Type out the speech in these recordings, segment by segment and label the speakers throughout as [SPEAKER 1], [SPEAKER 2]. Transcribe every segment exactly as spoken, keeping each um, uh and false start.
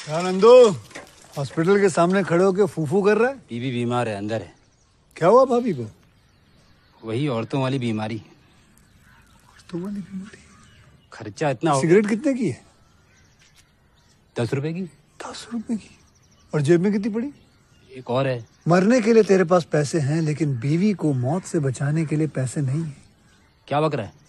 [SPEAKER 1] क्या नंदू हॉस्पिटल के सामने खड़े होके फूफू कर रहा है?
[SPEAKER 2] बीबी बीमार है, अंदर है।
[SPEAKER 1] क्या हुआ भाभी को?
[SPEAKER 2] वही औरतों वाली बीमारी।
[SPEAKER 1] औरतों वाली बीमारी?
[SPEAKER 2] खर्चा इतना हो।
[SPEAKER 1] सिगरेट कितने की है?
[SPEAKER 2] दस रुपए की।
[SPEAKER 1] दस रुपए की? और जेब में कितनी पड़ी?
[SPEAKER 2] एक और है।
[SPEAKER 1] मरने के लिए तेरे पास पैसे हैं, लेकिन बीवी को मौत से बचाने के लिए पैसे नहीं है।
[SPEAKER 2] क्या बक रहा है?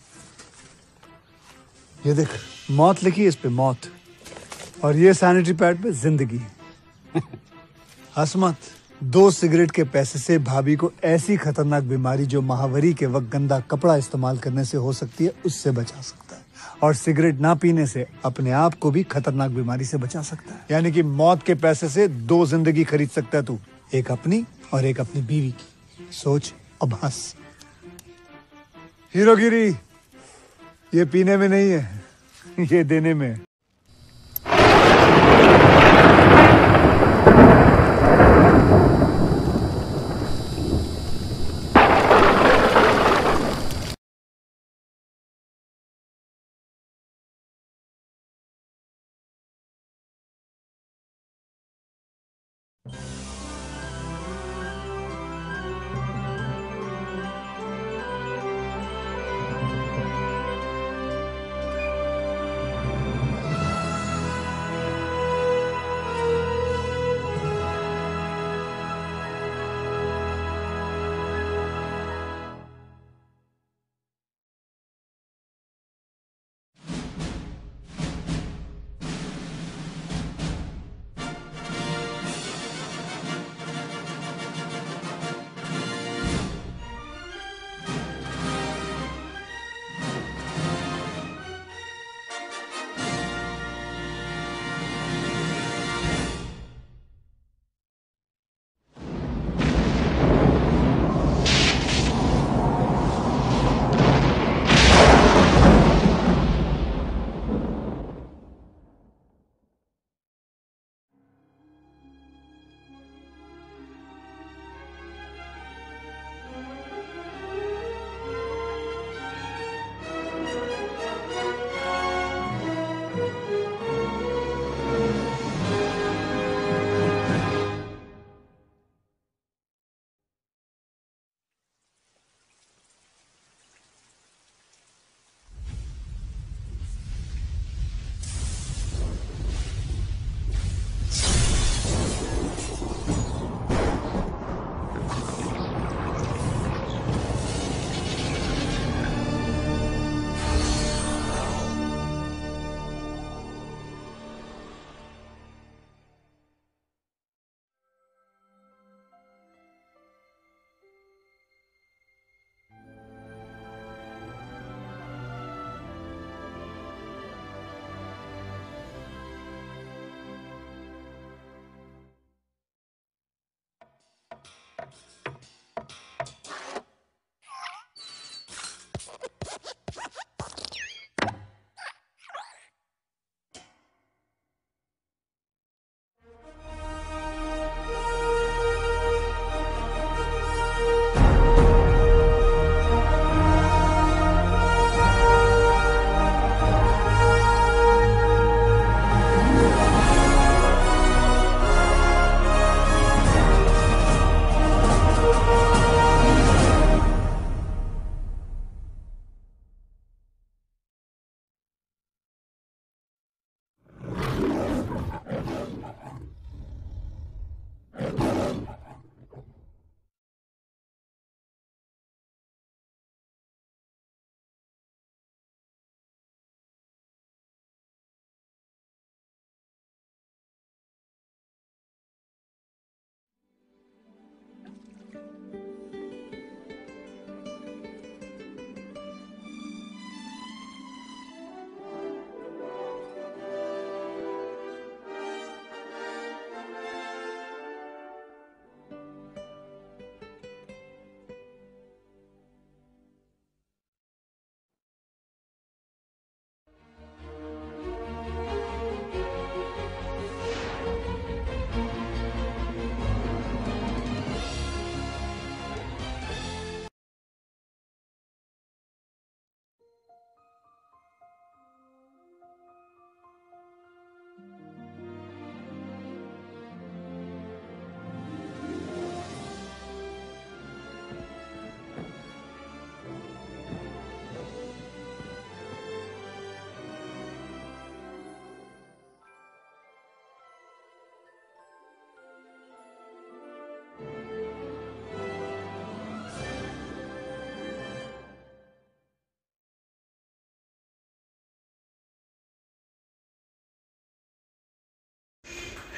[SPEAKER 1] ये देख, मौत लिखी है इस पे, मौत। और ये सैनिटरी पैड पे जिंदगी। हंस मत। दो सिगरेट के पैसे से भाभी को ऐसी खतरनाक बीमारी जो महावरी के वक्त गंदा कपड़ा इस्तेमाल करने से हो सकती है, उससे बचा सकता है। और सिगरेट ना पीने से अपने आप को भी खतरनाक बीमारी से बचा सकता है। यानी कि मौत के पैसे से दो जिंदगी खरीद सकता है तू, एक अपनी और एक अपनी बीवी की। सोच अब हंस। हीरोगिरी ये पीने में नहीं है, ये देने में है।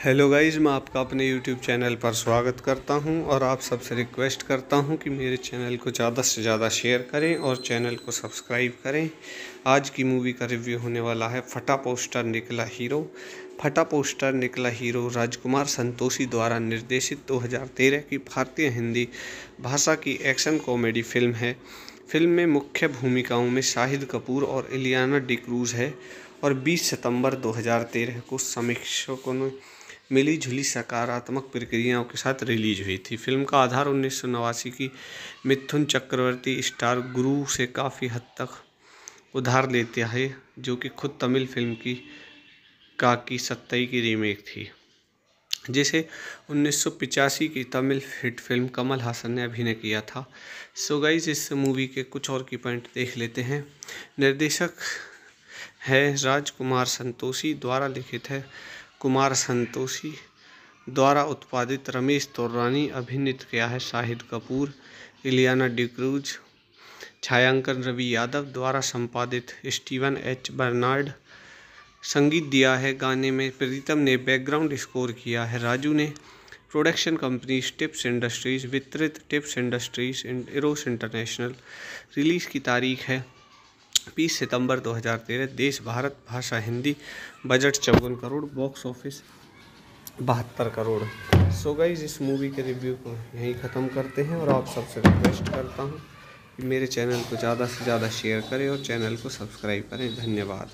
[SPEAKER 3] हेलो गाइज़, मैं आपका अपने यूट्यूब चैनल पर स्वागत करता हूं और आप सबसे रिक्वेस्ट करता हूं कि मेरे चैनल को ज़्यादा से ज़्यादा शेयर करें और चैनल को सब्सक्राइब करें। आज की मूवी का रिव्यू होने वाला है फटा पोस्टर निकला हीरो। फटा पोस्टर निकला हीरो राजकुमार संतोषी द्वारा निर्देशित दो हज़ार तेरह की भारतीय हिंदी भाषा की एक्शन कॉमेडी फिल्म है। फिल्म में मुख्य भूमिकाओं में शाहिद कपूर और इलियाना डिक्रूज़ है और बीस सितंबर दो हज़ार तेरह को समीक्षकों ने मिली जुली सकारात्मक प्रक्रियाओं के साथ रिलीज हुई थी। फिल्म का आधार उन्नीस सौ नवासी की मिथुन चक्रवर्ती स्टार गुरु से काफ़ी हद तक उधार लेता है, जो कि खुद तमिल फिल्म की काकी सत्तई की रीमेक थी, जिसे उन्नीस सौ पिचासी की तमिल हिट फिल्म कमल हासन ने अभिनय किया था। सो गाइस, इस मूवी के कुछ और की पॉइंट देख लेते हैं। निर्देशक है राजकुमार संतोषी, द्वारा लिखित है कुमार संतोषी, द्वारा उत्पादित रमेश तौरानी, अभिनीत किया है शाहिद कपूर, इलियाना डिक्रूज, छायांकन रवि यादव, द्वारा संपादित स्टीवन एच बर्नार्ड, संगीत दिया है गाने में प्रीतम ने, बैकग्राउंड स्कोर किया है राजू ने, प्रोडक्शन कंपनी टिप्स इंडस्ट्रीज, वितरित Tips Industries and Eros International. Release की तारीख है बीस सितंबर दो हज़ार तेरह। देश भारत, भाषा हिंदी, बजट चौवन करोड़, बॉक्स ऑफिस बहत्तर करोड़। सो गाइस, इस मूवी के रिव्यू को यहीं ख़त्म करते हैं और आप सबसे रिक्वेस्ट करता हूं कि मेरे चैनल को ज़्यादा से ज़्यादा शेयर करें और चैनल को सब्सक्राइब करें। धन्यवाद।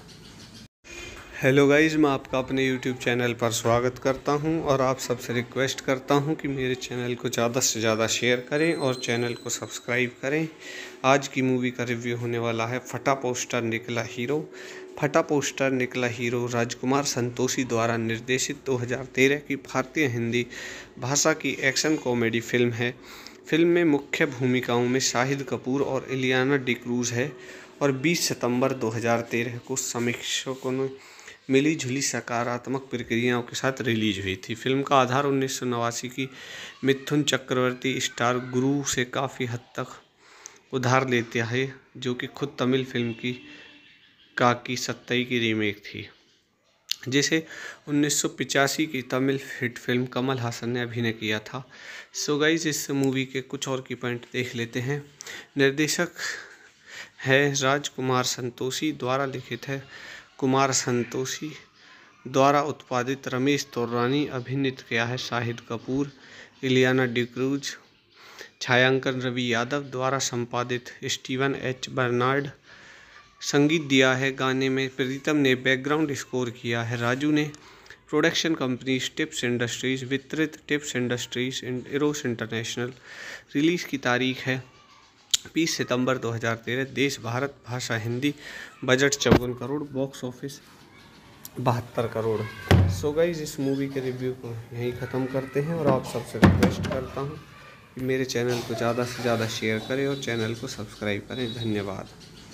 [SPEAKER 3] हेलो गाइज़, मैं आपका अपने यूट्यूब चैनल पर स्वागत करता हूं और आप सबसे रिक्वेस्ट करता हूं कि मेरे चैनल को ज़्यादा से ज़्यादा शेयर करें और चैनल को सब्सक्राइब करें। आज की मूवी का रिव्यू होने वाला है फटा पोस्टर निकला हीरो। फटा पोस्टर निकला हीरो राजकुमार संतोषी द्वारा निर्देशित दो हज़ार तेरह की भारतीय हिंदी भाषा की एक्शन कॉमेडी फिल्म है। फिल्म में मुख्य भूमिकाओं में शाहिद कपूर और इलियाना डिक्रूज़ है और बीस सितंबर दो हज़ार तेरह को समीक्षकों ने मिली जुली सकारात्मक प्रक्रियाओं के साथ रिलीज हुई थी। फिल्म का आधार उन्नीस सौ नवासी की मिथुन चक्रवर्ती स्टार गुरु से काफ़ी हद तक उधार लेता है, जो कि खुद तमिल फिल्म की काकी सत्तई की रीमेक थी, जिसे उन्नीस सौ पिचासी की तमिल हिट फिल्म कमल हासन ने अभिनय किया था। सो गाइस, इस मूवी के कुछ और की पॉइंट देख लेते हैं। निर्देशक है राजकुमार संतोषी, द्वारा लिखित है कुमार संतोषी, द्वारा उत्पादित रमेश तौरानी, अभिनीत किया है शाहिद कपूर, इलियाना डिक्रूज, छायांकन रवि यादव, द्वारा संपादित स्टीवन एच बर्नार्ड, संगीत दिया है गाने में प्रीतम ने, बैकग्राउंड स्कोर किया है राजू ने, प्रोडक्शन कंपनी टिप्स इंडस्ट्रीज, वितरित Tips Industries and Eros International. Release की तारीख है बीस सितंबर दो हज़ार तेरह। देश भारत, भाषा हिंदी, बजट चौवन करोड़, बॉक्स ऑफिस बहत्तर करोड़। सो गाइस, इस मूवी के रिव्यू को यहीं ख़त्म करते हैं और आप सबसे रिक्वेस्ट करता हूं कि मेरे चैनल को ज़्यादा से ज़्यादा शेयर करें और चैनल को सब्सक्राइब करें। धन्यवाद।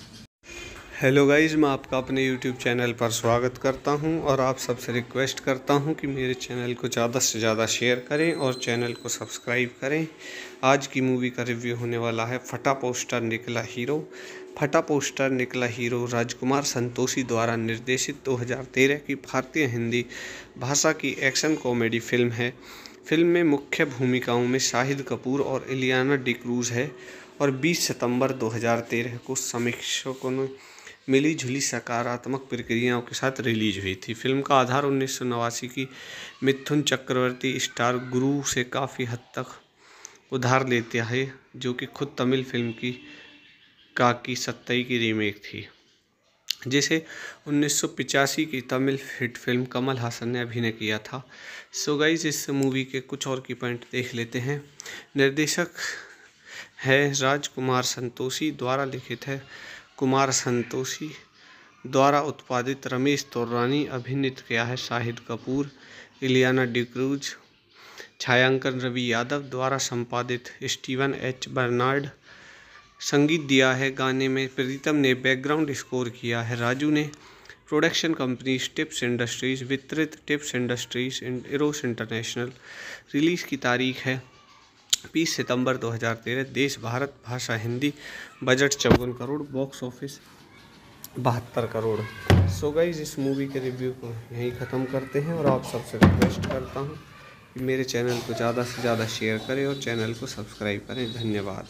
[SPEAKER 3] हेलो गाइज़, मैं आपका अपने यूट्यूब चैनल पर स्वागत करता हूं और आप सबसे रिक्वेस्ट करता हूं कि मेरे चैनल को ज़्यादा से ज़्यादा शेयर करें और चैनल को सब्सक्राइब करें। आज की मूवी का रिव्यू होने वाला है फटा पोस्टर निकला हीरो। फटा पोस्टर निकला हीरो राजकुमार संतोषी द्वारा निर्देशित दो हज़ार तेरह की भारतीय हिंदी भाषा की एक्शन कॉमेडी फिल्म है। फिल्म में मुख्य भूमिकाओं में शाहिद कपूर और इलियाना डिक्रूज़ है और बीस सितंबर दो हज़ार तेरह को समीक्षकों ने मिली जुली सकारात्मक प्रक्रियाओं के साथ रिलीज हुई थी। फिल्म का आधार उन्नीस सौ नवासी की मिथुन चक्रवर्ती स्टार गुरु से काफ़ी हद तक उधार लेता है, जो कि खुद तमिल फिल्म की काकी सत्तई की रीमेक थी, जिसे उन्नीस सौ पिचासी की तमिल हिट फिल्म कमल हासन ने अभिनय किया था। सो गाइस, इस मूवी के कुछ और की पॉइंट देख लेते हैं। निर्देशक है राजकुमार संतोषी, द्वारा लिखित है कुमार संतोषी, द्वारा उत्पादित रमेश तौरानी, अभिनीत किया है शाहिद कपूर, इलियाना डिक्रूज, छायांकन रवि यादव, द्वारा संपादित स्टीवन एच बर्नार्ड, संगीत दिया है गाने में प्रीतम ने, बैकग्राउंड स्कोर किया है राजू ने, प्रोडक्शन कंपनी टिप्स इंडस्ट्रीज, वितरित Tips Industries and Eros International. Release की तारीख है बीस सितंबर दो हज़ार तेरह। देश भारत, भाषा हिंदी, बजट चौवन करोड़, बॉक्स ऑफिस बहत्तर करोड़। सो गाइस इस मूवी के रिव्यू को यहीं ख़त्म करते हैं और आप सबसे रिक्वेस्ट करता हूँ कि मेरे चैनल को ज़्यादा से ज़्यादा शेयर करें और चैनल को सब्सक्राइब करें। धन्यवाद।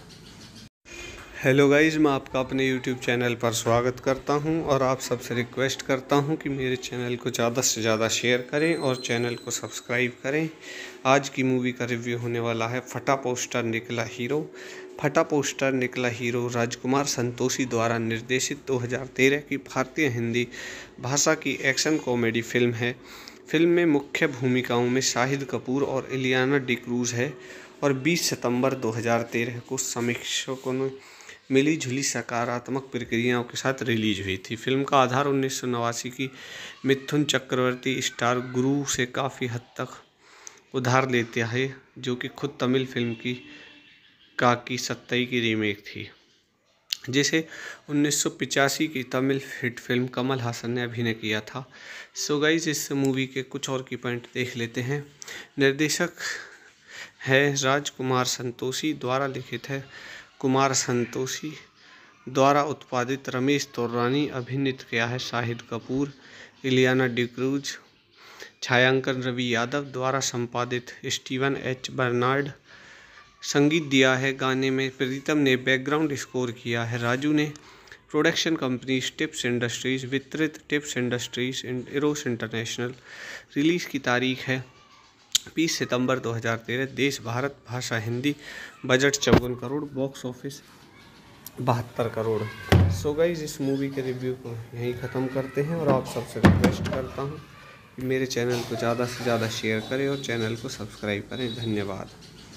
[SPEAKER 3] हेलो गाइस, मैं आपका अपने यूट्यूब चैनल पर स्वागत करता हूं और आप सबसे रिक्वेस्ट करता हूं कि मेरे चैनल को ज़्यादा से ज़्यादा शेयर करें और चैनल को सब्सक्राइब करें। आज की मूवी का रिव्यू होने वाला है फटा पोस्टर निकला हीरो। फटा पोस्टर निकला हीरो राजकुमार संतोषी द्वारा निर्देशित दो हज़ार तेरह की भारतीय हिंदी भाषा की एक्शन कॉमेडी फिल्म है। फिल्म में मुख्य भूमिकाओं में शाहिद कपूर और इलियाना डिक्रूज है और बीस सितंबर दो हज़ार तेरह को समीक्षकों ने मिली जुली सकारात्मक प्रक्रियाओं के साथ रिलीज हुई थी। फिल्म का आधार उन्नीस सौ नवासी की मिथुन चक्रवर्ती स्टार गुरु से काफ़ी हद तक उधार लेते है, जो कि खुद तमिल फिल्म की काकी सत्तई की रीमेक थी, जिसे उन्नीस सौ पिचासी की तमिल हिट फिल्म कमल हासन ने अभिनय किया था। सो गाइस इस मूवी के कुछ और की पॉइंट देख लेते हैं। निर्देशक है राजकुमार संतोषी द्वारा लिखित है। कुमार संतोषी द्वारा उत्पादित रमेश तोरानी अभिनीत किया है शाहिद कपूर, इलियाना डिक्रूज। छायांकन रवि यादव द्वारा संपादित स्टीवन एच बर्नार्ड। संगीत दिया है गाने में प्रीतम ने, बैकग्राउंड स्कोर किया है राजू ने। प्रोडक्शन कंपनी टिप्स इंडस्ट्रीज, वितरित Tips Industries and Eros International. Release की तारीख है बीस सितंबर दो हज़ार तेरह। देश भारत, भाषा हिंदी। बजट चौवन करोड़, बॉक्स ऑफिस बहत्तर करोड़। सो गाइस इस मूवी के रिव्यू को यहीं ख़त्म करते हैं और आप सबसे रिक्वेस्ट करता हूं कि मेरे चैनल को ज़्यादा से ज़्यादा शेयर करें और चैनल को सब्सक्राइब करें। धन्यवाद।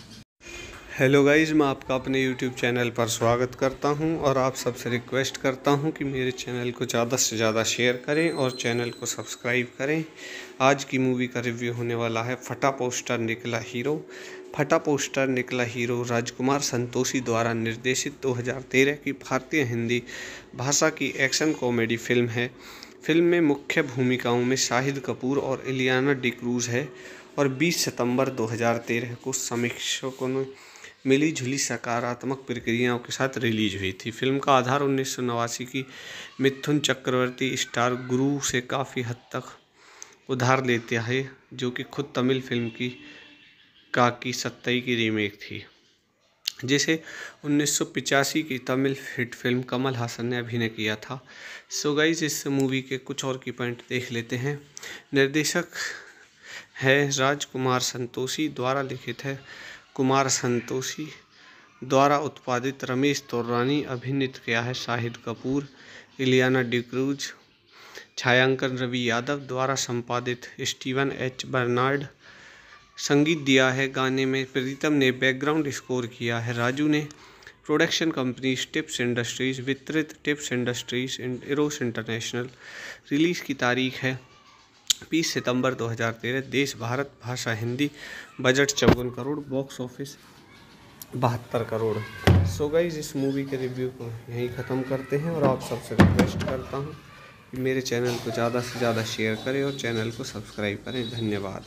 [SPEAKER 3] हेलो गाइस, मैं आपका अपने यूट्यूब चैनल पर स्वागत करता हूं और आप सबसे रिक्वेस्ट करता हूं कि मेरे चैनल को ज़्यादा से ज़्यादा शेयर करें और चैनल को सब्सक्राइब करें। आज की मूवी का रिव्यू होने वाला है फटा पोस्टर निकला हीरो। फटा पोस्टर निकला हीरो राजकुमार संतोषी द्वारा निर्देशित दो हज़ार तेरह की भारतीय हिंदी भाषा की एक्शन कॉमेडी फिल्म है। फिल्म में मुख्य भूमिकाओं में शाहिद कपूर और इलियाना डिक्रूज है और बीस सितंबर दो हज़ार तेरह को समीक्षकों ने मिली जुली सकारात्मक प्रक्रियाओं के साथ रिलीज हुई थी। फिल्म का आधार उन्नीस सौ नवासी की मिथुन चक्रवर्ती स्टार गुरु से काफ़ी हद तक उधार लेते है, जो कि खुद तमिल फिल्म की काकी सत्तई की रीमेक थी, जिसे उन्नीस सौ पिचासी की तमिल हिट फिल्म कमल हासन ने अभिनय किया था। सो गाइस इस मूवी के कुछ और की पॉइंट देख लेते हैं। निर्देशक है राजकुमार संतोषी द्वारा लिखित है। कुमार संतोषी द्वारा उत्पादित रमेश तोरानी अभिनीत किया है शाहिद कपूर, इलियाना डिक्रूज। छायांकन रवि यादव द्वारा संपादित स्टीवन एच बर्नार्ड। संगीत दिया है गाने में प्रीतम ने, बैकग्राउंड स्कोर किया है राजू ने। प्रोडक्शन कंपनी टिप्स इंडस्ट्रीज, वितरित Tips Industries and Eros International. Release की तारीख है बीस सितंबर दो हज़ार तेरह। देश भारत, भाषा हिंदी। बजट चौवन करोड़, बॉक्स ऑफिस बहत्तर करोड़। सो गाइस इस मूवी के रिव्यू को यहीं ख़त्म करते हैं और आप सबसे रिक्वेस्ट करता हूं कि मेरे चैनल को ज़्यादा से ज़्यादा शेयर करें और चैनल को सब्सक्राइब करें। धन्यवाद।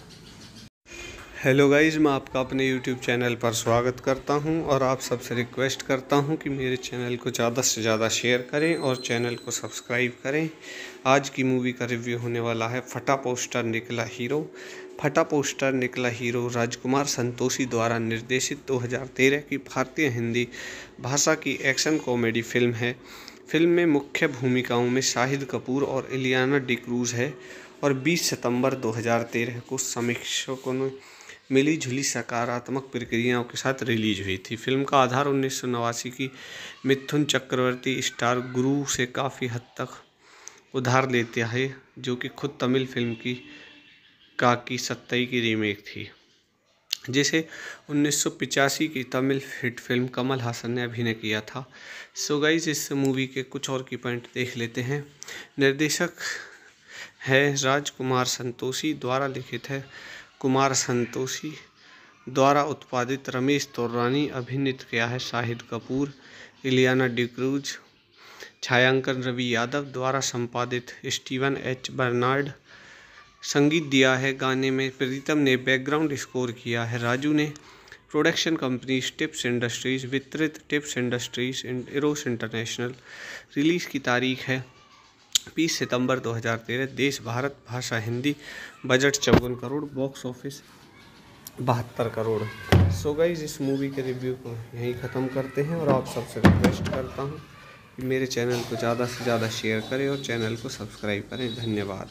[SPEAKER 3] हेलो गाइस, मैं आपका अपने यूट्यूब चैनल पर स्वागत करता हूं और आप सबसे रिक्वेस्ट करता हूं कि मेरे चैनल को ज़्यादा से ज़्यादा शेयर करें और चैनल को सब्सक्राइब करें। आज की मूवी का रिव्यू होने वाला है फटा पोस्टर निकला हीरो। फटा पोस्टर निकला हीरो राजकुमार संतोषी द्वारा निर्देशित दो हज़ार तेरह की भारतीय हिंदी भाषा की एक्शन कॉमेडी फिल्म है। फिल्म में मुख्य भूमिकाओं में शाहिद कपूर और इलियाना डिक्रूज है और बीस सितंबर दो हज़ार तेरह को समीक्षकों ने मिली जुली सकारात्मक प्रक्रियाओं के साथ रिलीज हुई थी। फिल्म का आधार उन्नीस सौ नवासी की मिथुन चक्रवर्ती स्टार गुरु से काफ़ी हद तक उधार लेते है, जो कि खुद तमिल फिल्म की काकी सत्तई की रीमेक थी, जिसे उन्नीस सौ पिचासी की तमिल हिट फिल्म कमल हासन ने अभिनय किया था। सो गाइस इस मूवी के कुछ और की पॉइंट देख लेते हैं। निर्देशक है राजकुमार संतोषी द्वारा लिखित है। कुमार संतोषी द्वारा उत्पादित रमेश तोरानी अभिनीत किया है शाहिद कपूर, इलियाना डिक्रूज। छायांकन रवि यादव द्वारा संपादित स्टीवन एच बर्नार्ड। संगीत दिया है गाने में प्रीतम ने, बैकग्राउंड स्कोर किया है राजू ने। प्रोडक्शन कंपनी टिप्स इंडस्ट्रीज, वितरित Tips Industries and Eros International. Release की तारीख है बीस सितंबर दो हज़ार तेरह। देश भारत भाषा हिंदी। बजट चौवन करोड़। बॉक्स ऑफिस बहत्तर करोड़। सो गाइस, इस मूवी के रिव्यू को यहीं ख़त्म करते हैं और आप सबसे रिक्वेस्ट करता हूँ कि मेरे चैनल को ज़्यादा से ज़्यादा शेयर करें और चैनल को सब्सक्राइब करें। धन्यवाद।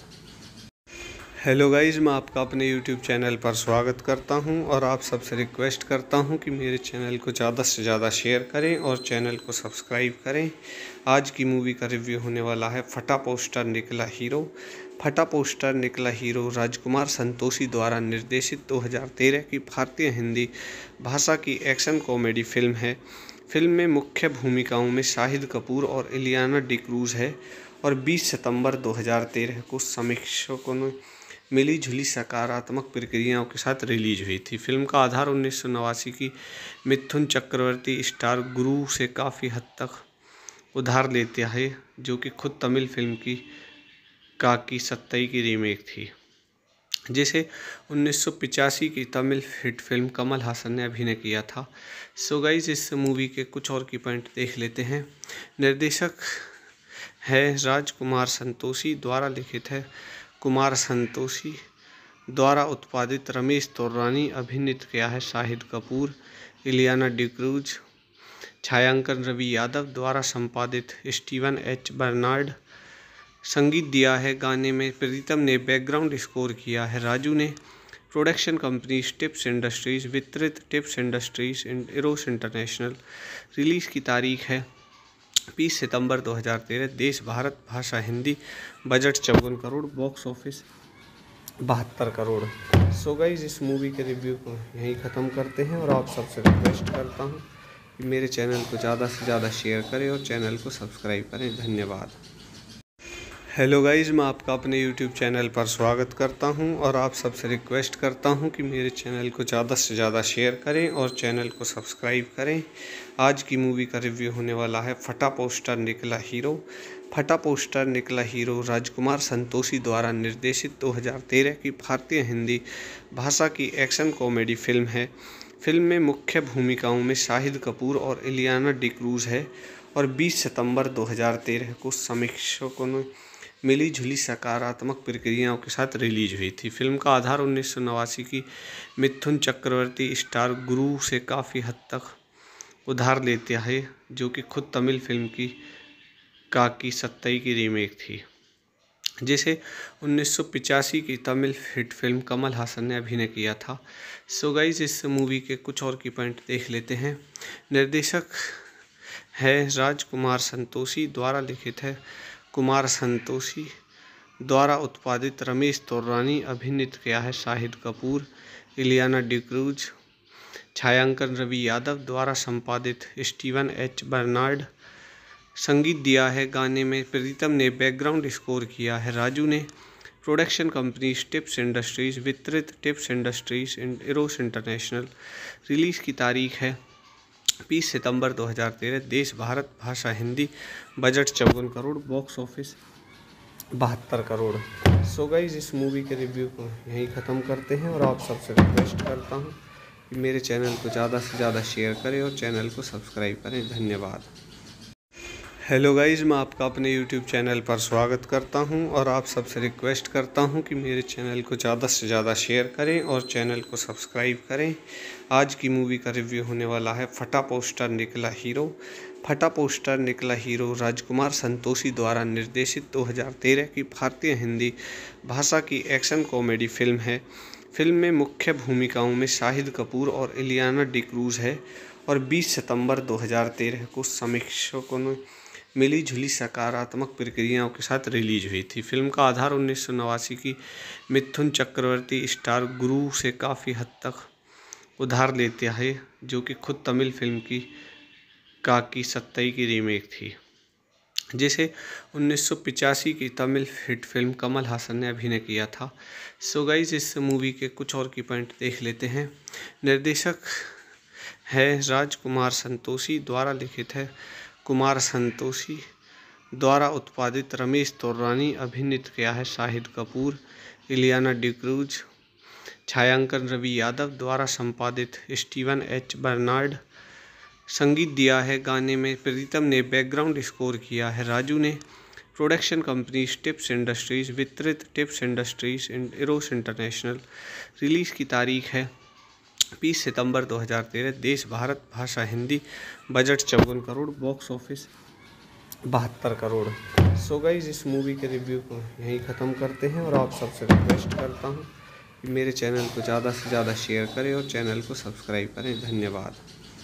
[SPEAKER 3] हेलो गाइस, मैं आपका अपने यूट्यूब चैनल पर स्वागत करता हूं और आप सबसे रिक्वेस्ट करता हूं कि मेरे चैनल को ज़्यादा से ज़्यादा शेयर करें और चैनल को सब्सक्राइब करें। आज की मूवी का रिव्यू होने वाला है फटा पोस्टर निकला हीरो। फटा पोस्टर निकला हीरो राजकुमार संतोषी द्वारा निर्देशित दो हज़ार तेरह की भारतीय हिंदी भाषा की एक्शन कॉमेडी फिल्म है। फिल्म में मुख्य भूमिकाओं में शाहिद कपूर और इलियाना डिक्रूज है और बीस सितंबर दो हज़ार तेरह को समीक्षकों ने मिली जुली सकारात्मक प्रक्रियाओं के साथ रिलीज हुई थी। फिल्म का आधार उन्नीस सौ नवासी की मिथुन चक्रवर्ती स्टार गुरु से काफ़ी हद तक उधार लेता है, जो कि खुद तमिल फिल्म की काकी सत्तई की रीमेक थी, जिसे उन्नीस सौ पिचासी की तमिल हिट फिल्म कमल हासन ने अभिनय किया था। सो गाइस, इस मूवी के कुछ और की पॉइंट देख लेते हैं। निर्देशक है राजकुमार संतोषी, द्वारा लिखित है कुमार संतोषी, द्वारा उत्पादित रमेश तोरानी, अभिनीत किया है शाहिद कपूर, इलियाना डिक्रूज, छायांकन रवि यादव, द्वारा संपादित स्टीवन एच बर्नार्ड, संगीत दिया है गाने में प्रीतम ने, बैकग्राउंड स्कोर किया है राजू ने, प्रोडक्शन कंपनी टिप्स इंडस्ट्रीज, वितरित Tips Industries Eros International. Release की तारीख है बीस सितंबर दो हज़ार तेरह। देश भारत भाषा हिंदी। बजट चौवन करोड़। बॉक्स ऑफिस बहत्तर करोड़। सो गाइस, इस मूवी के रिव्यू को यहीं ख़त्म करते हैं और आप सबसे रिक्वेस्ट करता हूँ कि मेरे चैनल को ज़्यादा से ज़्यादा शेयर करें और चैनल को सब्सक्राइब करें। धन्यवाद। हेलो गाइस, मैं आपका अपने यूट्यूब चैनल पर स्वागत करता हूं और आप सबसे रिक्वेस्ट करता हूं कि मेरे चैनल को ज़्यादा से ज़्यादा शेयर करें और चैनल को सब्सक्राइब करें। आज की मूवी का रिव्यू होने वाला है फटा पोस्टर निकला हीरो। फटा पोस्टर निकला हीरो राजकुमार संतोषी द्वारा निर्देशित दो हज़ार तेरह की भारतीय हिंदी भाषा की एक्शन कॉमेडी फिल्म है। फिल्म में मुख्य भूमिकाओं में शाहिद कपूर और इलियाना डिक्रूज है और बीस सितंबर दो हज़ार तेरह को समीक्षकों ने मिली जुली सकारात्मक प्रक्रियाओं के साथ रिलीज हुई थी। फिल्म का आधार उन्नीस सौ नवासी की मिथुन चक्रवर्ती स्टार गुरु से काफ़ी हद तक उधार लेता है, जो कि खुद तमिल फिल्म की काकी सत्तई की रीमेक थी, जिसे उन्नीस सौ पिचासी की तमिल हिट फिल्म कमल हासन ने अभिनय किया था। सो गाइस, इस मूवी के कुछ और की पॉइंट देख लेते हैं। निर्देशक है राजकुमार संतोषी, द्वारा लिखित है कुमार संतोषी, द्वारा उत्पादित रमेश तोरानी, अभिनीत किया है शाहिद कपूर, इलियाना डिक्रूज, छायांकन रवि यादव, द्वारा संपादित स्टीवन एच बर्नार्ड, संगीत दिया है गाने में प्रीतम ने, बैकग्राउंड स्कोर किया है राजू ने, प्रोडक्शन कंपनी टिप्स इंडस्ट्रीज, वितरित Tips Industries Eros International. Release की तारीख है बीस सितंबर दो हज़ार तेरह। देश भारत भाषा हिंदी। बजट चौवन करोड़। बॉक्स ऑफिस बहत्तर करोड़। सो गाइस, इस मूवी के रिव्यू को यहीं ख़त्म करते हैं और आप सबसे रिक्वेस्ट करता हूँ कि मेरे चैनल को ज़्यादा से ज़्यादा शेयर करें और चैनल को सब्सक्राइब करें। धन्यवाद। हेलो गाइस, मैं आपका अपने यूट्यूब चैनल पर स्वागत करता हूं और आप सबसे रिक्वेस्ट करता हूं कि मेरे चैनल को ज़्यादा से ज़्यादा शेयर करें और चैनल को सब्सक्राइब करें। आज की मूवी का रिव्यू होने वाला है फटा पोस्टर निकला हीरो। फटा पोस्टर निकला हीरो राजकुमार संतोषी द्वारा निर्देशित दो हज़ार तेरह की भारतीय हिंदी भाषा की एक्शन कॉमेडी फिल्म है। फिल्म में मुख्य भूमिकाओं में शाहिद कपूर और इलियाना डिक्रूज है और बीस सितंबर दो हज़ार तेरह को समीक्षकों ने मिली जुली सकारात्मक प्रक्रियाओं के साथ रिलीज हुई थी। फिल्म का आधार उन्नीस सौ नवासी की मिथुन चक्रवर्ती स्टार गुरु से काफ़ी हद तक उधार लेता है, जो कि खुद तमिल फिल्म की काकी सत्तई की रीमेक थी, जिसे उन्नीस सौ पिचासी की तमिल हिट फिल्म कमल हासन ने अभिनय किया था। सो गाइस, इस मूवी के कुछ और की पॉइंट देख लेते हैं। निर्देशक है राजकुमार संतोषी, द्वारा लिखित है कुमार संतोषी, द्वारा उत्पादित रमेश तोरानी, अभिनीत किया है शाहिद कपूर, इलियाना डिक्रूज, छायांकन रवि यादव, द्वारा संपादित स्टीवन एच बर्नार्ड, संगीत दिया है गाने में प्रीतम ने, बैकग्राउंड स्कोर किया है राजू ने, प्रोडक्शन कंपनी टिप्स इंडस्ट्रीज, वितरित Tips Industries and Eros International. Release की तारीख है बीस सितंबर दो हज़ार तेरह। देश भारत, भाषा हिंदी, बजट चौवन करोड़, बॉक्स ऑफिस बहत्तर करोड़। सो गाइस, इस मूवी के रिव्यू को यहीं ख़त्म करते हैं और आप सबसे रिक्वेस्ट करता हूँ कि मेरे चैनल को ज़्यादा से ज़्यादा शेयर करें और चैनल को सब्सक्राइब करें। धन्यवाद।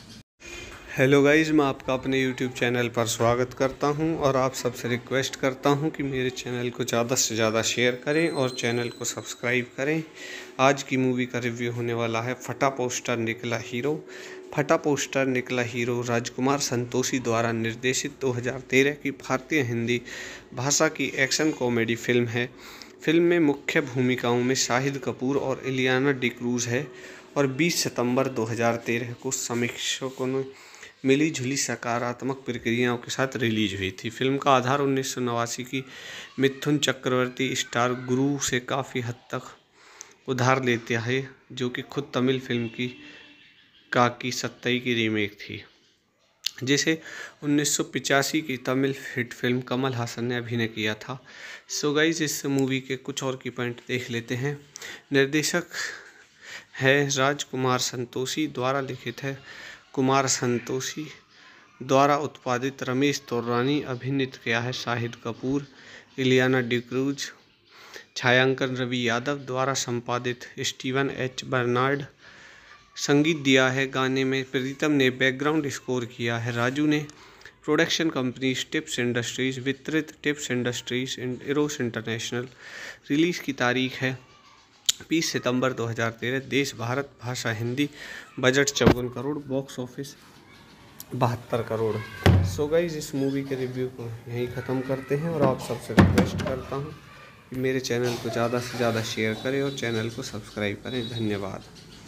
[SPEAKER 3] हेलो गाइस, मैं आपका अपने यूट्यूब चैनल पर स्वागत करता हूं और आप सबसे रिक्वेस्ट करता हूं कि मेरे चैनल को ज़्यादा से ज़्यादा शेयर करें और चैनल को सब्सक्राइब करें। आज की मूवी का रिव्यू होने वाला है फटा पोस्टर निकला हीरो। फटा पोस्टर निकला हीरो राजकुमार संतोषी द्वारा निर्देशित दो हज़ार तेरह की भारतीय हिंदी भाषा की एक्शन कॉमेडी फिल्म है। फिल्म में मुख्य भूमिकाओं में शाहिद कपूर और इलियाना डिक्रूज है और बीस सितंबर दो हज़ार तेरह को समीक्षकों ने मिली जुली सकारात्मक प्रक्रियाओं के साथ रिलीज हुई थी। फिल्म का आधार उन्नीस सौ नवासी की मिथुन चक्रवर्ती स्टार गुरु से काफ़ी हद तक उधार लेता है, जो कि खुद तमिल फिल्म की काकी सत्तई की रीमेक थी, जिसे उन्नीस सौ पिचासी की तमिल हिट फिल्म कमल हासन ने अभिनय किया था। सो गाइस, इस मूवी के कुछ और की पॉइंट देख लेते हैं। निर्देशक है राजकुमार संतोषी, द्वारा लिखित है कुमार संतोषी, द्वारा उत्पादित रमेश तोरानी, अभिनीत किया है शाहिद कपूर, इलियाना डिक्रूज, छायांकन रवि यादव, द्वारा संपादित स्टीवन एच बर्नार्ड, संगीत दिया है गाने में प्रीतम ने, बैकग्राउंड स्कोर किया है राजू ने। प्रोडक्शन कंपनी टिप्स इंडस्ट्रीज, वितरित Tips Industries and Eros International. Release की तारीख है बीस सितंबर दो हज़ार तेरह। देश भारत, भाषा हिंदी, बजट चौवन करोड़, बॉक्स ऑफिस बहत्तर करोड़। सो गाइस, इस मूवी के रिव्यू को यहीं ख़त्म करते हैं और आप सबसे रिक्वेस्ट करता हूँ कि मेरे चैनल को ज़्यादा से ज़्यादा शेयर करें और चैनल को सब्सक्राइब करें। धन्यवाद।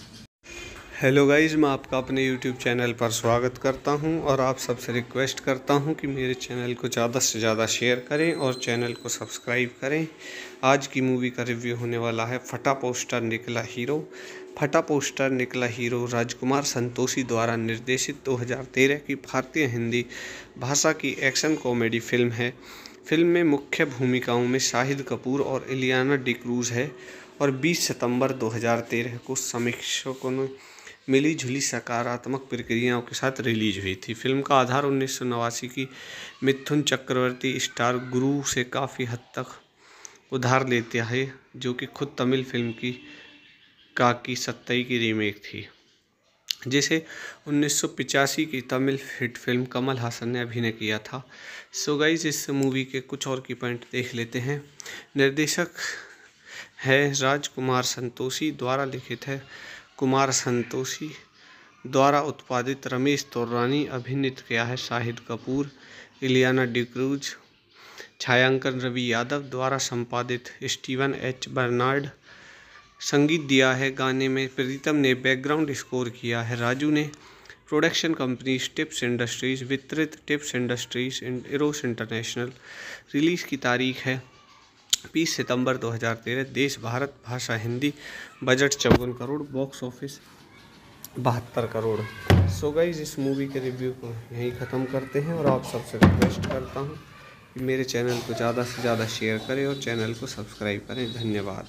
[SPEAKER 3] हेलो गाइस, मैं आपका अपने यूट्यूब चैनल पर स्वागत करता हूं और आप सबसे रिक्वेस्ट करता हूं कि मेरे चैनल को ज़्यादा से ज़्यादा शेयर करें और चैनल को सब्सक्राइब करें। आज की मूवी का रिव्यू होने वाला है फटा पोस्टर निकला हीरो। फटा पोस्टर निकला हीरो राजकुमार संतोषी द्वारा निर्देशित दो हज़ार तेरह की भारतीय हिंदी भाषा की एक्शन कॉमेडी फिल्म है। फिल्म में मुख्य भूमिकाओं में शाहिद कपूर और इलियाना डिक्रूज है और बीस सितंबर दो हज़ार तेरह को समीक्षकों ने मिली जुली सकारात्मक प्रक्रियाओं के साथ रिलीज हुई थी। फिल्म का आधार उन्नीस सौ नवासी की मिथुन चक्रवर्ती स्टार गुरु से काफ़ी हद तक उधार लेता है, जो कि खुद तमिल फिल्म की काकी सत्तई की रीमेक थी, जिसे उन्नीस सौ पिचासी की तमिल हिट फिल्म कमल हासन ने अभिनय किया था। सो गाइस, इस मूवी के कुछ और की पॉइंट देख लेते हैं। निर्देशक है राजकुमार संतोषी, द्वारा लिखित है कुमार संतोषी, द्वारा उत्पादित रमेश तोरानी, अभिनीत किया है शाहिद कपूर, इलियाना डिक्रूज, छायांकन रवि यादव, द्वारा संपादित स्टीवन एच बर्नार्ड, संगीत दिया है गाने में प्रीतम ने, बैकग्राउंड स्कोर किया है राजू ने। प्रोडक्शन कंपनी टिप्स इंडस्ट्रीज, वितरित Tips Industries and Eros International. Release की तारीख है बीस सितंबर दो हज़ार तेरह। देश भारत, भाषा हिंदी, बजट चौवन करोड़, बॉक्स ऑफिस बहत्तर करोड़। सो गाइस, इस मूवी के रिव्यू को यहीं ख़त्म करते हैं और आप सबसे रिक्वेस्ट करता हूँ कि मेरे चैनल को ज़्यादा से ज़्यादा शेयर करें और चैनल को सब्सक्राइब करें। धन्यवाद।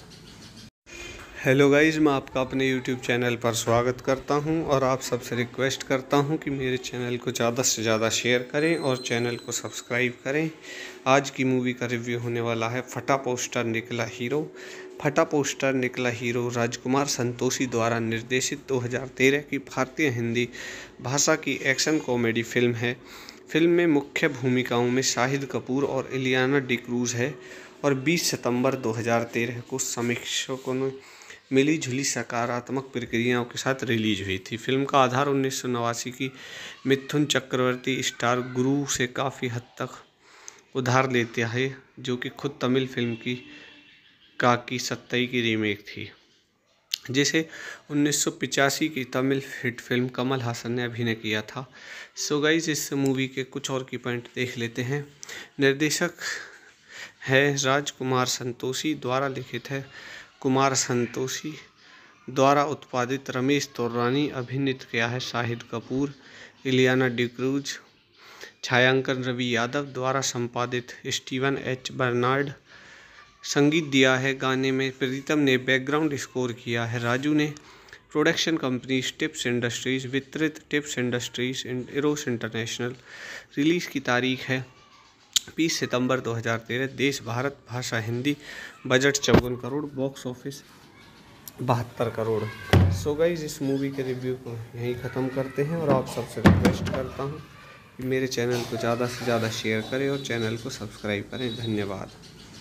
[SPEAKER 3] हेलो गाइस, मैं आपका अपने यूट्यूब चैनल पर स्वागत करता हूं और आप सबसे रिक्वेस्ट करता हूं कि मेरे चैनल को ज़्यादा से ज़्यादा शेयर करें और चैनल को सब्सक्राइब करें। आज की मूवी का रिव्यू होने वाला है फटा पोस्टर निकला हीरो। फटा पोस्टर निकला हीरो राजकुमार संतोषी द्वारा निर्देशित दो हज़ार तेरह की भारतीय हिंदी भाषा की एक्शन कॉमेडी फिल्म है। फिल्म में मुख्य भूमिकाओं में शाहिद कपूर और इलियाना डिक्रूज है और बीस सितंबर दो हज़ार तेरह को समीक्षकों ने मिली जुली सकारात्मक प्रक्रियाओं के साथ रिलीज हुई थी। फिल्म का आधार उन्नीस सौ नवासी की मिथुन चक्रवर्ती स्टार गुरु से काफ़ी हद तक उधार लेता है, जो कि खुद तमिल फिल्म की काकी सत्तई की रीमेक थी, जिसे उन्नीस सौ पिचासी की तमिल हिट फिल्म कमल हासन ने अभिनय किया था। सो गाइस, इस मूवी के कुछ और की पॉइंट देख लेते हैं। निर्देशक है राजकुमार संतोषी, द्वारा लिखित है कुमार संतोषी, द्वारा उत्पादित रमेश तोरानी, अभिनीत किया है शाहिद कपूर, इलियाना डिक्रूज, छायांकन रवि यादव द्वारा संपादित स्टीवन एच बर्नार्ड। संगीत दिया है गाने में प्रीतम ने, बैकग्राउंड स्कोर किया है राजू ने। प्रोडक्शन कंपनी टिप्स इंडस्ट्रीज, वितरित Tips Industries and Eros International. Release की तारीख है बीस सितंबर दो हज़ार तेरह। देश भारत, भाषा हिंदी। बजट चौवन करोड़, बॉक्स ऑफिस बहत्तर करोड़। सो गाइस, इस मूवी के रिव्यू को यहीं ख़त्म करते हैं और आप सबसे रिक्वेस्ट करता हूं कि मेरे चैनल को ज़्यादा से ज़्यादा शेयर करें और चैनल को सब्सक्राइब करें। धन्यवाद।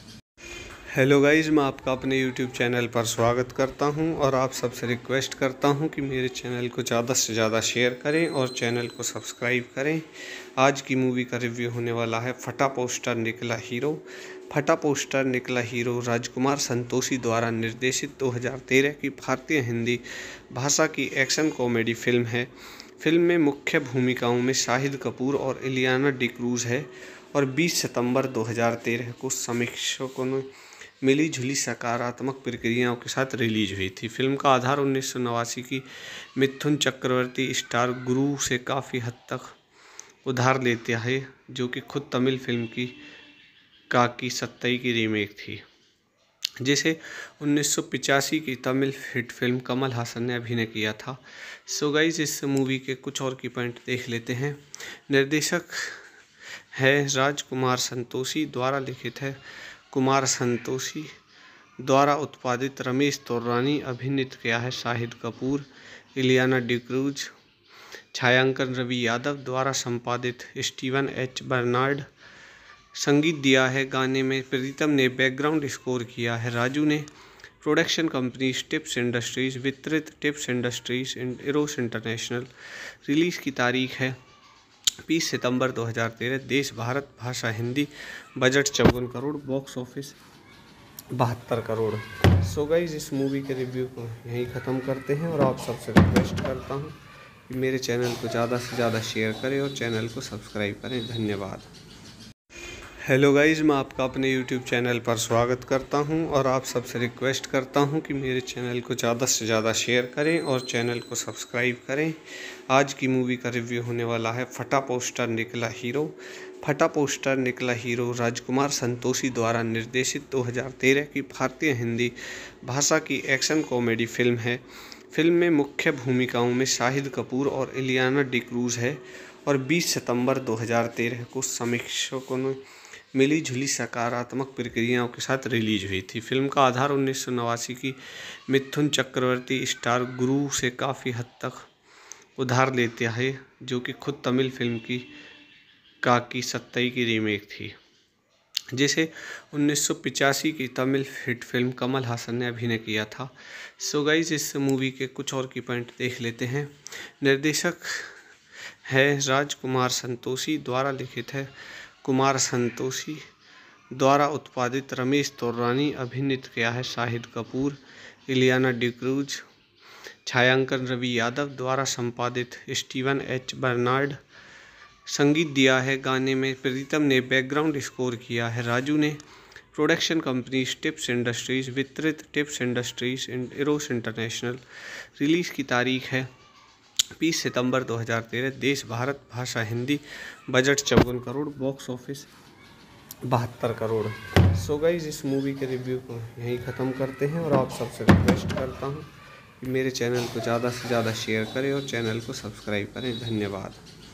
[SPEAKER 3] हेलो गाइस, मैं आपका अपने यूट्यूब चैनल पर स्वागत करता हूं और आप सबसे रिक्वेस्ट करता हूं कि मेरे चैनल को ज़्यादा से ज़्यादा शेयर करें और चैनल को सब्सक्राइब करें। आज की मूवी का रिव्यू होने वाला है फटा पोस्टर निकला हीरो। फटा पोस्टर निकला हीरो राजकुमार संतोषी द्वारा निर्देशित दो हज़ार तेरह की भारतीय हिंदी भाषा की एक्शन कॉमेडी फिल्म है। फिल्म में मुख्य भूमिकाओं में शाहिद कपूर और इलियाना डिक्रूज है और बीस सितंबर दो हज़ार तेरह को समीक्षकों ने मिली जुली सकारात्मक प्रक्रियाओं के साथ रिलीज हुई थी। फिल्म का आधार उन्नीस सौ नवासी की मिथुन चक्रवर्ती स्टार गुरु से काफ़ी हद तक उधार लेते है, जो कि खुद तमिल फिल्म की काकी सत्तई की रीमेक थी, जिसे उन्नीस सौ पिचासी की तमिल हिट फिल्म कमल हासन ने अभिनय किया था। सो गाइस, इस मूवी के कुछ और की पॉइंट देख लेते हैं। निर्देशक है राजकुमार संतोषी द्वारा लिखित है कुमार संतोषी द्वारा उत्पादित। रमेश तोरानी अभिनीत किया है शाहिद कपूर, इलियाना डिक्रूज। छायांकन रवि यादव द्वारा संपादित स्टीवन एच बर्नार्ड। संगीत दिया है गाने में प्रीतम ने, बैकग्राउंड स्कोर किया है राजू ने। प्रोडक्शन कंपनी टिप्स इंडस्ट्रीज, वितरित Tips Industries and Eros International. Release की तारीख है बीस सितंबर दो हज़ार तेरह। देश भारत, भाषा हिंदी। बजट चौवन करोड़, बॉक्स ऑफिस बहत्तर करोड़। सो गाइस, इस मूवी के रिव्यू को यहीं ख़त्म करते हैं और आप सबसे रिक्वेस्ट करता हूं कि मेरे चैनल को ज़्यादा से ज़्यादा शेयर करें और चैनल को सब्सक्राइब करें। धन्यवाद। हेलो गाइस, मैं आपका अपने यूट्यूब चैनल पर स्वागत करता हूं और आप सबसे रिक्वेस्ट करता हूं कि मेरे चैनल को ज़्यादा से ज़्यादा शेयर करें और चैनल को सब्सक्राइब करें। आज की मूवी का रिव्यू होने वाला है फटा पोस्टर निकला हीरो। फटा पोस्टर निकला हीरो राजकुमार संतोषी द्वारा निर्देशित दो हज़ार तेरह की भारतीय हिंदी भाषा की एक्शन कॉमेडी फिल्म है। फिल्म में मुख्य भूमिकाओं में शाहिद कपूर और इलियाना डिक्रूज है और बीस सितंबर दो हज़ार तेरह को समीक्षकों ने मिली जुली सकारात्मक प्रक्रियाओं के साथ रिलीज हुई थी। फिल्म का आधार उन्नीस सौ नवासी की मिथुन चक्रवर्ती स्टार गुरु से काफ़ी हद तक उधार लेते है, जो कि खुद तमिल फिल्म की काकी सत्तई की रीमेक थी, जिसे उन्नीस सौ पिचासी की तमिल हिट फिल्म कमल हासन ने अभिनय किया था। सो गाइस, इस मूवी के कुछ और की पॉइंट देख लेते हैं। निर्देशक है राजकुमार संतोषी द्वारा लिखित है कुमार संतोषी द्वारा उत्पादित। रमेश तोरानी अभिनीत किया है शाहिद कपूर, इलियाना डिक्रूज। छायांकन रवि यादव द्वारा संपादित स्टीवन एच बर्नार्ड। संगीत दिया है गाने में प्रीतम ने, बैकग्राउंड स्कोर किया है राजू ने। प्रोडक्शन कंपनी टिप्स इंडस्ट्रीज, वितरित Tips Industries and Eros International. Release की तारीख है बीस सितंबर दो हज़ार तेरह। देश भारत, भाषा हिंदी। बजट चौवन करोड़, बॉक्स ऑफिस बहत्तर करोड़। सो गाइस, इस मूवी के रिव्यू को यहीं ख़त्म करते हैं और आप सबसे रिक्वेस्ट करता हूं कि मेरे चैनल को ज़्यादा से ज़्यादा शेयर करें और चैनल को सब्सक्राइब करें। धन्यवाद।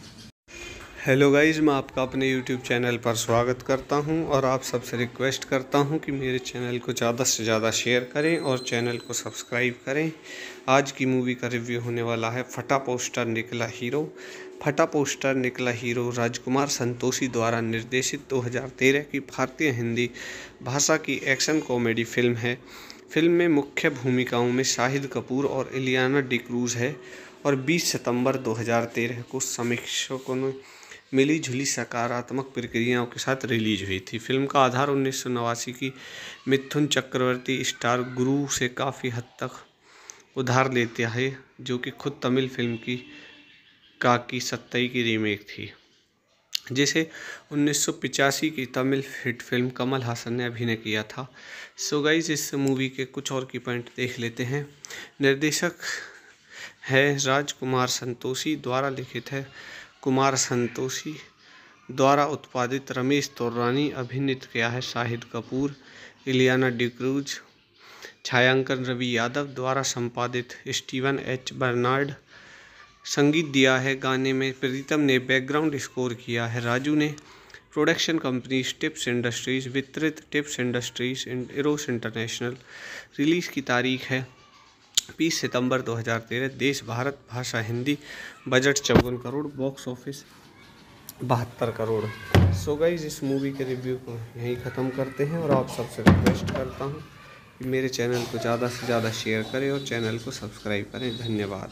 [SPEAKER 3] हेलो गाइस, मैं आपका अपने यूट्यूब चैनल पर स्वागत करता हूं और आप सबसे रिक्वेस्ट करता हूं कि मेरे चैनल को ज़्यादा से ज़्यादा शेयर करें और चैनल को सब्सक्राइब करें। आज की मूवी का रिव्यू होने वाला है फटा पोस्टर निकला हीरो। फटा पोस्टर निकला हीरो राजकुमार संतोषी द्वारा निर्देशित दो हज़ार तेरह की भारतीय हिंदी भाषा की एक्शन कॉमेडी फिल्म है। फिल्म में मुख्य भूमिकाओं में शाहिद कपूर और इलियाना डिक्रूज है और बीस सितंबर दो हज़ार तेरह को समीक्षकों ने मिली जुली सकारात्मक प्रक्रियाओं के साथ रिलीज हुई थी। फिल्म का आधार उन्नीस सौ नवासी की मिथुन चक्रवर्ती स्टार गुरु से काफ़ी हद तक उधार लेते है, जो कि खुद तमिल फिल्म की काकी सत्तई की रीमेक थी, जिसे उन्नीस सौ पिचासी की तमिल हिट फिल्म कमल हासन ने अभिनय किया था। सो गाइस, इस मूवी के कुछ और की पॉइंट देख लेते हैं। निर्देशक है राजकुमार संतोषी द्वारा लिखित है कुमार संतोषी द्वारा उत्पादित रमेश तौरानी अभिनीत किया है शाहिद कपूर, इलियाना डिक्रूज, छायांकन रवि यादव द्वारा संपादित स्टीवन एच बर्नार्ड, संगीत दिया है गाने में प्रीतम ने, बैकग्राउंड स्कोर किया है राजू ने, प्रोडक्शन कंपनी टिप्स इंडस्ट्रीज, वितरित Tips Industries and Eros International. Release की तारीख है बीस सितंबर दो हज़ार तेरह। देश भारत, भाषा हिंदी, बजट चौवन करोड़, बॉक्स ऑफिस बहत्तर करोड़। सो गाइस, इस मूवी के रिव्यू को यहीं ख़त्म करते हैं और आप सबसे रिक्वेस्ट करता हूँ कि मेरे चैनल को ज़्यादा से ज़्यादा शेयर करें और चैनल को सब्सक्राइब करें। धन्यवाद।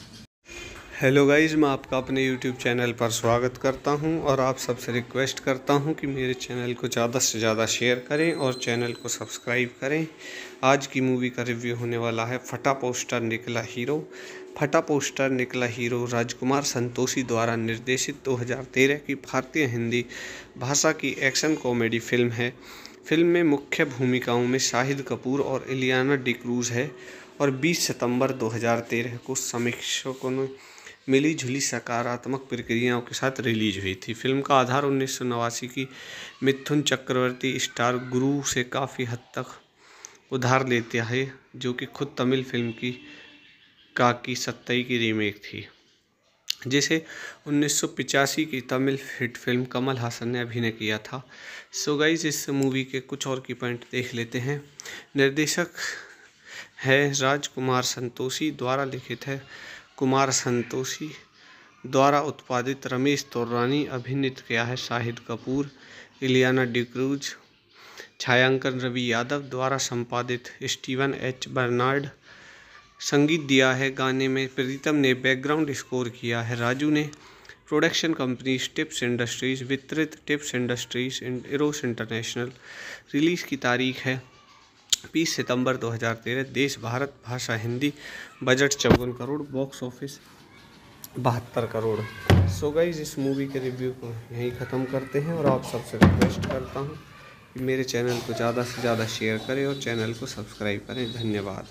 [SPEAKER 3] हेलो गाइस, मैं आपका अपने यूट्यूब चैनल पर स्वागत करता हूं और आप सबसे रिक्वेस्ट करता हूं कि मेरे चैनल को ज़्यादा से ज़्यादा शेयर करें और चैनल को सब्सक्राइब करें। आज की मूवी का रिव्यू होने वाला है फटा पोस्टर निकला हीरो। फटा पोस्टर निकला हीरो राजकुमार संतोषी द्वारा निर्देशित दो हज़ार तेरह की भारतीय हिंदी भाषा की एक्शन कॉमेडी फिल्म है। फिल्म में मुख्य भूमिकाओं में शाहिद कपूर और इलियाना डिक्रूज है और बीस सितंबर दो हज़ार तेरह को समीक्षकों ने मिली जुली सकारात्मक प्रक्रियाओं के साथ रिलीज हुई थी। फिल्म का आधार उन्नीस सौ नवासी की मिथुन चक्रवर्ती स्टार गुरु से काफ़ी हद तक उधार लेते है, जो कि खुद तमिल फिल्म की काकी सत्तई की रीमेक थी, जिसे उन्नीस सौ पिचासी की तमिल हिट फिल्म कमल हासन ने अभिनय किया था। सो गाइस, इस मूवी के कुछ और की पॉइंट देख लेते हैं। निर्देशक है राजकुमार संतोषी, द्वारा लिखित है कुमार संतोषी, द्वारा उत्पादित रमेश तौरानी अभिनीत किया है शाहिद कपूर, इलियाना डिक्रूज, छायांकन रवि यादव द्वारा संपादित स्टीवन एच बर्नार्ड, संगीत दिया है गाने में प्रीतम ने, बैकग्राउंड स्कोर किया है राजू ने, प्रोडक्शन कंपनी टिप्स इंडस्ट्रीज, वितरित Tips Industries and Eros International. Release की तारीख है बीस सितंबर दो हज़ार तेरह। देश भारत, भाषा हिंदी, बजट चौवन करोड़, बॉक्स ऑफिस बहत्तर करोड़। सो गाइस, इस मूवी के रिव्यू को यहीं ख़त्म करते हैं और आप सबसे रिक्वेस्ट करता हूँ कि मेरे चैनल को ज़्यादा से ज़्यादा शेयर करें और चैनल को सब्सक्राइब करें। धन्यवाद।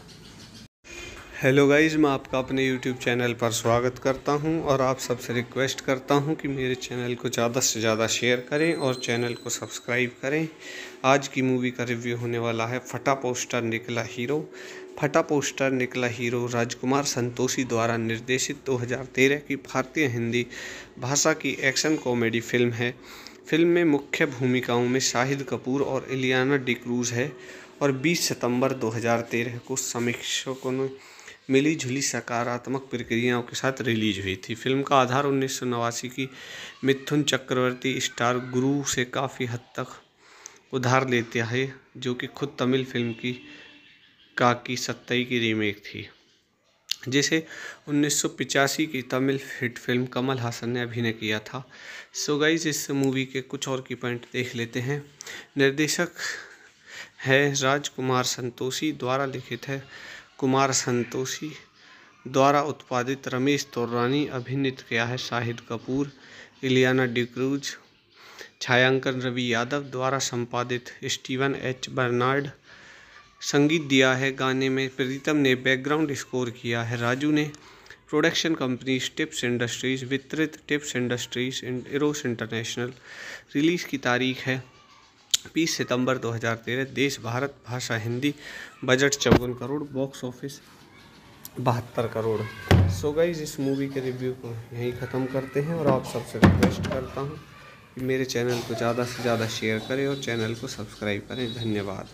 [SPEAKER 3] हेलो गाइस, मैं आपका अपने यूट्यूब चैनल पर स्वागत करता हूं और आप सबसे रिक्वेस्ट करता हूं कि मेरे चैनल को ज़्यादा से ज़्यादा शेयर करें और चैनल को सब्सक्राइब करें। आज की मूवी का रिव्यू होने वाला है फटा पोस्टर निकला हीरो। फटा पोस्टर निकला हीरो राजकुमार संतोषी द्वारा निर्देशित दो हज़ार तेरह की भारतीय हिंदी भाषा की एक्शन कॉमेडी फिल्म है। फिल्म में मुख्य भूमिकाओं में शाहिद कपूर और इलियाना डिक्रूज है और बीस सितंबर दो हज़ार तेरह को समीक्षकों ने मिली जुली सकारात्मक प्रक्रियाओं के साथ रिलीज हुई थी। फिल्म का आधार उन्नीस सौ नवासी की मिथुन चक्रवर्ती स्टार गुरु से काफ़ी हद तक उधार लेते है, जो कि खुद तमिल फिल्म की काकी सत्तई की रीमेक थी, जिसे उन्नीस सौ पिचासी की तमिल हिट फिल्म कमल हासन ने अभिनय किया था। सो गाइस, इस मूवी के कुछ और की पॉइंट देख लेते हैं। निर्देशक है राजकुमार संतोषी, द्वारा लिखित है कुमार संतोषी, द्वारा उत्पादित रमेश तौरानी अभिनीत किया है शाहिद कपूर, इलियाना डिक्रूज, छायांकन रवि यादव द्वारा संपादित स्टीवन एच बर्नार्ड, संगीत दिया है गाने में प्रीतम ने, बैकग्राउंड स्कोर किया है राजू ने, प्रोडक्शन कंपनी टिप्स इंडस्ट्रीज, वितरित Tips Industries and Eros International. Release की तारीख है बीस सितंबर दो हज़ार तेरह। देश भारत, भाषा हिंदी, बजट चौवन करोड़, बॉक्स ऑफिस बहत्तर करोड़। सो गाइस, इस मूवी के रिव्यू को यहीं ख़त्म करते हैं और आप सबसे रिक्वेस्ट करता हूँ कि मेरे चैनल को ज़्यादा से ज़्यादा शेयर करें और चैनल को सब्सक्राइब करें। धन्यवाद।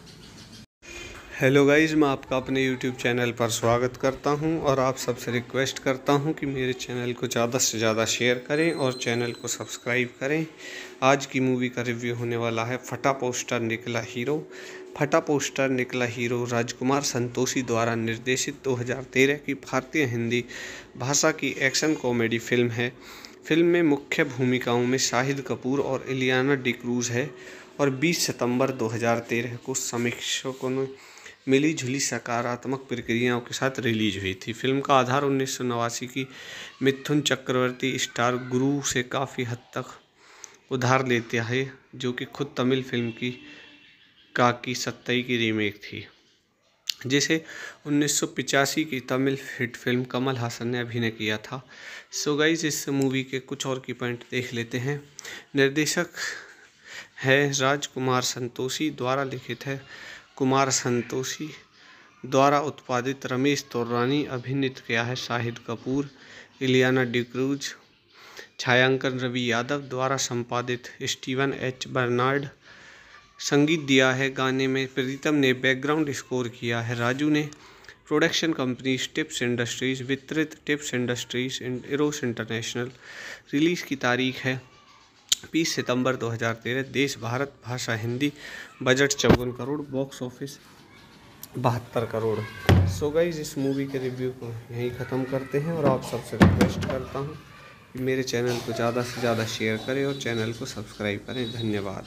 [SPEAKER 3] हेलो गाइस, मैं आपका अपने यूट्यूब चैनल पर स्वागत करता हूं और आप सबसे रिक्वेस्ट करता हूं कि मेरे चैनल को ज़्यादा से ज़्यादा शेयर करें और चैनल को सब्सक्राइब करें। आज की मूवी का रिव्यू होने वाला है फटा पोस्टर निकला हीरो। फटा पोस्टर निकला हीरो राजकुमार संतोषी द्वारा निर्देशित दो हज़ार तेरह की भारतीय हिंदी भाषा की एक्शन कॉमेडी फिल्म है। फिल्म में मुख्य भूमिकाओं में शाहिद कपूर और इलियाना डिक्रूज है और बीस सितंबर दो हज़ार तेरह को समीक्षकों ने मिली जुली सकारात्मक प्रक्रियाओं के साथ रिलीज हुई थी। फिल्म का आधार उन्नीस सौ नवासी की मिथुन चक्रवर्ती स्टार गुरु से काफ़ी हद तक उधार लेते है, जो कि खुद तमिल फिल्म की काकी सत्तई की रीमेक थी, जिसे उन्नीस सौ पिचासी की तमिल हिट फिल्म कमल हासन ने अभिनय किया था। सो गाइस, इस मूवी के कुछ और की पॉइंट देख लेते हैं। निर्देशक है राजकुमार संतोषी, द्वारा लिखित है कुमार संतोषी, द्वारा उत्पादित रमेश तौरानी, अभिनीत किया है शाहिद कपूर, इलियाना डिक्रूज, छायांकन रवि यादव, द्वारा संपादित स्टीवन एच बर्नार्ड, संगीत दिया है गाने में प्रीतम ने, बैकग्राउंड स्कोर किया है राजू ने, प्रोडक्शन कंपनी टिप्स इंडस्ट्रीज, वितरित Tips Industries and Eros International. Release की तारीख है बीस सितंबर दो हज़ार तेरह। देश भारत, भाषा हिंदी, बजट चौवन करोड़, बॉक्स ऑफिस बहत्तर करोड़। सो गाइस, इस मूवी के रिव्यू को यहीं ख़त्म करते हैं और आप सबसे रिक्वेस्ट करता हूँ कि मेरे चैनल को ज़्यादा से ज़्यादा शेयर करें और चैनल को सब्सक्राइब करें। धन्यवाद।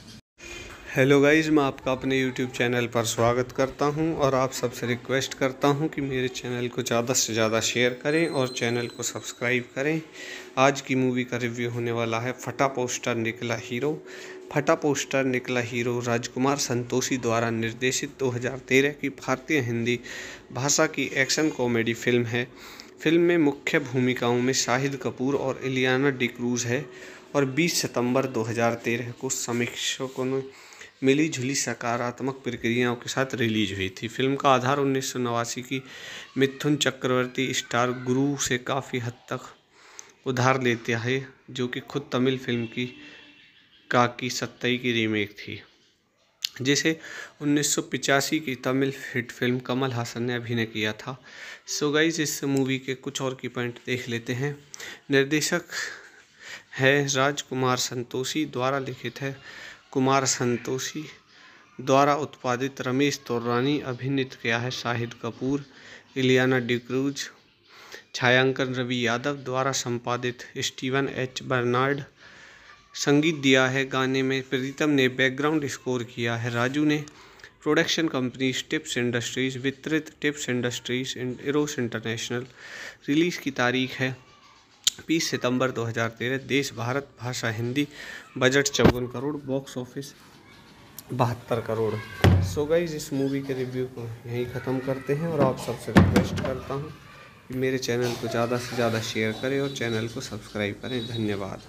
[SPEAKER 3] हेलो गाइस, मैं आपका अपने यूट्यूब चैनल पर स्वागत करता हूं और आप सबसे रिक्वेस्ट करता हूं कि मेरे चैनल को ज़्यादा से ज़्यादा शेयर करें और चैनल को सब्सक्राइब करें। आज की मूवी का रिव्यू होने वाला है फटा पोस्टर निकला हीरो। फटा पोस्टर निकला हीरो राजकुमार संतोषी द्वारा निर्देशित दो हज़ार तेरह की भारतीय हिंदी भाषा की एक्शन कॉमेडी फिल्म है। फिल्म में मुख्य भूमिकाओं में शाहिद कपूर और इलियाना डिक्रूज है और बीस सितंबर दो हज़ार तेरह को समीक्षकों ने मिली जुली सकारात्मक प्रक्रियाओं के साथ रिलीज हुई थी। फिल्म का आधार उन्नीस सौ नवासी की मिथुन चक्रवर्ती स्टार गुरु से काफ़ी हद तक उधार लेता है, जो कि खुद तमिल फिल्म की काकी सत्तई की रीमेक थी, जिसे उन्नीस सौ पिचासी की तमिल हिट फिल्म कमल हासन ने अभिनय किया था। सो गाइस, इस मूवी के कुछ और की पॉइंट देख लेते हैं। निर्देशक है राजकुमार संतोषी, द्वारा लिखित है कुमार संतोषी, द्वारा उत्पादित रमेश तौरानी, अभिनीत किया है शाहिद कपूर, इलियाना डिक्रूज, छायांकन रवि यादव, द्वारा संपादित स्टीवन एच बर्नार्ड, संगीत दिया है गाने में प्रीतम ने, बैकग्राउंड स्कोर किया है राजू ने, प्रोडक्शन कंपनी टिप्स इंडस्ट्रीज, वितरित Tips Industries and Eros International. Release की तारीख है बीस सितंबर दो हज़ार तेरह। देश भारत, भाषा हिंदी, बजट चौवन करोड़, बॉक्स ऑफिस बहत्तर करोड़। सो गाइस, इस मूवी के रिव्यू को यहीं ख़त्म करते हैं और आप सबसे रिक्वेस्ट करता हूँ कि मेरे चैनल को ज़्यादा से ज़्यादा शेयर करें और चैनल को सब्सक्राइब करें। धन्यवाद।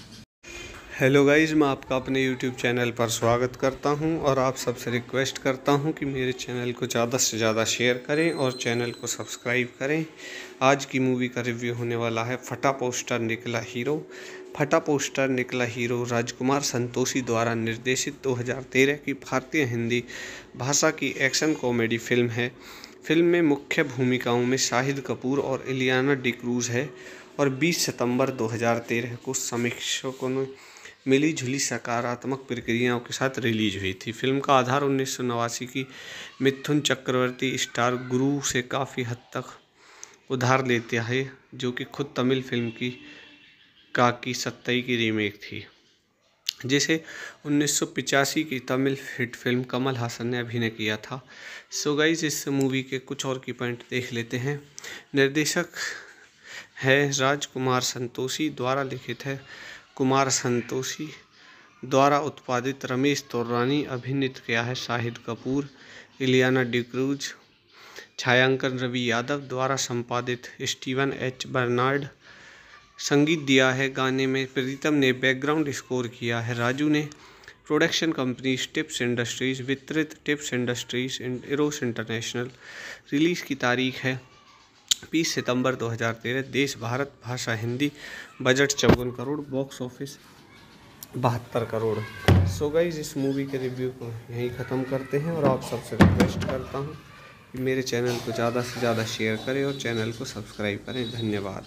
[SPEAKER 3] हेलो गाइस, मैं आपका अपने यूट्यूब चैनल पर स्वागत करता हूं और आप सबसे रिक्वेस्ट करता हूं कि मेरे चैनल को ज़्यादा से ज़्यादा शेयर करें और चैनल को सब्सक्राइब करें। आज की मूवी का रिव्यू होने वाला है फटा पोस्टर निकला हीरो। फटा पोस्टर निकला हीरो राजकुमार संतोषी द्वारा निर्देशित दो हज़ार तेरह की भारतीय हिंदी भाषा की एक्शन कॉमेडी फिल्म है। फिल्म में मुख्य भूमिकाओं में शाहिद कपूर और इलियाना डिक्रूज है और बीस सितंबर दो हज़ार तेरह को समीक्षकों ने मिली जुली सकारात्मक प्रक्रियाओं के साथ रिलीज हुई थी। फिल्म का आधार उन्नीस सौ नवासी की मिथुन चक्रवर्ती स्टार गुरु से काफ़ी हद तक उधार लेता है, जो कि खुद तमिल फिल्म की काकी सत्तई की रीमेक थी, जिसे उन्नीस सौ पिचासी की तमिल हिट फिल्म कमल हासन ने अभिनय किया था। सो गाइस, इस मूवी के कुछ और की पॉइंट देख लेते हैं। निर्देशक है राजकुमार संतोषी, द्वारा लिखित है कुमार संतोषी, द्वारा उत्पादित रमेश तौरानी, अभिनीत किया है शाहिद कपूर, इलियाना डिक्रूज, छायांकन रवि यादव, द्वारा संपादित स्टीवन एच बर्नार्ड, संगीत दिया है गाने में प्रीतम ने, बैकग्राउंड स्कोर किया है राजू ने, प्रोडक्शन कंपनी टिप्स इंडस्ट्रीज, वितरित Tips Industries and Eros International. Release की तारीख है बीस सितंबर दो हज़ार तेरह। देश भारत, भाषा हिंदी, बजट चौवन करोड़, बॉक्स ऑफिस बहत्तर करोड़। सो गाइस, इस मूवी के रिव्यू को यहीं ख़त्म करते हैं और आप सबसे रिक्वेस्ट करता हूँ कि मेरे चैनल को ज़्यादा से ज़्यादा शेयर करें और चैनल को सब्सक्राइब करें। धन्यवाद।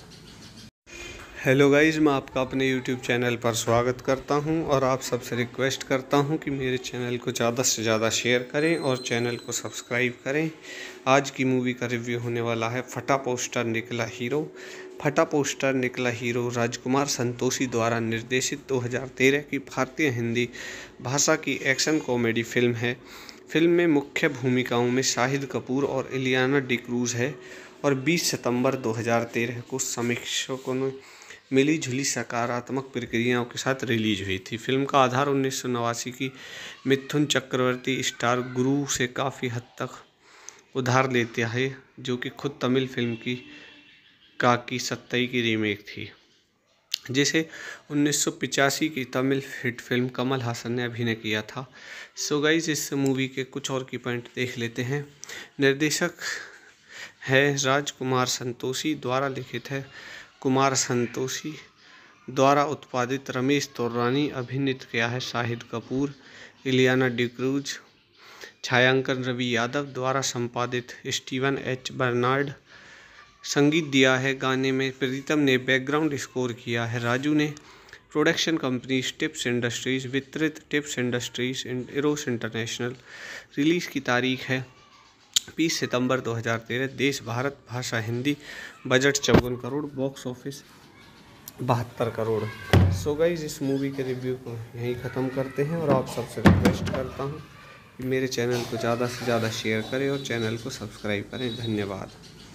[SPEAKER 3] हेलो गाइस, मैं आपका अपने यूट्यूब चैनल पर स्वागत करता हूं और आप सबसे रिक्वेस्ट करता हूं कि मेरे चैनल को ज़्यादा से ज़्यादा शेयर करें और चैनल को सब्सक्राइब करें। आज की मूवी का रिव्यू होने वाला है फटा पोस्टर निकला हीरो। फटा पोस्टर निकला हीरो राजकुमार संतोषी द्वारा निर्देशित दो हज़ार तेरह की भारतीय हिंदी भाषा की एक्शन कॉमेडी फिल्म है। फिल्म में मुख्य भूमिकाओं में शाहिद कपूर और इलियाना डिक्रूज है और बीस सितंबर दो हज़ार तेरह को समीक्षकों ने मिली जुली सकारात्मक प्रक्रियाओं के साथ रिलीज हुई थी। फिल्म का आधार उन्नीस सौ नवासी की मिथुन चक्रवर्ती स्टार गुरु से काफ़ी हद तक उधार लेते हैं, जो कि खुद तमिल फिल्म की काकी सत्तई की रीमेक थी, जिसे उन्नीस सौ पिचासी की तमिल हिट फिल्म कमल हासन ने अभिनय किया था। सो गाइस, इस मूवी के कुछ और की पॉइंट देख लेते हैं। निर्देशक है राजकुमार संतोषी, द्वारा लिखित है कुमार संतोषी, द्वारा उत्पादित रमेश तौरानी, अभिनीत किया है शाहिद कपूर, इलियाना डिक्रूज, छायांकन रवि यादव, द्वारा संपादित स्टीवन एच बर्नार्ड, संगीत दिया है गाने में प्रीतम ने, बैकग्राउंड स्कोर किया है राजू ने, प्रोडक्शन कंपनी टिप्स इंडस्ट्रीज, वितरित Tips Industries and Eros International. Release की तारीख है बीस सितंबर दो हज़ार तेरह। देश भारत, भाषा हिंदी, बजट चौवन करोड़, बॉक्स ऑफिस बहत्तर करोड़। सो गाइस, इस मूवी के रिव्यू को यहीं ख़त्म करते हैं और आप सबसे रिक्वेस्ट करता हूँ कि मेरे चैनल को ज़्यादा से ज़्यादा शेयर करें और चैनल को सब्सक्राइब करें। धन्यवाद।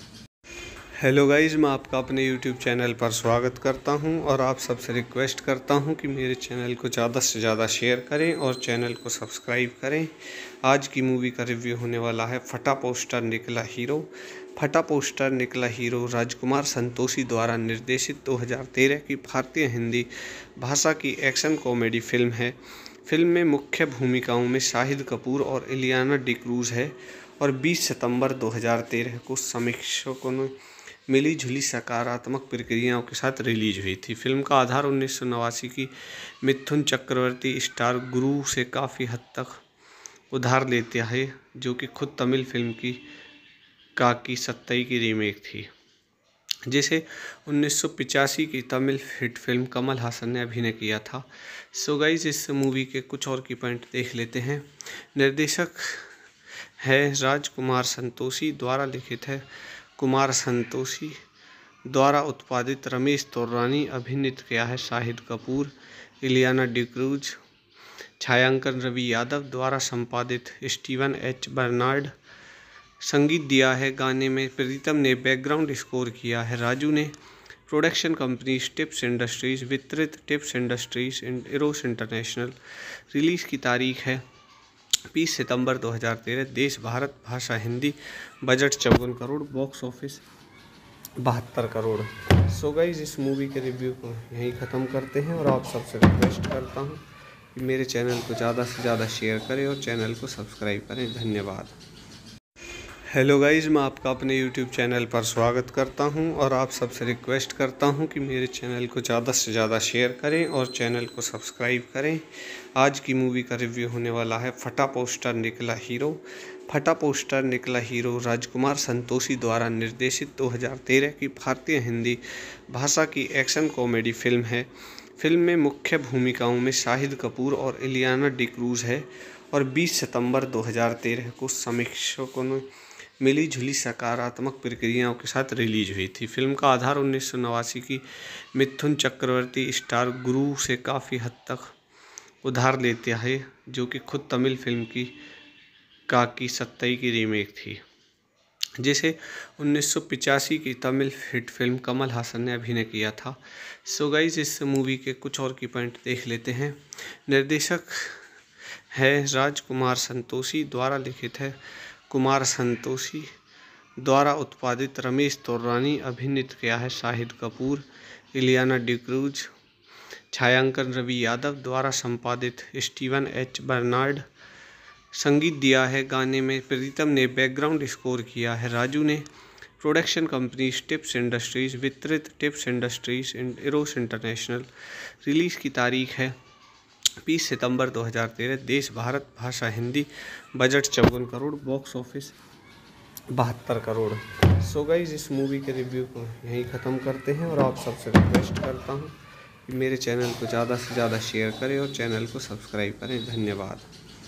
[SPEAKER 3] हेलो गाइस, मैं आपका अपने यूट्यूब चैनल पर स्वागत करता हूं और आप सबसे रिक्वेस्ट करता हूं कि मेरे चैनल को ज़्यादा से ज़्यादा शेयर करें और चैनल को सब्सक्राइब करें। आज की मूवी का रिव्यू होने वाला है फटा पोस्टर निकला हीरो। फटा पोस्टर निकला हीरो राजकुमार संतोषी द्वारा निर्देशित दो हज़ार तेरह की भारतीय हिंदी भाषा की एक्शन कॉमेडी फिल्म है। फिल्म में मुख्य भूमिकाओं में शाहिद कपूर और इलियाना डिक्रूज है और बीस सितंबर दो हज़ार तेरह को समीक्षकों ने मिली जुली सकारात्मक प्रक्रियाओं के साथ रिलीज हुई थी। फिल्म का आधार उन्नीस सौ नवासी की मिथुन चक्रवर्ती स्टार गुरु से काफ़ी हद तक उधार लेते हैं, जो कि खुद तमिल फिल्म की काकी सत्तई की रीमेक थी, जिसे उन्नीस सौ पिचासी की तमिल हिट फिल्म कमल हासन ने अभिनय किया था। सो गाइस, इस मूवी के कुछ और की पॉइंट देख लेते हैं। निर्देशक है राजकुमार संतोषी, द्वारा लिखित है कुमार संतोषी, द्वारा उत्पादित रमेश तौरानी, अभिनीत किया है शाहिद कपूर, इलियाना डिक्रूज, छायांकन रवि यादव, द्वारा संपादित स्टीवन एच बर्नार्ड, संगीत दिया है गाने में प्रीतम ने, बैकग्राउंड स्कोर किया है राजू ने, प्रोडक्शन कंपनी टिप्स इंडस्ट्रीज, वितरित Tips Industries and Eros International. Release की तारीख है बीस सितंबर दो हज़ार तेरह। देश भारत, भाषा हिंदी, बजट चौवन करोड़, बॉक्स ऑफिस बहत्तर करोड़। सो गाइस, इस मूवी के रिव्यू को यहीं ख़त्म करते हैं और आप सबसे रिक्वेस्ट करता हूँ कि मेरे चैनल को ज़्यादा से ज़्यादा शेयर करें और चैनल को सब्सक्राइब करें। धन्यवाद। हेलो गाइस, मैं आपका अपने यूट्यूब चैनल पर स्वागत करता हूं और आप सबसे रिक्वेस्ट करता हूं कि मेरे चैनल को ज़्यादा से ज़्यादा शेयर करें और चैनल को सब्सक्राइब करें। आज की मूवी का रिव्यू होने वाला है फटा पोस्टर निकला हीरो। फटा पोस्टर निकला हीरो राजकुमार संतोषी द्वारा निर्देशित दो हज़ार तेरह की भारतीय हिंदी भाषा की एक्शन कॉमेडी फिल्म है। फिल्म में मुख्य भूमिकाओं में शाहिद कपूर और इलियाना डिक्रूज है और बीस सितंबर दो हज़ार तेरह को समीक्षकों ने मिली जुली सकारात्मक प्रक्रियाओं के साथ रिलीज हुई थी। फिल्म का आधार उन्नीस सौ नवासी की मिथुन चक्रवर्ती स्टार गुरु से काफ़ी हद तक उधार लेते हैं, जो कि खुद तमिल फिल्म की काकी सत्तई की रीमेक थी, जिसे उन्नीस सौ पिचासी की तमिल हिट फिल्म कमल हासन ने अभिनय किया था। सो गाइस, इस मूवी के कुछ और की पॉइंट देख लेते हैं। निर्देशक है राजकुमार संतोषी, द्वारा लिखित है कुमार संतोषी, द्वारा उत्पादित रमेश तौरानी, अभिनीत किया है शाहिद कपूर, इलियाना डिक्रूज, छायांकन रवि यादव, द्वारा संपादित स्टीवन एच बर्नार्ड, संगीत दिया है गाने में प्रीतम ने, बैकग्राउंड स्कोर किया है राजू ने, प्रोडक्शन कंपनी टिप्स इंडस्ट्रीज, वितरित Tips Industries and Eros International. Release की तारीख है बीस सितंबर दो हज़ार तेरह। देश भारत, भाषा हिंदी, बजट चौवन करोड़, बॉक्स ऑफिस बहत्तर करोड़। सो गाइस, इस मूवी के रिव्यू को यहीं ख़त्म करते हैं और आप सबसे रिक्वेस्ट करता हूँ कि मेरे चैनल को ज़्यादा से ज़्यादा शेयर करें और चैनल को सब्सक्राइब करें। धन्यवाद।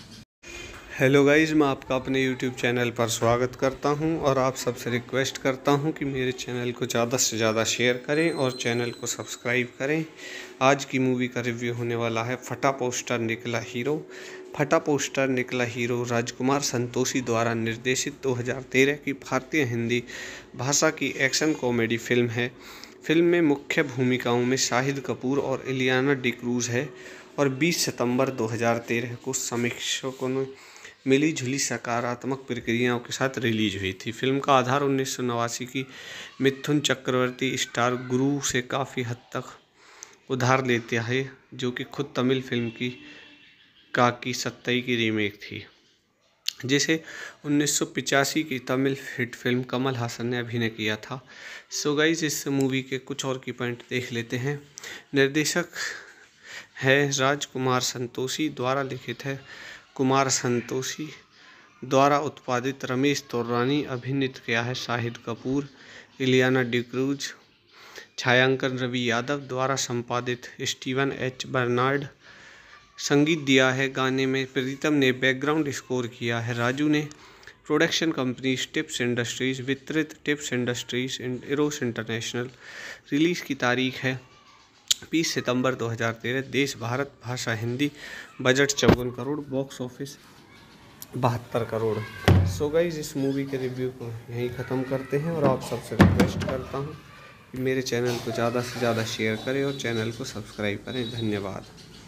[SPEAKER 3] हेलो गाइस, मैं आपका अपने यूट्यूब चैनल पर स्वागत करता हूं और आप सबसे रिक्वेस्ट करता हूं कि मेरे चैनल को ज़्यादा से ज़्यादा शेयर करें और चैनल को सब्सक्राइब करें। आज की मूवी का रिव्यू होने वाला है फटा पोस्टर निकला हीरो। फटा पोस्टर निकला हीरो राजकुमार संतोषी द्वारा निर्देशित दो हज़ार तेरह की भारतीय हिंदी भाषा की एक्शन कॉमेडी फिल्म है। फिल्म में मुख्य भूमिकाओं में शाहिद कपूर और इलियाना डिक्रूज है और बीस सितंबर दो हज़ार तेरह को समीक्षकों ने मिली जुली सकारात्मक प्रक्रियाओं के साथ रिलीज हुई थी। फिल्म का आधार उन्नीस सौ नवासी की मिथुन चक्रवर्ती स्टार गुरु से काफ़ी हद तक उधार लेता है, जो कि खुद तमिल फिल्म की काकी सत्तई की रीमेक थी, जिसे उन्नीस सौ पिचासी की तमिल हिट फिल्म कमल हासन ने अभिनय किया था। सो गाइस, इस मूवी के कुछ और की पॉइंट देख लेते हैं। निर्देशक है राजकुमार संतोषी, द्वारा लिखित है कुमार संतोषी, द्वारा उत्पादित रमेश तोरानी, अभिनीत किया है शाहिद कपूर, इलियाना डिक्रूज, छायांकन रवि यादव, द्वारा संपादित स्टीवन एच बर्नार्ड, संगीत दिया है गाने में प्रीतम ने, बैकग्राउंड स्कोर किया है राजू ने, प्रोडक्शन कंपनी टिप्स इंडस्ट्रीज, वितरित Tips Industries and Eros International. Release की तारीख है बीस सितंबर दो हज़ार तेरह। देश भारत, भाषा हिंदी, बजट चौवन करोड़, बॉक्स ऑफिस बहत्तर करोड़। सो गाइस, इस मूवी के रिव्यू को यहीं ख़त्म करते हैं और आप सबसे रिक्वेस्ट करता हूँ कि मेरे चैनल को ज़्यादा से ज़्यादा शेयर करें और चैनल को सब्सक्राइब करें। धन्यवाद।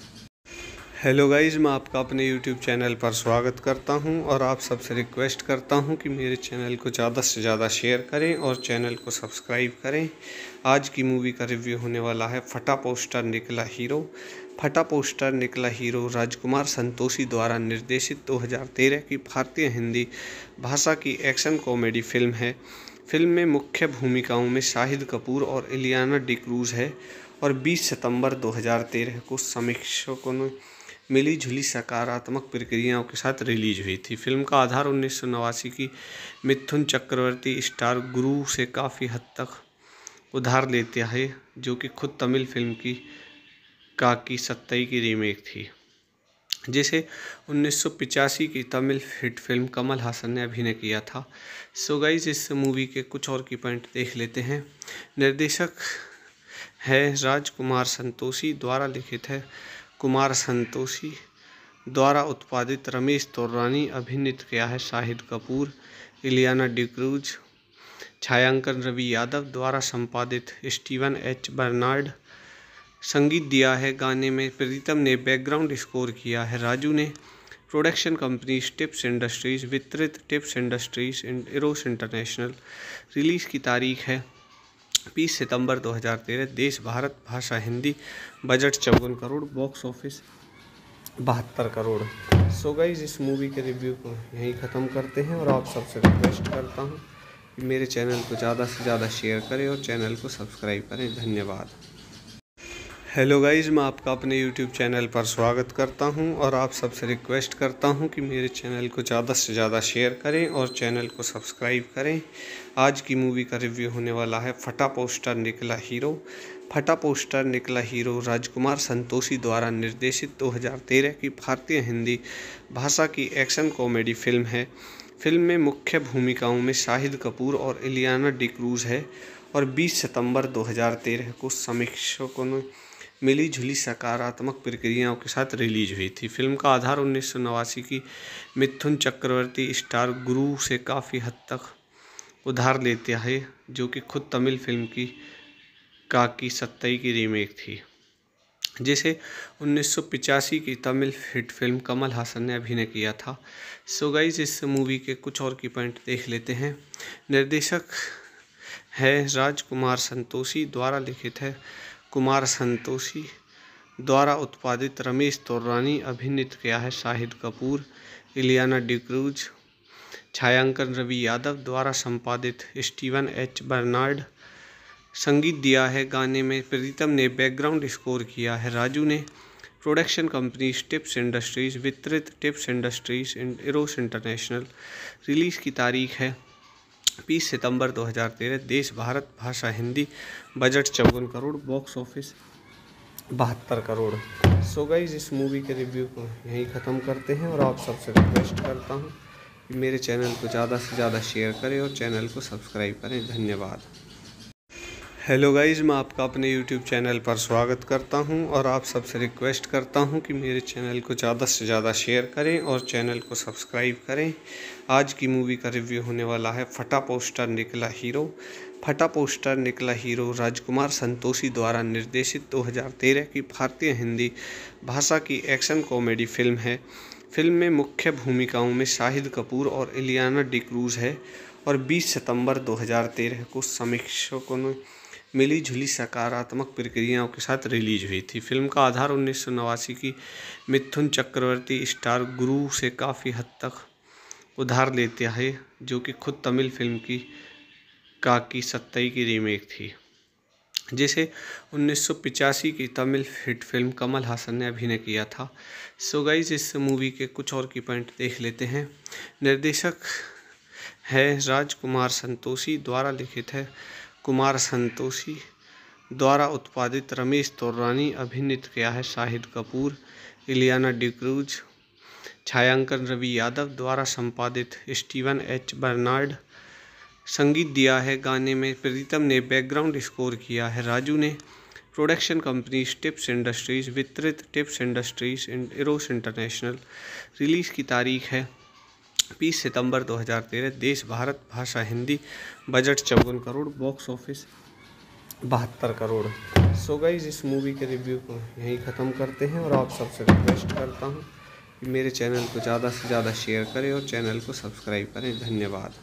[SPEAKER 3] हेलो गाइस, मैं आपका अपने यूट्यूब चैनल पर स्वागत करता हूं और आप सबसे रिक्वेस्ट करता हूं कि मेरे चैनल को ज़्यादा से ज़्यादा शेयर करें और चैनल को सब्सक्राइब करें। आज की मूवी का रिव्यू होने वाला है फटा पोस्टर निकला हीरो। फटा पोस्टर निकला हीरो राजकुमार संतोषी द्वारा निर्देशित दो हज़ार तेरह की भारतीय हिंदी भाषा की एक्शन कॉमेडी फिल्म है। फिल्म में मुख्य भूमिकाओं में शाहिद कपूर और इलियाना डिक्रूज है और बीस सितंबर दो हज़ार तेरह को समीक्षकों ने मिली जुली सकारात्मक प्रक्रियाओं के साथ रिलीज हुई थी। फिल्म का आधार उन्नीस सौ नवासी की मिथुन चक्रवर्ती स्टार गुरु से काफ़ी हद तक उधार लेता है, जो कि खुद तमिल फिल्म की काकी सत्तई की रीमेक थी, जिसे उन्नीस सौ पिचासी की तमिल हिट फिल्म कमल हासन ने अभिनय किया था। सो गाइस, इस मूवी के कुछ और की पॉइंट देख लेते हैं। निर्देशक है राजकुमार संतोषी, द्वारा लिखित है कुमार संतोषी, द्वारा उत्पादित रमेश तोरानी, अभिनीत किया है शाहिद कपूर, इलियाना डिक्रूज, छायांकन रवि यादव, द्वारा संपादित स्टीवन एच बर्नार्ड, संगीत दिया है गाने में प्रीतम ने, बैकग्राउंड स्कोर किया है राजू ने, प्रोडक्शन कंपनी टिप्स इंडस्ट्रीज, वितरित Tips Industries and Eros International. Release की तारीख है बीस सितंबर दो हज़ार तेरह। देश भारत, भाषा हिंदी, बजट चौवन करोड़, बॉक्स ऑफिस बहत्तर करोड़। सो गाइस, इस मूवी के रिव्यू को यहीं ख़त्म करते हैं और आप सबसे रिक्वेस्ट करता हूँ कि मेरे चैनल को ज़्यादा से ज़्यादा शेयर करें और चैनल को सब्सक्राइब करें। धन्यवाद। हेलो गाइस, मैं आपका अपने यूट्यूब चैनल पर स्वागत करता हूं और आप सबसे रिक्वेस्ट करता हूं कि मेरे चैनल को ज़्यादा से ज़्यादा शेयर करें और चैनल को सब्सक्राइब करें। आज की मूवी का रिव्यू होने वाला है फटा पोस्टर निकला हीरो। फटा पोस्टर निकला हीरो राजकुमार संतोषी द्वारा निर्देशित दो हज़ार तेरह की भारतीय हिंदी भाषा की एक्शन कॉमेडी फिल्म है। फिल्म में मुख्य भूमिकाओं में शाहिद कपूर और इलियाना डिक्रूज है और बीस सितंबर दो हज़ार तेरह को समीक्षकों ने मिली जुली सकारात्मक प्रक्रियाओं के साथ रिलीज हुई थी। फिल्म का आधार उन्नीस सौ नवासी की मिथुन चक्रवर्ती स्टार गुरु से काफ़ी हद तक उधार लेता है, जो कि खुद तमिल फिल्म की काकी सत्तई की रीमेक थी, जिसे उन्नीस सौ पिचासी की तमिल हिट फिल्म कमल हासन ने अभिनय किया था। सो गाइस, इस मूवी के कुछ और की पॉइंट देख लेते हैं। निर्देशक है राजकुमार संतोषी, द्वारा लिखित है कुमार संतोषी, द्वारा उत्पादित रमेश तोरानी, अभिनीत किया है शाहिद कपूर, इलियाना डिक्रूज, छायांकन रवि यादव, द्वारा संपादित स्टीवन एच बर्नार्ड, संगीत दिया है गाने में प्रीतम ने, बैकग्राउंड स्कोर किया है राजू ने, प्रोडक्शन कंपनी टिप्स इंडस्ट्रीज, वितरित Tips Industries and Eros International. Release की तारीख है बीस सितंबर दो हज़ार तेरह। देश भारत, भाषा हिंदी, बजट चौवन करोड़, बॉक्स ऑफिस बहत्तर करोड़। सो गाइस, इस मूवी के रिव्यू को यहीं ख़त्म करते हैं और आप सबसे रिक्वेस्ट करता हूँ कि मेरे चैनल को ज़्यादा से ज़्यादा शेयर करें और चैनल को सब्सक्राइब करें। धन्यवाद। हेलो गाइस, मैं आपका अपने यूट्यूब चैनल पर स्वागत करता हूं और आप सबसे रिक्वेस्ट करता हूं कि मेरे चैनल को ज़्यादा से ज़्यादा शेयर करें और चैनल को सब्सक्राइब करें। आज की मूवी का रिव्यू होने वाला है फटा पोस्टर निकला हीरो। फटा पोस्टर निकला हीरो राजकुमार संतोषी द्वारा निर्देशित दो हज़ार तेरह की भारतीय हिंदी भाषा की एक्शन कॉमेडी फिल्म है। फिल्म में मुख्य भूमिकाओं में शाहिद कपूर और इलियाना डिक्रूज है और बीस सितंबर दो हज़ार तेरह को समीक्षकों ने मिली जुली सकारात्मक प्रतिक्रियाओं के साथ रिलीज हुई थी। फिल्म का आधार उन्नीस सौ नवासी की मिथुन चक्रवर्ती स्टार गुरु से काफ़ी हद तक उधार लेता है, जो कि खुद तमिल फिल्म की काकी सत्तई की रीमेक थी, जिसे उन्नीस सौ पिचासी की तमिल हिट फिल्म कमल हासन ने अभिनय किया था। सो गाइस, इस मूवी के कुछ और की पॉइंट देख लेते हैं। निर्देशक है राजकुमार संतोषी, द्वारा लिखित है कुमार संतोषी, द्वारा उत्पादित रमेश तौरानी, अभिनीत किया है शाहिद कपूर, इलियाना डिक्रूज, छायांकन रवि यादव, द्वारा संपादित स्टीवन एच बर्नार्ड, संगीत दिया है गाने में प्रीतम ने, बैकग्राउंड स्कोर किया है राजू ने, प्रोडक्शन कंपनी टिप्स इंडस्ट्रीज, वितरित Tips Industries and Eros International. Release की तारीख है बीस सितंबर दो हज़ार तेरह। देश भारत, भाषा हिंदी, बजट चौवन करोड़, बॉक्स ऑफिस बहत्तर करोड़। सो गाइस, इस मूवी के रिव्यू को यहीं ख़त्म करते हैं और आप सबसे रिक्वेस्ट करता हूँ कि मेरे चैनल को ज़्यादा से ज़्यादा शेयर करें और चैनल को सब्सक्राइब करें। धन्यवाद।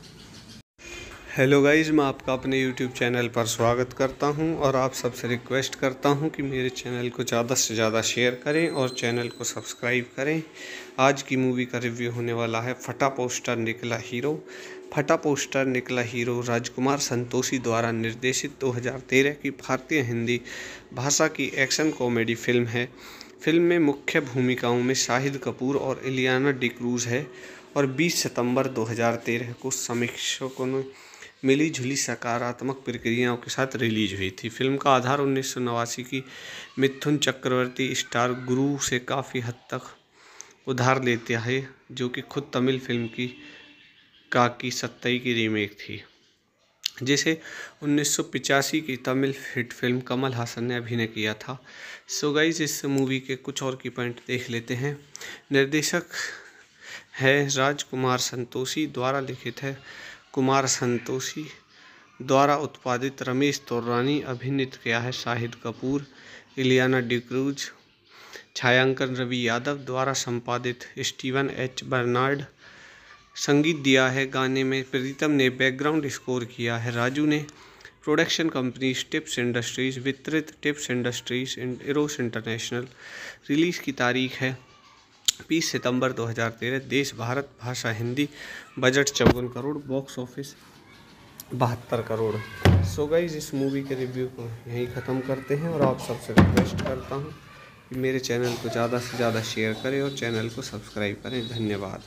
[SPEAKER 3] हेलो गाइज़, मैं आपका अपने यूट्यूब चैनल पर स्वागत करता हूं और आप सबसे रिक्वेस्ट करता हूं कि मेरे चैनल को ज़्यादा से ज़्यादा शेयर करें और चैनल को सब्सक्राइब करें। आज की मूवी का रिव्यू होने वाला है फटा पोस्टर निकला हीरो। फटा पोस्टर निकला हीरो राजकुमार संतोषी द्वारा निर्देशित दो हज़ार तेरह की भारतीय हिंदी भाषा की एक्शन कॉमेडी फिल्म है। फिल्म में मुख्य भूमिकाओं में शाहिद कपूर और इलियाना डिक्रूज है और बीस सितंबर दो हज़ार तेरह को समीक्षकों ने मिली जुली सकारात्मक प्रतिक्रियाओं के साथ रिलीज हुई थी। फिल्म का आधार उन्नीस सौ नवासी की मिथुन चक्रवर्ती स्टार गुरु से काफ़ी हद तक उधार लेता है, जो कि खुद तमिल फिल्म की काकी सत्तई की रीमेक थी, जिसे उन्नीस सौ पिचासी की तमिल हिट फिल्म कमल हासन ने अभिनय किया था। सो गाइस, इस मूवी के कुछ और की पॉइंट देख लेते हैं। निर्देशक है राजकुमार संतोषी, द्वारा लिखित है कुमार संतोषी, द्वारा उत्पादित रमेश तौरानी, अभिनीत किया है शाहिद कपूर, इलियाना डिक्रूज, छायांकन रवि यादव, द्वारा संपादित स्टीवन एच बर्नार्ड, संगीत दिया है गाने में प्रीतम ने, बैकग्राउंड स्कोर किया है राजू ने, प्रोडक्शन कंपनी टिप्स इंडस्ट्रीज, वितरित Tips Industries and Eros International. Release की तारीख है बीस सितंबर दो हज़ार तेरह। देश भारत, भाषा हिंदी, बजट चौवन करोड़, बॉक्स ऑफिस बहत्तर करोड़। सो गाइस, इस मूवी के रिव्यू को यहीं ख़त्म करते हैं और आप सबसे रिक्वेस्ट करता हूँ कि मेरे चैनल को ज़्यादा से ज़्यादा शेयर करें और चैनल को सब्सक्राइब करें। धन्यवाद।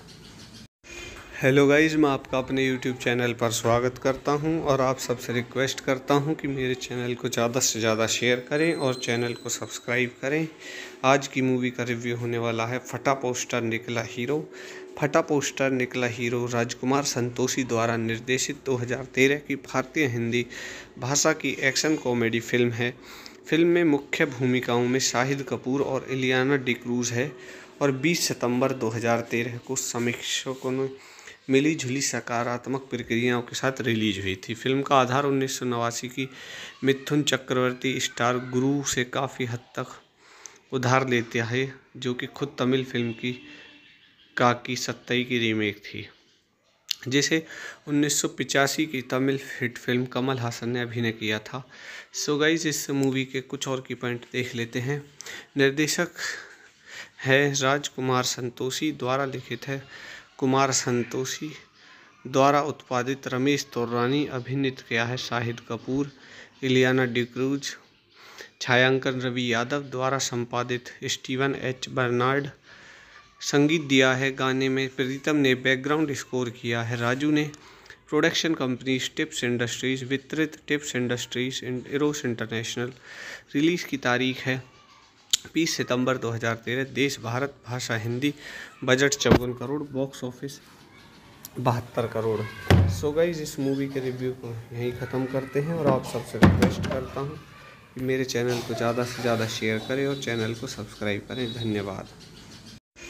[SPEAKER 3] हेलो गाइज़, मैं आपका अपने यूट्यूब चैनल पर स्वागत करता हूं और आप सबसे रिक्वेस्ट करता हूं कि मेरे चैनल को ज़्यादा से ज़्यादा शेयर करें और चैनल को सब्सक्राइब करें। आज की मूवी का रिव्यू होने वाला है फटा पोस्टर निकला हीरो। फटा पोस्टर निकला हीरो राजकुमार संतोषी द्वारा निर्देशित दो हज़ार तेरह की भारतीय हिंदी भाषा की एक्शन कॉमेडी फिल्म है। फिल्म में मुख्य भूमिकाओं में शाहिद कपूर और इलियाना डिक्रूज है और बीस सितंबर दो हज़ार तेरह को समीक्षकों ने मिली जुली सकारात्मक प्रतिक्रियाओं के साथ रिलीज हुई थी। फिल्म का आधार उन्नीस सौ नवासी की मिथुन चक्रवर्ती स्टार गुरु से काफ़ी हद तक उधार लेता है, जो कि खुद तमिल फिल्म की काकी सत्तई की रीमेक थी, जिसे उन्नीस सौ पिचासी की तमिल हिट फिल्म कमल हासन ने अभिनय किया था। सो गाइस, इस मूवी के कुछ और की पॉइंट देख लेते हैं। निर्देशक है राजकुमार संतोषी, द्वारा लिखित है कुमार संतोषी, द्वारा उत्पादित रमेश तौरानी, अभिनीत किया है शाहिद कपूर, इलियाना डिक्रूज, छायांकन रवि यादव, द्वारा संपादित स्टीवन एच बर्नार्ड, संगीत दिया है गाने में प्रीतम ने, बैकग्राउंड स्कोर किया है राजू ने, प्रोडक्शन कंपनी टिप्स इंडस्ट्रीज, वितरित Tips Industries and Eros International. Release की तारीख है बीस सितंबर दो हज़ार तेरह। देश भारत, भाषा हिंदी, बजट चौवन करोड़, बॉक्स ऑफिस बहत्तर करोड़। सो गाइस, इस मूवी के रिव्यू को यहीं ख़त्म करते हैं और आप सबसे रिक्वेस्ट करता हूँ कि मेरे चैनल को ज़्यादा से ज़्यादा शेयर करें और चैनल को सब्सक्राइब करें। धन्यवाद।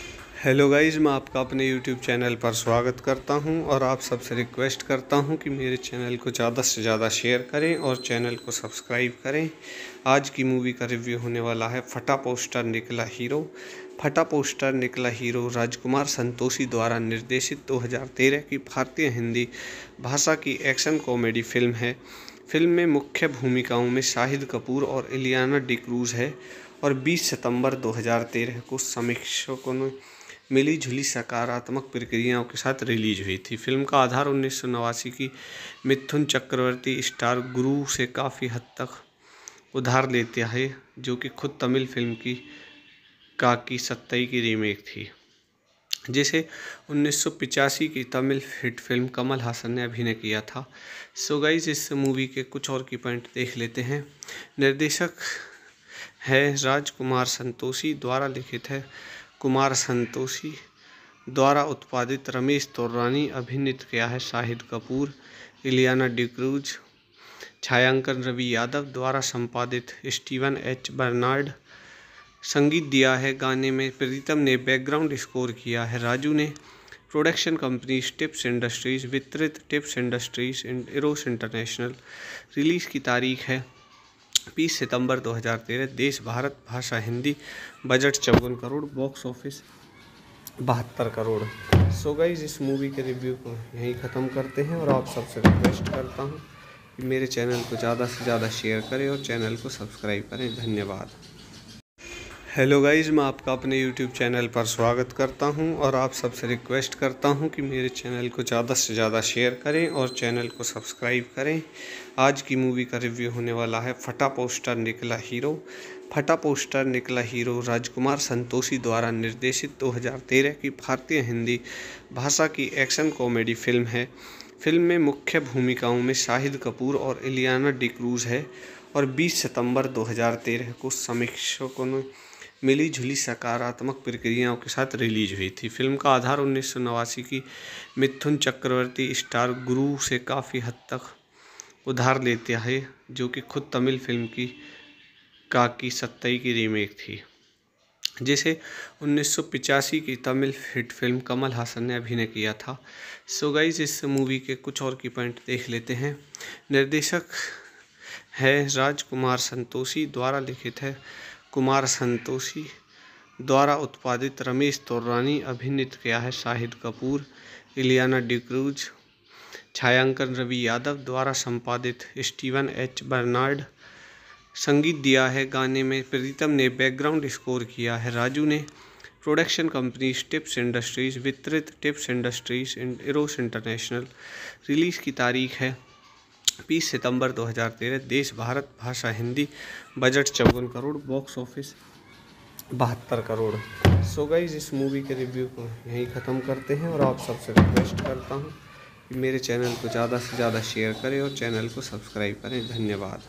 [SPEAKER 3] हेलो गाइज, मैं आपका अपने यूट्यूब चैनल पर स्वागत करता हूं और आप सबसे रिक्वेस्ट करता हूं कि मेरे चैनल को ज़्यादा से ज़्यादा शेयर करें और चैनल को सब्सक्राइब करें। आज की मूवी का रिव्यू होने वाला है फटा पोस्टर निकला हीरो। फटा पोस्टर निकला हीरो राजकुमार संतोषी द्वारा निर्देशित दो हज़ार तेरह की भारतीय हिंदी भाषा की एक्शन कॉमेडी फिल्म है। फिल्म में मुख्य भूमिकाओं में शाहिद कपूर और इलियाना डिक्रूज है और बीस सितंबर दो हज़ार तेरह को समीक्षकों ने मिली जुली सकारात्मक प्रक्रियाओं के साथ रिलीज हुई थी। फिल्म का आधार उन्नीस सौ नवासी की मिथुन चक्रवर्ती स्टार गुरु से काफ़ी हद तक उधार लेता है, जो कि खुद तमिल फिल्म की काकी सत्तई की रीमेक थी, जिसे उन्नीस सौ पिचासी की तमिल हिट फिल्म कमल हासन ने अभिनय किया था। सो गाइस, इस मूवी के कुछ और की पॉइंट देख लेते हैं। निर्देशक है राजकुमार संतोषी, द्वारा लिखित है कुमार संतोषी, द्वारा उत्पादित रमेश तोरानी, अभिनीत किया है शाहिद कपूर, इलियाना डिक्रूज, छायांकन रवि यादव, द्वारा संपादित स्टीवन एच बर्नार्ड, संगीत दिया है गाने में प्रीतम ने, बैकग्राउंड स्कोर किया है राजू ने, प्रोडक्शन कंपनी टिप्स इंडस्ट्रीज, वितरित Tips Industries and Eros International. Release की तारीख है बीस सितंबर दो हज़ार तेरह। देश भारत, भाषा हिंदी, बजट चौवन करोड़, बॉक्स ऑफिस बहत्तर करोड़। सो गाइस, इस मूवी के रिव्यू को यहीं ख़त्म करते हैं और आप सबसे रिक्वेस्ट करता हूं कि मेरे चैनल को ज़्यादा से ज़्यादा शेयर करें और चैनल को सब्सक्राइब करें। धन्यवाद। हेलो गाइज, मैं आपका अपने यूट्यूब चैनल पर स्वागत करता हूं और आप सबसे रिक्वेस्ट करता हूं कि मेरे चैनल को ज़्यादा से ज़्यादा शेयर करें और चैनल को सब्सक्राइब करें। आज की मूवी का रिव्यू होने वाला है फटा पोस्टर निकला हीरो। फटा पोस्टर निकला हीरो राजकुमार संतोषी द्वारा निर्देशित दो हज़ार तेरह की भारतीय हिंदी भाषा की एक्शन कॉमेडी फिल्म है। फिल्म में मुख्य भूमिकाओं में शाहिद कपूर और इलियाना डिक्रूज है और बीस सितंबर दो हज़ार तेरह को समीक्षकों ने मिली जुली सकारात्मक प्रक्रियाओं के साथ रिलीज हुई थी। फिल्म का आधार उन्नीस सौ नवासी की मिथुन चक्रवर्ती स्टार गुरु से काफ़ी हद तक उधार लेता है, जो कि खुद तमिल फिल्म की काकी सत्तई की रीमेक थी, जिसे उन्नीस सौ पिचासी की तमिल हिट फिल्म कमल हासन ने अभिनय किया था। सो गाइस, इस मूवी के कुछ और की पॉइंट देख लेते हैं। निर्देशक है राजकुमार संतोषी, द्वारा लिखित है कुमार संतोषी, द्वारा उत्पादित रमेश तोरानी, अभिनीत किया है शाहिद कपूर, इलियाना डिक्रूज, छायांकन रवि यादव, द्वारा संपादित स्टीवन एच बर्नार्ड, संगीत दिया है गाने में प्रीतम ने, बैकग्राउंड स्कोर किया है राजू ने, प्रोडक्शन कंपनी टिप्स इंडस्ट्रीज, वितरित Tips Industries and Eros International. Release की तारीख है बीस सितंबर दो हज़ार तेरह। देश भारत, भाषा हिंदी, बजट चौवन करोड़, बॉक्स ऑफिस बहत्तर करोड़। सो गाइस, इस मूवी के रिव्यू को यहीं ख़त्म करते हैं और आप सबसे रिक्वेस्ट करता हूं कि मेरे चैनल को ज़्यादा से ज़्यादा शेयर करें और चैनल को सब्सक्राइब करें। धन्यवाद।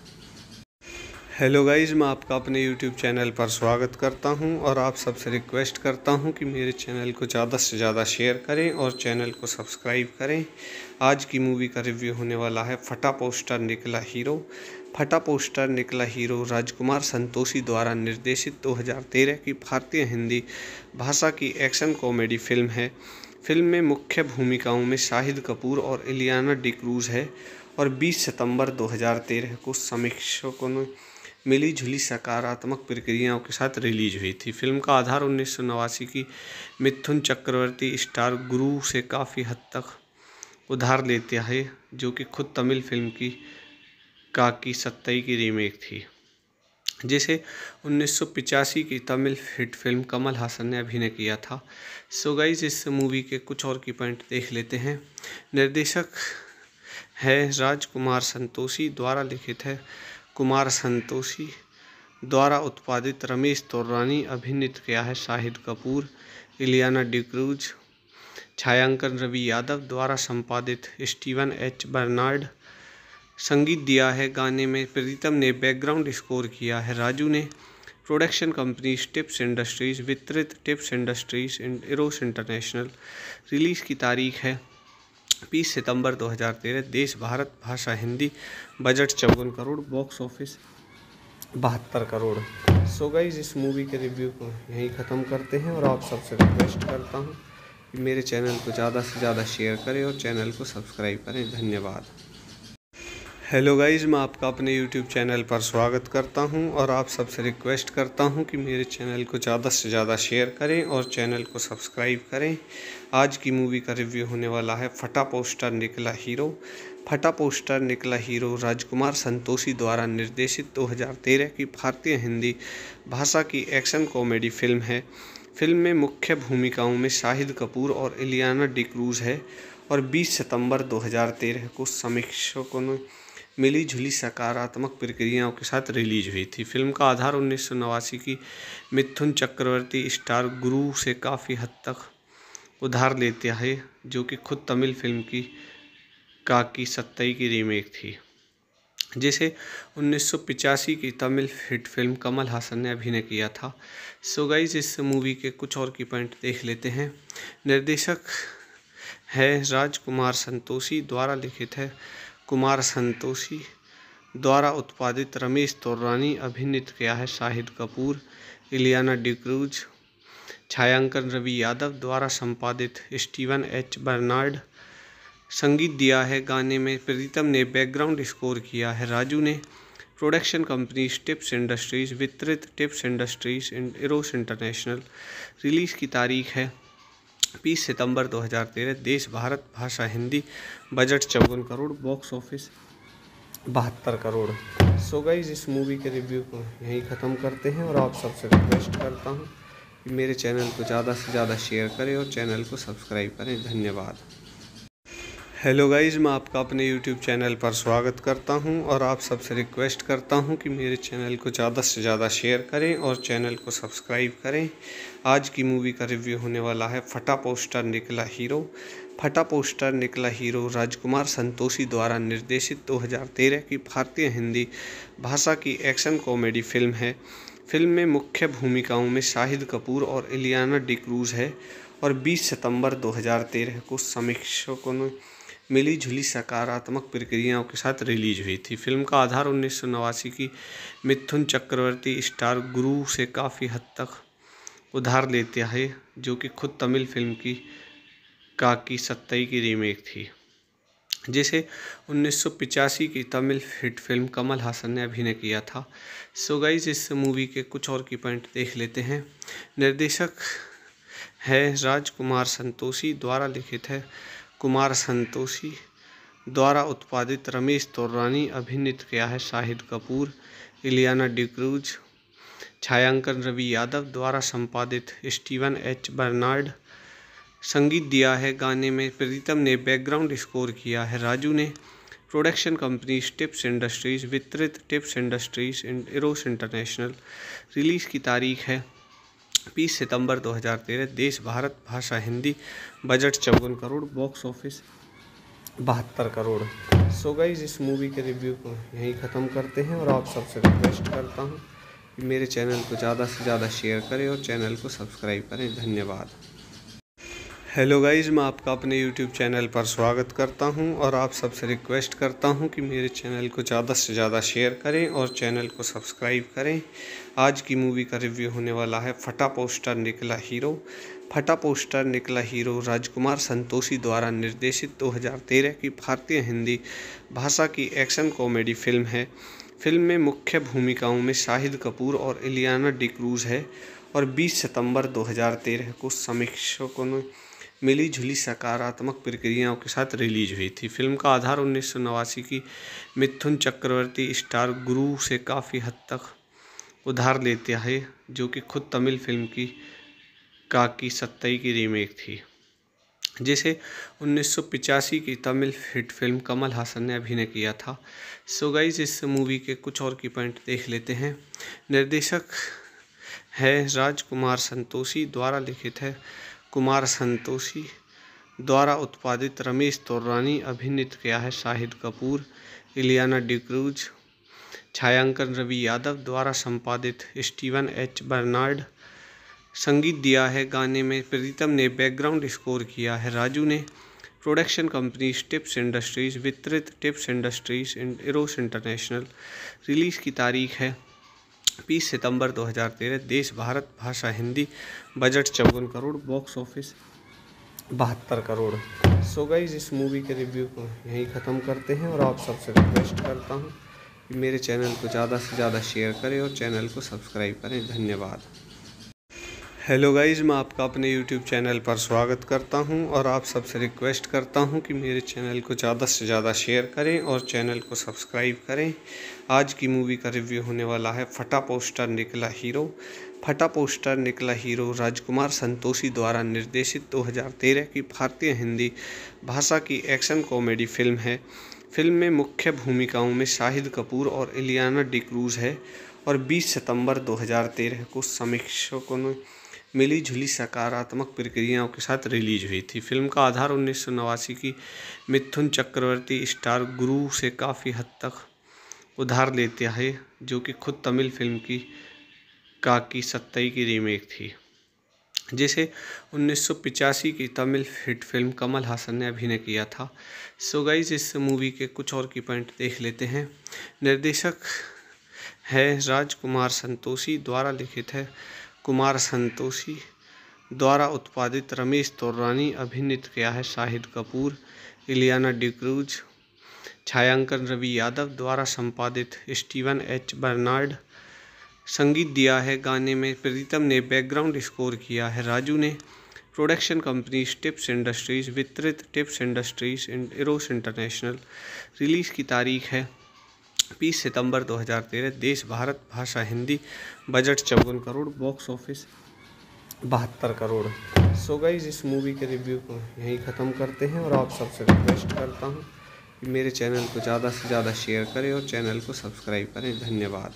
[SPEAKER 3] हेलो गाइज, मैं आपका अपने यूट्यूब चैनल पर स्वागत करता हूं और आप सबसे रिक्वेस्ट करता हूं कि मेरे चैनल को ज़्यादा से ज़्यादा शेयर करें और चैनल को सब्सक्राइब करें। आज की मूवी का रिव्यू होने वाला है फटा पोस्टर निकला हीरो। फटा पोस्टर निकला हीरो राजकुमार संतोषी द्वारा निर्देशित दो हज़ार तेरह की भारतीय हिंदी भाषा की एक्शन कॉमेडी फिल्म है। फिल्म में मुख्य भूमिकाओं में शाहिद कपूर और इलियाना डिक्रूज है और बीस सितंबर दो हज़ार तेरह को समीक्षकों ने मिली जुली सकारात्मक प्रक्रियाओं के साथ रिलीज हुई थी। फिल्म का आधार उन्नीस सौ नवासी की मिथुन चक्रवर्ती स्टार गुरु से काफ़ी हद तक उधार लेता है, जो कि खुद तमिल फिल्म की काकी सत्तई की रीमेक थी, जिसे उन्नीस सौ पिचासी की तमिल हिट फिल्म कमल हासन ने अभिनय किया था। सो गाइस, इस मूवी के कुछ और की पॉइंट देख लेते हैं। निर्देशक है राजकुमार संतोषी, द्वारा लिखित है कुमार संतोषी, द्वारा उत्पादित रमेश तोरानी, अभिनीत किया है शाहिद कपूर, इलियाना डिक्रूज, छायांकन रवि यादव, द्वारा संपादित स्टीवन एच बर्नार्ड, संगीत दिया है गाने में प्रीतम ने, बैकग्राउंड स्कोर किया है राजू ने, प्रोडक्शन कंपनी टिप्स इंडस्ट्रीज, वितरित Tips Industries and Eros International. Release की तारीख है बीस सितंबर दो हज़ार तेरह। देश भारत, भाषा हिंदी, बजट चौवन करोड़, बॉक्स ऑफिस बहत्तर करोड़। सो गाइस इस मूवी के रिव्यू को यहीं ख़त्म करते हैं और आप सबसे रिक्वेस्ट करता हूँ कि मेरे चैनल को ज़्यादा से ज़्यादा शेयर करें और चैनल को सब्सक्राइब करें। धन्यवाद। हेलो गाइस, मैं आपका अपने यूट्यूब चैनल पर स्वागत करता हूं और आप सबसे रिक्वेस्ट करता हूं कि मेरे चैनल को ज़्यादा से ज़्यादा शेयर करें और चैनल को सब्सक्राइब करें। आज की मूवी का रिव्यू होने वाला है फटा पोस्टर निकला हीरो। फटा पोस्टर निकला हीरो राजकुमार संतोषी द्वारा निर्देशित दो हज़ार तेरह की भारतीय हिंदी भाषा की एक्शन कॉमेडी फिल्म है। फिल्म में मुख्य भूमिकाओं में शाहिद कपूर और इलियाना डिक्रूज है और बीस सितंबर दो हज़ार तेरह को समीक्षकों ने मिली जुली सकारात्मक प्रक्रियाओं के साथ रिलीज हुई थी। फिल्म का आधार उन्नीस सौ नवासी की मिथुन चक्रवर्ती स्टार गुरु से काफ़ी हद तक उधार लेता है, जो कि खुद तमिल फिल्म की काकी सत्तई की रीमेक थी, जिसे उन्नीस सौ पिचासी की तमिल हिट फिल्म कमल हासन ने अभिनय किया था। सो गाइस इस मूवी के कुछ और की पॉइंट देख लेते हैं। निर्देशक है राजकुमार संतोषी द्वारा लिखित है कुमार संतोषी द्वारा उत्पादित रमेश तोरानी अभिनीत किया है शाहिद कपूर, इलियाना डिक्रूज, छायांकन रवि यादव द्वारा संपादित स्टीवन एच बर्नार्ड, संगीत दिया है गाने में प्रीतम ने, बैकग्राउंड स्कोर किया है राजू ने, प्रोडक्शन कंपनी टिप्स इंडस्ट्रीज, वितरित Tips Industries and Eros International. Release की तारीख है बीस सितंबर दो हज़ार तेरह। देश भारत, भाषा हिंदी, बजट चौवन करोड़, बॉक्स ऑफिस बहत्तर करोड़। सो गाइस इस मूवी के रिव्यू को यहीं ख़त्म करते हैं और आप सबसे रिक्वेस्ट करता हूँ कि मेरे चैनल को ज़्यादा से ज़्यादा शेयर करें और चैनल को सब्सक्राइब करें। धन्यवाद। हेलो गाइस, मैं आपका अपने यूट्यूब चैनल पर स्वागत करता हूं और आप सबसे रिक्वेस्ट करता हूं कि मेरे चैनल को ज़्यादा से ज़्यादा शेयर करें और चैनल को सब्सक्राइब करें। आज की मूवी का रिव्यू होने वाला है फटा पोस्टर निकला हीरो। फटा पोस्टर निकला हीरो राजकुमार संतोषी द्वारा निर्देशित दो हज़ार तेरह की भारतीय हिंदी भाषा की एक्शन कॉमेडी फिल्म है। फिल्म में मुख्य भूमिकाओं में शाहिद कपूर और इलियाना डिक्रूज है और बीस सितंबर दो हज़ार तेरह को समीक्षकों ने मिली जुली सकारात्मक प्रक्रियाओं के साथ रिलीज हुई थी। फिल्म का आधार उन्नीस सौ नवासी की मिथुन चक्रवर्ती स्टार गुरु से काफ़ी हद तक उधार लेता है, जो कि खुद तमिल फिल्म की काकी सत्तई की रीमेक थी, जिसे उन्नीस सौ पिचासी की तमिल हिट फिल्म कमल हासन ने अभिनय किया था। सो गाइस इस मूवी के कुछ और की पॉइंट देख लेते हैं। निर्देशक है राजकुमार संतोषी द्वारा लिखित है कुमार संतोषी द्वारा उत्पादित रमेश तोरानी अभिनीत किया है शाहिद कपूर, इलियाना डिक्रूज, छायांकन रवि यादव द्वारा संपादित स्टीवन एच बर्नार्ड, संगीत दिया है गाने में प्रीतम ने, बैकग्राउंड स्कोर किया है राजू ने, प्रोडक्शन कंपनी टिप्स इंडस्ट्रीज, वितरित Tips Industries and Eros International. Release की तारीख है बीस सितंबर दो हज़ार तेरह। देश भारत, भाषा हिंदी, बजट चौवन करोड़, बॉक्स ऑफिस बहत्तर करोड़। सो गाइस इस मूवी के रिव्यू को यहीं ख़त्म करते हैं और आप सबसे रिक्वेस्ट करता हूँ कि मेरे चैनल को ज़्यादा से ज़्यादा शेयर करें और चैनल को सब्सक्राइब करें। धन्यवाद। हेलो गाइस, मैं आपका अपने यूट्यूब चैनल पर स्वागत करता हूं और आप सबसे रिक्वेस्ट करता हूं कि मेरे चैनल को ज़्यादा से ज़्यादा शेयर करें और चैनल को सब्सक्राइब करें। आज की मूवी का रिव्यू होने वाला है फटा पोस्टर निकला हीरो। फटा पोस्टर निकला हीरो राजकुमार संतोषी द्वारा निर्देशित दो हज़ार तेरह की भारतीय हिंदी भाषा की एक्शन कॉमेडी फिल्म है। फिल्म में मुख्य भूमिकाओं में शाहिद कपूर और इलियाना डिक्रूज है और बीस सितंबर दो हज़ार तेरह को समीक्षकों ने मिली जुली सकारात्मक प्रक्रियाओं के साथ रिलीज हुई थी। फिल्म का आधार उन्नीस सौ नवासी की मिथुन चक्रवर्ती स्टार गुरु से काफ़ी हद तक उधार लेता है, जो कि खुद तमिल फिल्म की काकी सत्तई की रीमेक थी, जिसे उन्नीस सौ पिचासी की तमिल हिट फिल्म कमल हासन ने अभिनय किया था। सो गाइस इस मूवी के कुछ और की पॉइंट देख लेते हैं। निर्देशक है राजकुमार संतोषी द्वारा लिखित है कुमार संतोषी द्वारा उत्पादित रमेश तोरानी अभिनीत किया है शाहिद कपूर, इलियाना डिक्रूज, छायांकन रवि यादव द्वारा संपादित स्टीवन एच बर्नार्ड, संगीत दिया है गाने में प्रीतम ने, बैकग्राउंड स्कोर किया है राजू ने, प्रोडक्शन कंपनी टिप्स इंडस्ट्रीज, वितरित Tips Industries and Eros International. Release की तारीख है बीस सितंबर दो हज़ार तेरह। देश भारत, भाषा हिंदी, बजट चौवन करोड़, बॉक्स ऑफिस बहत्तर करोड़। सो गाइस, इस मूवी के रिव्यू को यहीं ख़त्म करते हैं और आप सबसे रिक्वेस्ट करता हूं कि मेरे चैनल को ज़्यादा से ज़्यादा शेयर करें और चैनल को सब्सक्राइब करें। धन्यवाद। हेलो गाइस, मैं आपका अपने यूट्यूब चैनल पर स्वागत करता हूं और आप सबसे रिक्वेस्ट करता हूं कि मेरे चैनल को ज़्यादा से ज़्यादा शेयर करें और चैनल को सब्सक्राइब करें। आज की मूवी का रिव्यू होने वाला है फटा पोस्टर निकला हीरो। फटा पोस्टर निकला हीरो राजकुमार संतोषी द्वारा निर्देशित दो हज़ार तेरह की भारतीय हिंदी भाषा की एक्शन कॉमेडी फिल्म है। फिल्म में मुख्य भूमिकाओं में शाहिद कपूर और इलियाना डिक्रूज है और बीस सितंबर दो हज़ार तेरह को समीक्षकों ने मिली जुली सकारात्मक प्रक्रियाओं के साथ रिलीज हुई थी। फिल्म का आधार उन्नीस सौ नवासी की मिथुन चक्रवर्ती स्टार गुरु से काफ़ी हद तक उधार लेता है, जो कि खुद तमिल फिल्म की काकी सत्तई की रीमेक थी, जिसे उन्नीस सौ पिचासी की तमिल हिट फिल्म कमल हासन ने अभिनय किया था। सो गाइस, इस मूवी के कुछ और की पॉइंट देख लेते हैं। निर्देशक है राजकुमार संतोषी, द्वारा लिखित है कुमार संतोषी, द्वारा उत्पादित रमेश तोरानी, अभिनीत किया है शाहिद कपूर, इलियाना डिक्रूज, छायांकन रवि यादव, द्वारा संपादित स्टीवन एच बर्नार्ड, संगीत दिया है गाने में प्रीतम ने, बैकग्राउंड स्कोर किया है राजू ने, प्रोडक्शन कंपनी टिप्स इंडस्ट्रीज, वितरित Tips Industries and Eros International. Release की तारीख है बीस सितंबर दो हज़ार तेरह। देश भारत, भाषा हिंदी, बजट चौवन करोड़, बॉक्स ऑफिस बहत्तर करोड़। सो गाइस, इस मूवी के रिव्यू को यहीं ख़त्म करते हैं और आप सबसे रिक्वेस्ट करता हूं कि मेरे चैनल को ज़्यादा से ज़्यादा शेयर करें और चैनल को सब्सक्राइब करें। धन्यवाद।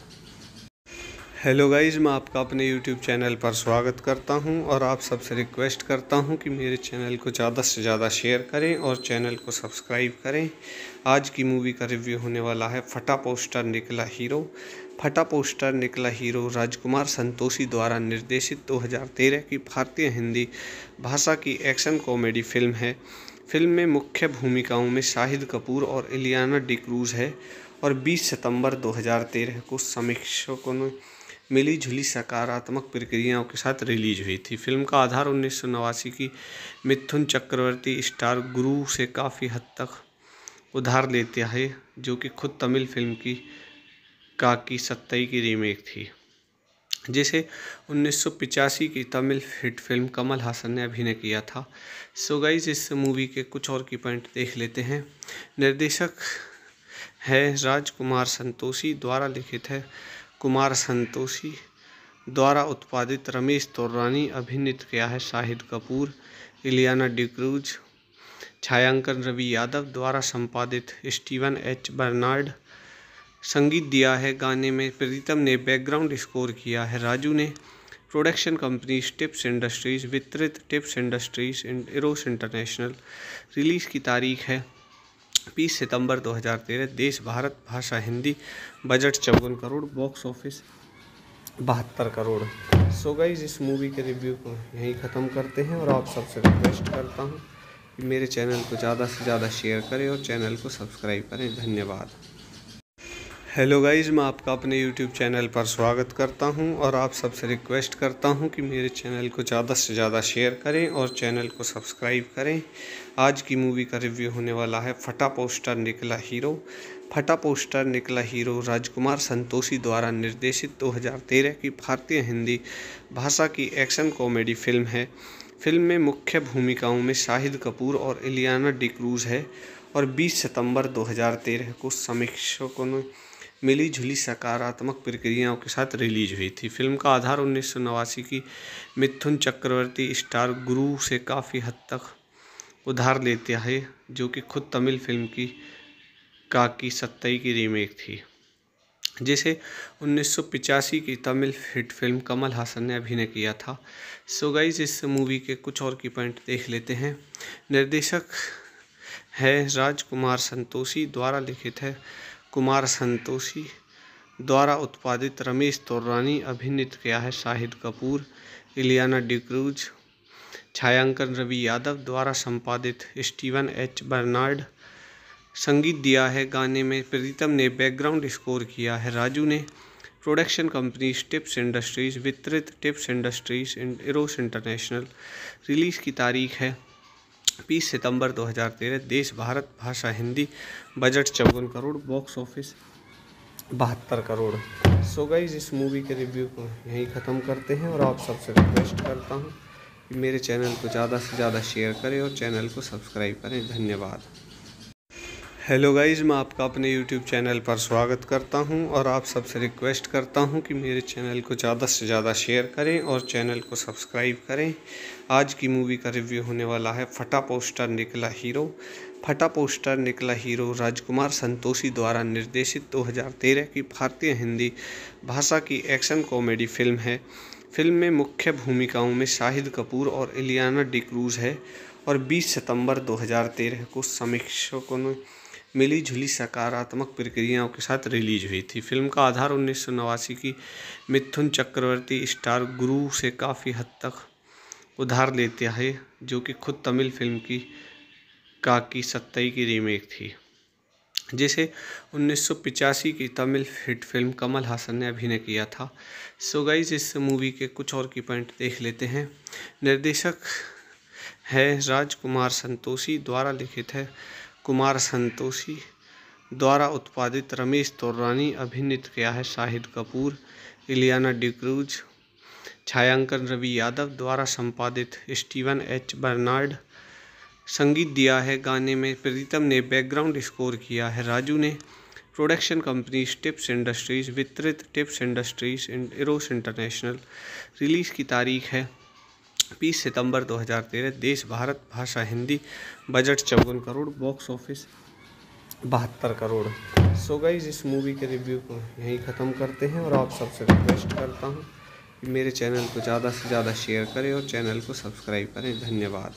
[SPEAKER 3] हेलो गाइस, मैं आपका अपने यूट्यूब चैनल पर स्वागत करता हूं और आप सबसे रिक्वेस्ट करता हूं कि मेरे चैनल को ज़्यादा से ज़्यादा शेयर करें और चैनल को सब्सक्राइब करें। आज की मूवी का रिव्यू होने वाला है फटा पोस्टर निकला हीरो। फटा पोस्टर निकला हीरो राजकुमार संतोषी द्वारा निर्देशित दो हज़ार तेरह की भारतीय हिंदी भाषा की एक्शन कॉमेडी फिल्म है। फिल्म में मुख्य भूमिकाओं में शाहिद कपूर और इलियाना डिक्रूज है और बीस सितंबर दो हज़ार तेरह को समीक्षकों ने मिली जुली सकारात्मक प्रक्रियाओं के साथ रिलीज हुई थी। फिल्म का आधार उन्नीस सौ नवासी की मिथुन चक्रवर्ती स्टार गुरु से काफ़ी हद तक उधार लेता है, जो कि खुद तमिल फिल्म की काकी सत्तई की रीमेक थी, जिसे उन्नीस सौ पिचासी की तमिल हिट फिल्म कमल हासन ने अभिनय किया था। सो गाइस, इस मूवी के कुछ और की पॉइंट देख लेते हैं। निर्देशक है राजकुमार संतोषी, द्वारा लिखित है कुमार संतोषी, द्वारा उत्पादित रमेश तोरानी, अभिनीत किया है शाहिद कपूर, इलियाना डिक्रूज, छायांकन रवि यादव, द्वारा संपादित स्टीवन एच बर्नार्ड, संगीत दिया है गाने में प्रीतम ने, बैकग्राउंड स्कोर किया है राजू ने, प्रोडक्शन कंपनी टिप्स इंडस्ट्रीज, वितरित Tips Industries and Eros International. Release की तारीख है बीस सितंबर दो हज़ार तेरह। देश भारत, भाषा हिंदी, बजट चौवन करोड़, बॉक्स ऑफिस बहत्तर करोड़। सो गाइस, इस मूवी के रिव्यू को यहीं ख़त्म करते हैं और आप सबसे रिक्वेस्ट करता हूं कि मेरे चैनल को ज़्यादा से ज़्यादा शेयर करें और चैनल को सब्सक्राइब करें। धन्यवाद। हेलो गाइस, मैं आपका अपने यूट्यूब चैनल पर स्वागत करता हूं और आप सबसे रिक्वेस्ट करता हूं कि मेरे चैनल को ज़्यादा से ज़्यादा शेयर करें और चैनल को सब्सक्राइब करें। आज की मूवी का रिव्यू होने वाला है फटा पोस्टर निकला हीरो। फटा पोस्टर निकला हीरो राजकुमार संतोषी द्वारा निर्देशित दो हज़ार तेरह की भारतीय हिंदी भाषा की एक्शन कॉमेडी फिल्म है। फिल्म में मुख्य भूमिकाओं में शाहिद कपूर और इलियाना डिक्रूज है और बीस सितंबर दो हज़ार तेरह को समीक्षकों ने मिली जुली सकारात्मक प्रक्रियाओं के साथ रिलीज हुई थी। फिल्म का आधार उन्नीस सौ नवासी की मिथुन चक्रवर्ती स्टार गुरु से काफ़ी हद तक उधार लेता है, जो कि खुद तमिल फिल्म की काकी सत्तई की रीमेक थी, जिसे उन्नीस सौ पिचासी की तमिल हिट फिल्म कमल हासन ने अभिनय किया था। सो गाइस, इस मूवी के कुछ और की पॉइंट देख लेते हैं। निर्देशक है राजकुमार संतोषी, द्वारा लिखित है कुमार संतोषी, द्वारा उत्पादित रमेश तोरानी, अभिनीत किया है शाहिद कपूर, इलियाना डिक्रूज, छायांकन रवि यादव, द्वारा संपादित स्टीवन एच बर्नार्ड, संगीत दिया है गाने में प्रीतम ने, बैकग्राउंड स्कोर किया है राजू ने, प्रोडक्शन कंपनी टिप्स इंडस्ट्रीज, वितरित Tips Industries and Eros International. Release की तारीख है बीस सितंबर दो हज़ार तेरह। देश भारत, भाषा हिंदी, बजट चौवन करोड़, बॉक्स ऑफिस बहत्तर करोड़। सो गाइस, इस मूवी के रिव्यू को यहीं ख़त्म करते हैं और आप सबसे रिक्वेस्ट करता हूँ कि मेरे चैनल को ज़्यादा से ज़्यादा शेयर करें और चैनल को सब्सक्राइब करें। धन्यवाद। हेलो गाइस, मैं आपका अपने यूट्यूब चैनल पर स्वागत करता हूं और आप सबसे रिक्वेस्ट करता हूं कि मेरे चैनल को ज़्यादा से ज़्यादा शेयर करें और चैनल को सब्सक्राइब करें। आज की मूवी का रिव्यू होने वाला है फटा पोस्टर निकला हीरो। फटा पोस्टर निकला हीरो राजकुमार संतोषी द्वारा निर्देशित दो हज़ार तेरह की भारतीय हिंदी भाषा की एक्शन कॉमेडी फिल्म है। फिल्म में मुख्य भूमिकाओं में शाहिद कपूर और इलियाना डिक्रूज है और बीस सितंबर दो हज़ार तेरह को समीक्षकों ने मिली जुली सकारात्मक प्रक्रियाओं के साथ रिलीज हुई थी। फिल्म का आधार उन्नीस सौ नवासी की मिथुन चक्रवर्ती स्टार गुरु से काफ़ी हद तक उधार लेता है, जो कि खुद तमिल फिल्म की काकी सत्तई की रीमेक थी, जिसे उन्नीस सौ पिचासी की तमिल हिट फिल्म कमल हासन ने अभिनय किया था। सो गाइस, इस मूवी के कुछ और की पॉइंट देख लेते हैं। निर्देशक है राजकुमार संतोषी, द्वारा लिखित है कुमार संतोषी, द्वारा उत्पादित रमेश तोरानी, अभिनीत किया है शाहिद कपूर, इलियाना डिक्रूज, छायांकन रवि यादव, द्वारा संपादित स्टीवन एच बर्नार्ड, संगीत दिया है गाने में प्रीतम ने, बैकग्राउंड स्कोर किया है राजू ने। प्रोडक्शन कंपनी टिप्स इंडस्ट्रीज, वितरित Tips Industries and Eros International. Release की तारीख है बीस सितंबर दो हज़ार तेरह। देश भारत, भाषा हिंदी, बजट चौवन करोड़, बॉक्स ऑफिस बहत्तर करोड़। सो गाइस, इस मूवी के रिव्यू को यहीं ख़त्म करते हैं और आप सबसे रिक्वेस्ट करता हूँ कि मेरे चैनल को ज़्यादा से ज़्यादा शेयर करें और चैनल को सब्सक्राइब करें। धन्यवाद।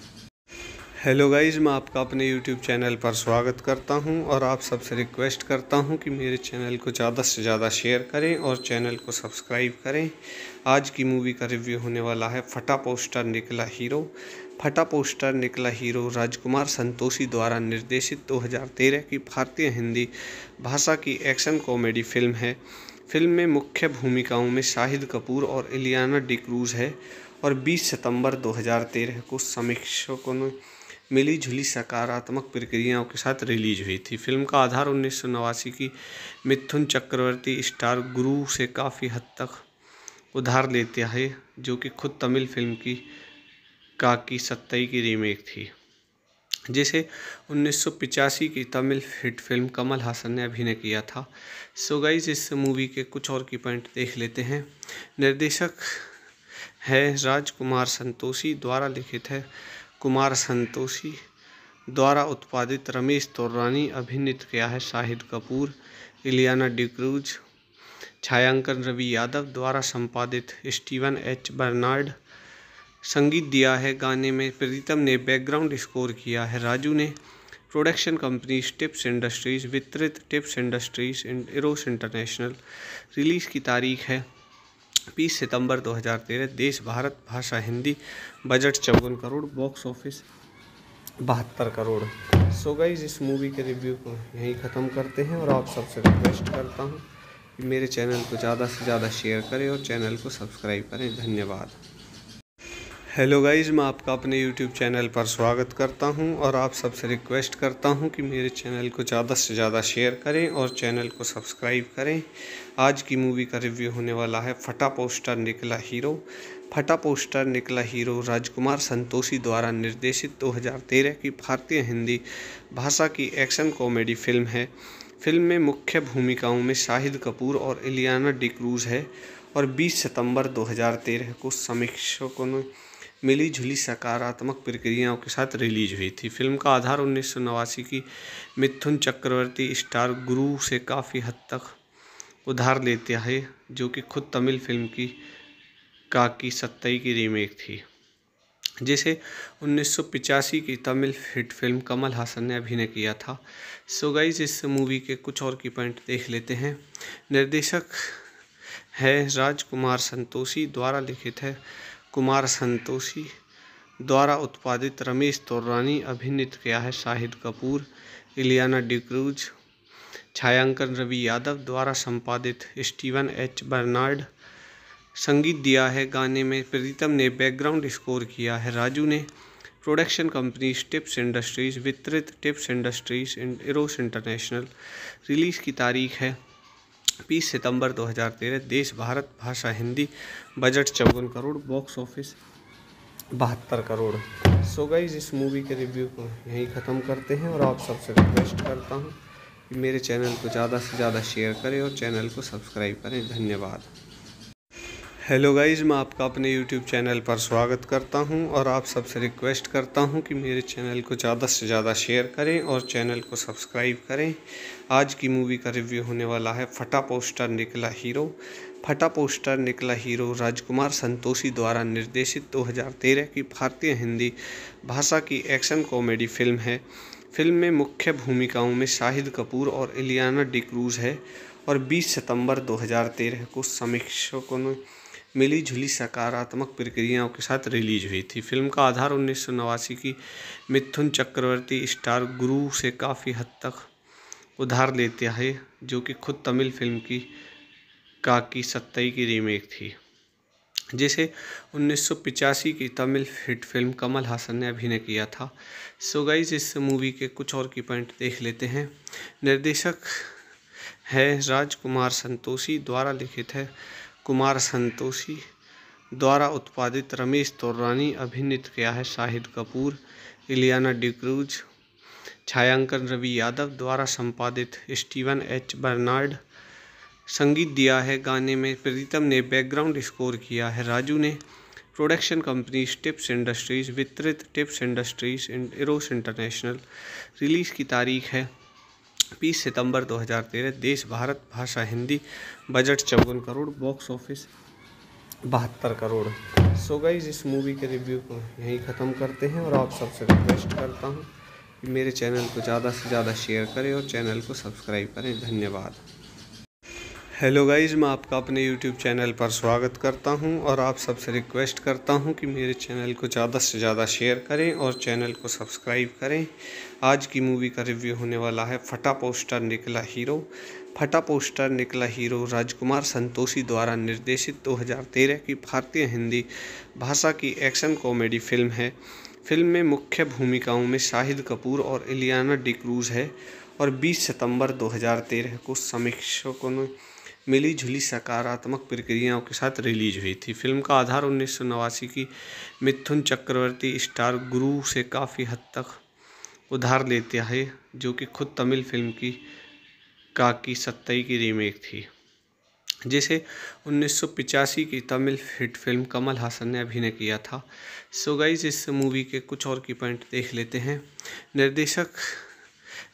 [SPEAKER 3] हेलो गाइस, मैं आपका अपने यूट्यूब चैनल पर स्वागत करता हूं और आप सबसे रिक्वेस्ट करता हूं कि मेरे चैनल को ज़्यादा से ज़्यादा शेयर करें और चैनल को सब्सक्राइब करें। आज की मूवी का रिव्यू होने वाला है फटा पोस्टर निकला हीरो। फटा पोस्टर निकला हीरो राजकुमार संतोषी द्वारा निर्देशित दो हज़ार तेरह की भारतीय हिंदी भाषा की एक्शन कॉमेडी फिल्म है। फिल्म में मुख्य भूमिकाओं में शाहिद कपूर और इलियाना डिक्रूज है और बीस सितंबर दो हज़ार तेरह को समीक्षकों ने मिली जुली सकारात्मक प्रक्रियाओं के साथ रिलीज हुई थी। फिल्म का आधार उन्नीस सौ नवासी की मिथुन चक्रवर्ती स्टार गुरु से काफ़ी हद तक उधार लेता है, जो कि खुद तमिल फिल्म की काकी सत्तई की रीमेक थी, जिसे उन्नीस सौ पिचासी की तमिल हिट फिल्म कमल हासन ने अभिनय किया था। सो गाइस, इस मूवी के कुछ और की पॉइंट देख लेते हैं। निर्देशक है राजकुमार संतोषी, द्वारा लिखित है कुमार संतोषी, द्वारा उत्पादित रमेश तोरानी, अभिनीत किया है शाहिद कपूर, इलियाना डिक्रूज, छायांकन रवि यादव, द्वारा संपादित स्टीवन एच बर्नार्ड, संगीत दिया है गाने में प्रीतम ने, बैकग्राउंड स्कोर किया है राजू ने। प्रोडक्शन कंपनी टिप्स इंडस्ट्रीज, वितरित Tips Industries and Eros International. Release की तारीख है बीस सितंबर दो हज़ार तेरह। देश भारत, भाषा हिंदी, बजट चौवन करोड़, बॉक्स ऑफिस बहत्तर करोड़। सो गाइस, इस मूवी के रिव्यू को यहीं ख़त्म करते हैं और आप सबसे रिक्वेस्ट करता हूँ कि मेरे चैनल को ज़्यादा से ज़्यादा शेयर करें और चैनल को सब्सक्राइब करें। धन्यवाद। हेलो गाइस, मैं आपका अपने यूट्यूब चैनल पर स्वागत करता हूं और आप सबसे रिक्वेस्ट करता हूं कि मेरे चैनल को ज़्यादा से ज़्यादा शेयर करें और चैनल को सब्सक्राइब करें। आज की मूवी का रिव्यू होने वाला है फटा पोस्टर निकला हीरो। फटा पोस्टर निकला हीरो राजकुमार संतोषी द्वारा निर्देशित दो हज़ार तेरह की भारतीय हिंदी भाषा की एक्शन कॉमेडी फिल्म है। फिल्म में मुख्य भूमिकाओं में शाहिद कपूर और इलियाना डिक्रूज है और बीस सितंबर दो हज़ार तेरह को समीक्षकों ने मिली जुली सकारात्मक प्रक्रियाओं के साथ रिलीज हुई थी। फिल्म का आधार उन्नीस सौ नवासी की मिथुन चक्रवर्ती स्टार गुरु से काफ़ी हद तक उधार लेता है, जो कि खुद तमिल फिल्म की काकी सत्तई की रीमेक थी, जिसे उन्नीस सौ पिचासी की तमिल हिट फिल्म कमल हासन ने अभिनय किया था। सो गाइस, इस मूवी के कुछ और की पॉइंट देख लेते हैं। निर्देशक है राजकुमार संतोषी, द्वारा लिखित है कुमार संतोषी, द्वारा उत्पादित रमेश तोरानी, अभिनीत किया है शाहिद कपूर, इलियाना डिक्रूज, छायांकन रवि यादव द्वारा संपादित स्टीवन एच बर्नार्ड। संगीत दिया है गाने में प्रीतम ने, बैकग्राउंड स्कोर किया है राजू ने। प्रोडक्शन कंपनी टिप्स इंडस्ट्रीज, वितरित Tips Industries and Eros International. Release की तारीख है बीस सितंबर दो हज़ार तेरह। देश भारत, भाषा हिंदी। बजट चौवन करोड़, बॉक्स ऑफिस बहत्तर करोड़। सो गाइस, इस मूवी के रिव्यू को यहीं ख़त्म करते हैं और आप सबसे रिक्वेस्ट करता हूँ कि मेरे चैनल को ज़्यादा से ज़्यादा शेयर करें और चैनल को सब्सक्राइब करें। धन्यवाद। हेलो गाइस, मैं आपका अपने यूट्यूब चैनल पर स्वागत करता हूं और आप सबसे रिक्वेस्ट करता हूं कि मेरे चैनल को ज़्यादा से ज़्यादा शेयर करें और चैनल को सब्सक्राइब करें। आज की मूवी का रिव्यू होने वाला है फटा पोस्टर निकला हीरो। फटा पोस्टर निकला हीरो राजकुमार संतोषी द्वारा निर्देशित दो हज़ार तेरह की भारतीय हिंदी भाषा की एक्शन कॉमेडी फिल्म है। फिल्म में मुख्य भूमिकाओं में शाहिद कपूर और इलियाना डिक्रूज है और बीस सितंबर दो हज़ार तेरह को समीक्षकों ने मिली जुली सकारात्मक प्रक्रियाओं के साथ रिलीज हुई थी। फिल्म का आधार उन्नीस सौ नवासी की मिथुन चक्रवर्ती स्टार गुरु से काफ़ी हद तक उधार लेता है, जो कि खुद तमिल फिल्म की काकी सत्तई की रीमेक थी, जिसे उन्नीस सौ पिचासी की तमिल हिट फिल्म कमल हासन ने अभिनय किया था। सो गाइस, इस मूवी के कुछ और की पॉइंट देख लेते हैं। निर्देशक है राजकुमार संतोषी द्वारा लिखित है कुमार संतोषी द्वारा उत्पादित। रमेश तोरानी अभिनीत किया है शाहिद कपूर, इलियाना डिक्रूज। छायांकन रवि यादव द्वारा संपादित स्टीवन एच बर्नार्ड। संगीत दिया है गाने में प्रीतम ने, बैकग्राउंड स्कोर किया है राजू ने। प्रोडक्शन कंपनी टिप्स इंडस्ट्रीज, वितरित Tips Industries and Eros International. Release की तारीख है बीस सितंबर दो हज़ार तेरह। देश भारत, भाषा हिंदी। बजट चौवन करोड़, बॉक्स ऑफिस बहत्तर करोड़। सो गाइस, इस मूवी के रिव्यू को यहीं ख़त्म करते हैं और आप सबसे रिक्वेस्ट करता हूँ कि मेरे चैनल को ज़्यादा से ज़्यादा शेयर करें और चैनल को सब्सक्राइब करें। धन्यवाद। हेलो गाइस, मैं आपका अपने यूट्यूब चैनल पर स्वागत करता हूं और आप सबसे रिक्वेस्ट करता हूं कि मेरे चैनल को ज़्यादा से ज़्यादा शेयर करें और चैनल को सब्सक्राइब करें। आज की मूवी का रिव्यू होने वाला है फटा पोस्टर निकला हीरो। फटा पोस्टर निकला हीरो राजकुमार संतोषी द्वारा निर्देशित दो हज़ार तेरह की भारतीय हिंदी भाषा की एक्शन कॉमेडी फिल्म है। फिल्म में मुख्य भूमिकाओं में शाहिद कपूर और इलियाना डिक्रूज है और बीस सितंबर दो हज़ार तेरह को समीक्षकों ने मिली जुली सकारात्मक प्रक्रियाओं के साथ रिलीज हुई थी। फिल्म का आधार उन्नीस सौ नवासी की मिथुन चक्रवर्ती स्टार गुरु से काफ़ी हद तक उधार लेता है, जो कि खुद तमिल फिल्म की काकी सत्तई की रीमेक थी, जिसे उन्नीस सौ पिचासी की तमिल हिट फिल्म कमल हासन ने अभिनय किया था। सो गाइस, इस मूवी के कुछ और की पॉइंट देख लेते हैं। निर्देशक है राजकुमार संतोषी द्वारा लिखित है कुमार संतोषी द्वारा उत्पादित। रमेश तोरानी अभिनीत किया है शाहिद कपूर, इलियाना डिक्रूज। छायांकन रवि यादव द्वारा संपादित स्टीवन एच बर्नार्ड। संगीत दिया है गाने में प्रीतम ने, बैकग्राउंड स्कोर किया है राजू ने। प्रोडक्शन कंपनी टिप्स इंडस्ट्रीज, वितरित Tips Industries and Eros International. Release की तारीख है बीस सितंबर दो हज़ार तेरह। देश भारत, भाषा हिंदी। बजट चौवन करोड़, बॉक्स ऑफिस बहत्तर करोड़। सो गाइस, इस मूवी के कुछ और की पॉइंट देख लेते हैं। निर्देशक है राजकुमार संतोषी द्वारा लिखित है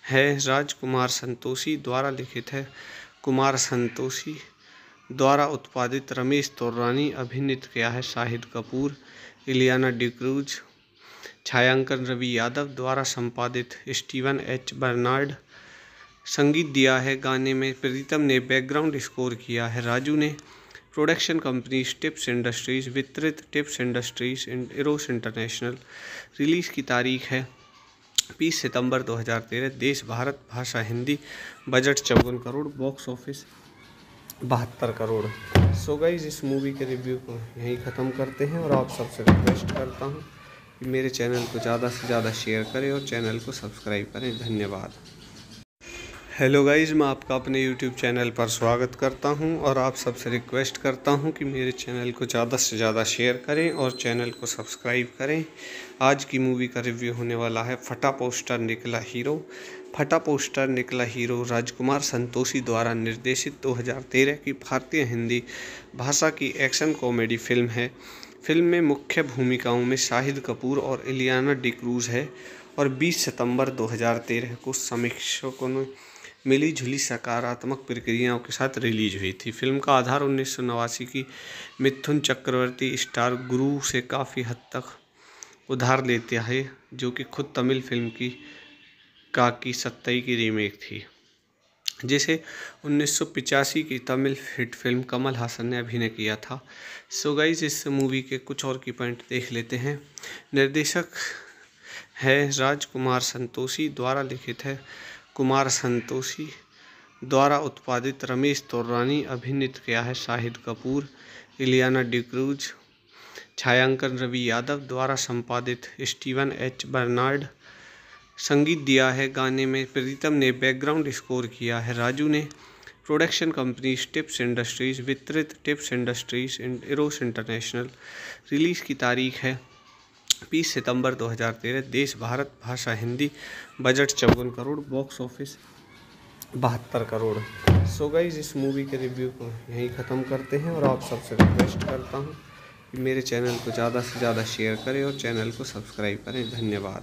[SPEAKER 3] द्वारा उत्पादित। रमेश तोरानी अभिनीत किया है शाहिद कपूर, इलियाना डिक्रूज। छायांकन रवि यादव द्वारा संपादित स्टीवन एच बर्नार्ड। संगीत दिया है गाने में प्रीतम ने, बैकग्राउंड स्कोर किया है राजू ने। प्रोडक्शन कंपनी टिप्स इंडस्ट्रीज, वितरित Tips Industries and Eros International. Release की तारीख है बीस सितंबर दो हज़ार तेरह। देश भारत, भाषा हिंदी। बजट चौवन करोड़, बॉक्स ऑफिस बहत्तर करोड़। सो गाइस, इस मूवी के रिव्यू को यहीं ख़त्म करते हैं और आप सबसे रिक्वेस्ट करता हूं कि मेरे चैनल को ज़्यादा से ज़्यादा शेयर करें और चैनल को सब्सक्राइब करें। धन्यवाद। हेलो गाइस, मैं आपका अपने यूट्यूब चैनल पर स्वागत करता हूं और आप सबसे रिक्वेस्ट करता हूं कि मेरे चैनल को ज़्यादा से ज़्यादा शेयर करें और चैनल को सब्सक्राइब करें। आज की मूवी का रिव्यू होने वाला है फटा पोस्टर निकला हीरो। फटा पोस्टर निकला हीरो राजकुमार संतोषी द्वारा निर्देशित दो हज़ार तेरह की भारतीय हिंदी भाषा की एक्शन कॉमेडी फिल्म है। फिल्म में मुख्य भूमिकाओं में शाहिद कपूर और इलियाना डिक्रूज है और बीस सितंबर दो हज़ार तेरह को समीक्षकों ने मिली जुली सकारात्मक प्रक्रियाओं के साथ रिलीज हुई थी। फिल्म का आधार उन्नीस सौ नवासी की मिथुन चक्रवर्ती स्टार गुरु से काफ़ी हद तक उधार लेता है, जो कि खुद तमिल फिल्म की काकी सत्तई की रीमेक थी, जिसे उन्नीस सौ पिचासी की तमिल हिट फिल्म कमल हासन ने अभिनय किया था। सो गाइस, इस मूवी के कुछ और की पॉइंट देख लेते हैं। निर्देशक है राजकुमार संतोषी द्वारा लिखित है कुमार संतोषी द्वारा उत्पादित रमेश तौरानी अभिनीत किया है शाहिद कपूर, इलियाना डिक्रूज, छायांकन रवि यादव द्वारा संपादित स्टीवन एच बर्नार्ड, संगीत दिया है गाने में प्रीतम ने, बैकग्राउंड स्कोर किया है राजू ने, प्रोडक्शन कंपनी टिप्स इंडस्ट्रीज, वितरित Tips Industries and Eros International. Release की तारीख है बीस सितंबर दो हज़ार तेरह। देश भारत, भाषा हिंदी, बजट चौवन करोड़, बॉक्स ऑफिस बहत्तर करोड़। सो गाइस, इस मूवी के रिव्यू को यहीं ख़त्म करते हैं और आप सबसे रिक्वेस्ट करता हूँ कि मेरे चैनल को ज़्यादा से ज़्यादा शेयर करें और चैनल को सब्सक्राइब करें। धन्यवाद।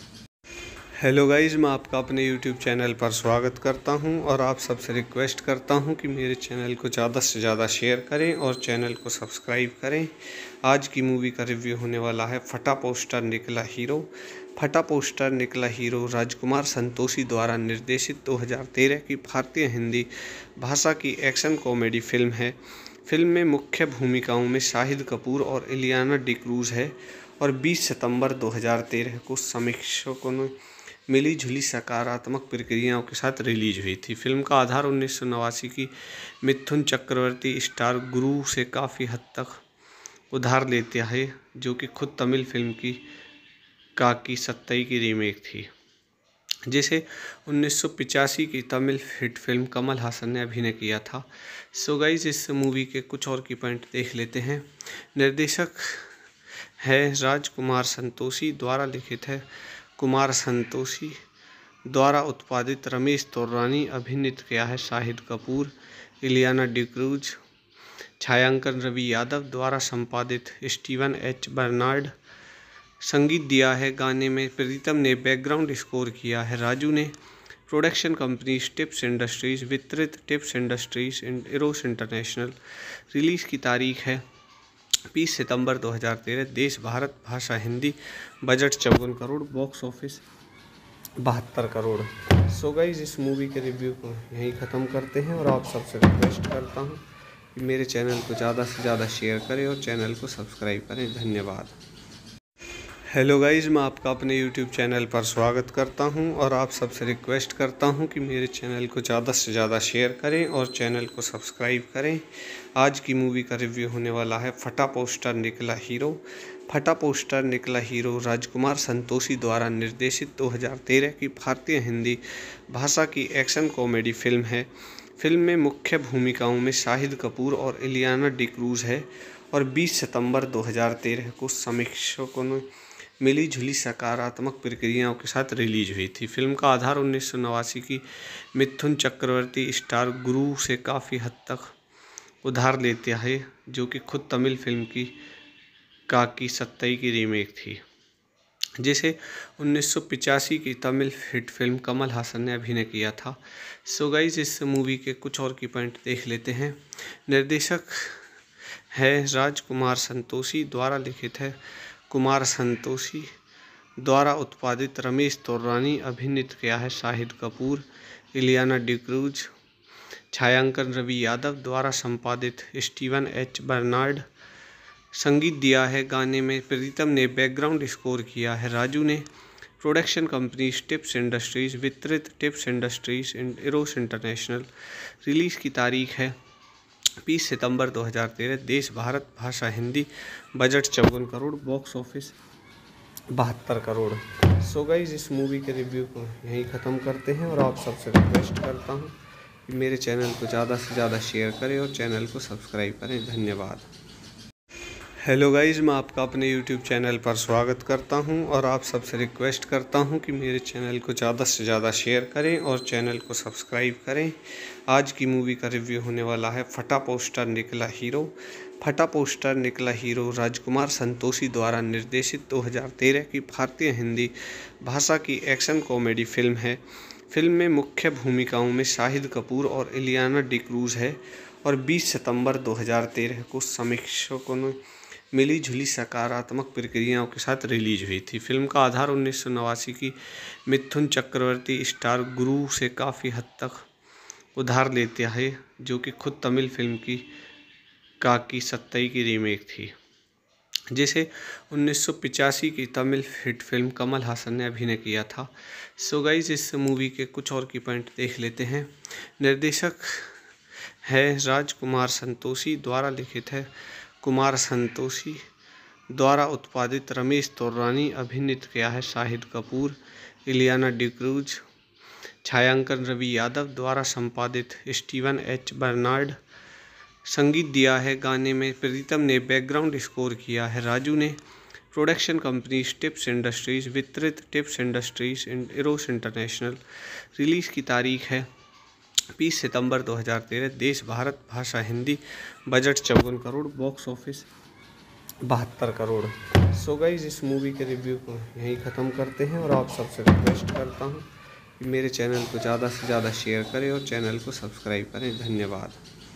[SPEAKER 3] हेलो गाइस, मैं आपका अपने यूट्यूब चैनल पर स्वागत करता हूं और आप सबसे रिक्वेस्ट करता हूं कि मेरे चैनल को ज़्यादा से ज़्यादा शेयर करें और चैनल को सब्सक्राइब करें। आज की मूवी का रिव्यू होने वाला है फटा पोस्टर निकला हीरो। फटा पोस्टर निकला हीरो राजकुमार संतोषी द्वारा निर्देशित दो हज़ार तेरह की भारतीय हिंदी भाषा की एक्शन कॉमेडी फिल्म है। फिल्म में मुख्य भूमिकाओं में शाहिद कपूर और इलियाना डिक्रूज है और बीस सितंबर दो हज़ार तेरह को समीक्षकों ने मिली जुली सकारात्मक प्रक्रियाओं के साथ रिलीज हुई थी। फिल्म का आधार उन्नीस सौ नवासी की मिथुन चक्रवर्ती स्टार गुरु से काफ़ी हद तक उधार लेते है, जो कि खुद तमिल फिल्म की काकी सत्तई की रीमेक थी, जिसे उन्नीस सौ पिचासी की तमिल हिट फिल्म कमल हासन ने अभिनय किया था। सो गाइस, इस मूवी के कुछ और की पॉइंट देख लेते हैं। निर्देशक है राजकुमार संतोषी, द्वारा लिखित है कुमार संतोषी, द्वारा उत्पादित रमेश तौरानी अभिनीत किया है शाहिद कपूर, इलियाना डिक्रूज, छायांकन रवि यादव द्वारा संपादित स्टीवन एच बर्नार्ड, संगीत दिया है गाने में प्रीतम ने, बैकग्राउंड स्कोर किया है राजू ने, प्रोडक्शन कंपनी टिप्स इंडस्ट्रीज, वितरित Tips Industries and Eros International. Release की तारीख है बीस सितंबर दो हज़ार तेरह। देश भारत, भाषा हिंदी, बजट चौवन करोड़, बॉक्स ऑफिस बहत्तर करोड़। सो गाइस, इस मूवी के रिव्यू को यहीं ख़त्म करते हैं और आप सबसे रिक्वेस्ट करता हूँ कि मेरे चैनल को ज़्यादा से ज़्यादा शेयर करें और चैनल को सब्सक्राइब करें। धन्यवाद। हेलो गाइस, मैं आपका अपने यूट्यूब चैनल पर स्वागत करता हूं और आप सबसे रिक्वेस्ट करता हूं कि मेरे चैनल को ज़्यादा से ज़्यादा शेयर करें और चैनल को सब्सक्राइब करें। आज की मूवी का रिव्यू होने वाला है फटा पोस्टर निकला हीरो। फटा पोस्टर निकला हीरो राजकुमार संतोषी द्वारा निर्देशित दो हज़ार तेरह की भारतीय हिंदी भाषा की एक्शन कॉमेडी फिल्म है। फिल्म में मुख्य भूमिकाओं में शाहिद कपूर और इलियाना डिक्रूज है और बीस सितंबर दो हज़ार तेरह को समीक्षकों ने मिली जुली सकारात्मक प्रक्रियाओं के साथ रिलीज हुई थी। फिल्म का आधार उन्नीस सौ नवासी की मिथुन चक्रवर्ती स्टार गुरु से काफ़ी हद तक उधार लेते है, जो कि खुद तमिल फिल्म की काकी सत्तई की रीमेक थी, जिसे उन्नीस सौ पिचासी की तमिल हिट फिल्म कमल हासन ने अभिनय किया था। सो गाइस, इस मूवी के कुछ और की पॉइंट देख लेते हैं। निर्देशक है राजकुमार संतोषी, द्वारा लिखित है कुमार संतोषी, द्वारा उत्पादित रमेश तौरानी अभिनीत किया है शाहिद कपूर, इलियाना डिक्रूज, छायांकन रवि यादव द्वारा संपादित स्टीवन एच बर्नार्ड, संगीत दिया है गाने में प्रीतम ने, बैकग्राउंड स्कोर किया है राजू ने, प्रोडक्शन कंपनी टिप्स इंडस्ट्रीज, वितरित Tips Industries and Eros International. Release की तारीख है बीस सितंबर दो हज़ार तेरह। देश भारत, भाषा हिंदी, बजट चौवन करोड़, बॉक्स ऑफिस बहत्तर करोड़। सो गाइस, इस मूवी के रिव्यू को यहीं ख़त्म करते हैं और आप सबसे रिक्वेस्ट करता हूँ कि मेरे चैनल को ज़्यादा से ज़्यादा शेयर करें और चैनल को सब्सक्राइब करें। धन्यवाद। हेलो गाइस, मैं आपका अपने यूट्यूब चैनल पर स्वागत करता हूं और आप सबसे रिक्वेस्ट करता हूं कि मेरे चैनल को ज़्यादा से ज़्यादा शेयर करें और चैनल को सब्सक्राइब करें। आज की मूवी का रिव्यू होने वाला है फटा पोस्टर निकला हीरो। फटा पोस्टर निकला हीरो राजकुमार संतोषी द्वारा निर्देशित दो हज़ार तेरह की भारतीय हिंदी भाषा की एक्शन कॉमेडी फिल्म है। फिल्म में मुख्य भूमिकाओं में शाहिद कपूर और इलियाना डिक्रूज है और बीस सितंबर दो हज़ार तेरह को समीक्षकों ने मिली जुली सकारात्मक प्रक्रियाओं के साथ रिलीज हुई थी। फिल्म का आधार उन्नीस सौ नवासी की मिथुन चक्रवर्ती स्टार गुरु से काफ़ी हद तक उधार लेते है, जो कि खुद तमिल फिल्म की काकी सत्तई की रीमेक थी, जिसे उन्नीस सौ पिचासी की तमिल हिट फिल्म कमल हासन ने अभिनय किया था। सो गाइस, इस मूवी के कुछ और की पॉइंट देख लेते हैं। निर्देशक है राजकुमार संतोषी, द्वारा लिखित है कुमार संतोषी, द्वारा उत्पादित रमेश तौरानी, अभिनीत किया है शाहिद कपूर, इलियाना डिक्रूज, छायांकन रवि यादव, द्वारा संपादित स्टीवन एच बर्नार्ड, संगीत दिया है गाने में प्रीतम ने, बैकग्राउंड स्कोर किया है राजू ने, प्रोडक्शन कंपनी टिप्स इंडस्ट्रीज, वितरित Tips Industries and Eros International. Release की तारीख है बीस सितंबर दो हज़ार तेरह। देश भारत, भाषा हिंदी, बजट चौवन करोड़, बॉक्स ऑफिस बहत्तर करोड़। सो गाइस, इस मूवी के रिव्यू को यहीं ख़त्म करते हैं और आप सबसे रिक्वेस्ट करता हूँ कि मेरे चैनल को ज़्यादा से ज़्यादा शेयर करें और चैनल को सब्सक्राइब करें। धन्यवाद।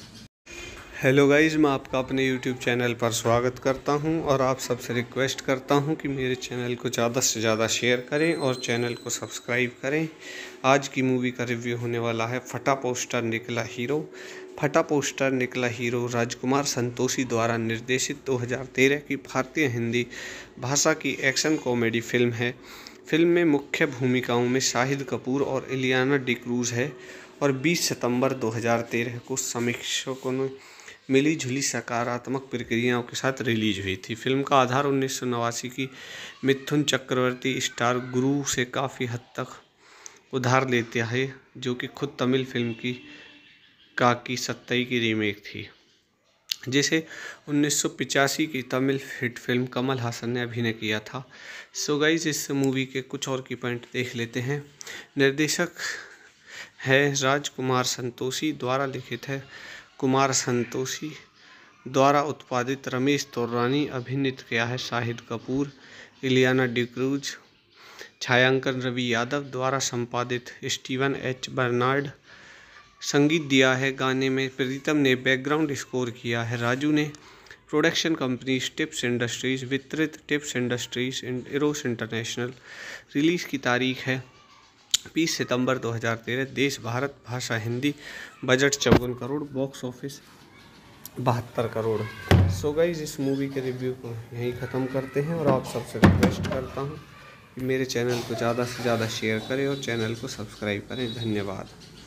[SPEAKER 3] हेलो गाइस, मैं आपका अपने यूट्यूब चैनल पर स्वागत करता हूं और आप सबसे रिक्वेस्ट करता हूं कि मेरे चैनल को ज़्यादा से ज़्यादा शेयर करें और चैनल को सब्सक्राइब करें। आज की मूवी का रिव्यू होने वाला है फटा पोस्टर निकला हीरो। फटा पोस्टर निकला हीरो राजकुमार संतोषी द्वारा निर्देशित दो हज़ार तेरह की भारतीय हिंदी भाषा की एक्शन कॉमेडी फिल्म है। फिल्म में मुख्य भूमिकाओं में शाहिद कपूर और इलियाना डिक्रूज है और बीस सितंबर दो हज़ार तेरह को समीक्षकों ने मिली जुली सकारात्मक प्रक्रियाओं के साथ रिलीज हुई थी। फिल्म का आधार उन्नीस सौ नवासी की मिथुन चक्रवर्ती स्टार गुरु से काफ़ी हद तक उधार लेता है, जो कि खुद तमिल फिल्म की काकी सत्तई की रीमेक थी, जिसे उन्नीस सौ पिचासी की तमिल हिट फिल्म कमल हासन ने अभिनय किया था। सो गाइस, इस मूवी के कुछ और की पॉइंट देख लेते हैं। निर्देशक है राजकुमार संतोषी, द्वारा लिखित है कुमार संतोषी, द्वारा उत्पादित रमेश तौरानी, अभिनीत किया है शाहिद कपूर, इलियाना डिक्रूज, छायांकन रवि यादव, द्वारा संपादित स्टीवन एच बर्नार्ड, संगीत दिया है गाने में प्रीतम ने, बैकग्राउंड स्कोर किया है राजू ने, प्रोडक्शन कंपनी टिप्स इंडस्ट्रीज, वितरित Tips Industries and Eros International. Release की तारीख है बीस सितंबर दो हज़ार तेरह। देश भारत, भाषा हिंदी, बजट चौवन करोड़, बॉक्स ऑफिस बहत्तर करोड़। सो गाइस, इस मूवी के रिव्यू को यहीं ख़त्म करते हैं और आप सबसे रिक्वेस्ट करता हूँ कि मेरे चैनल को ज़्यादा से ज़्यादा शेयर करें और चैनल को सब्सक्राइब करें। धन्यवाद।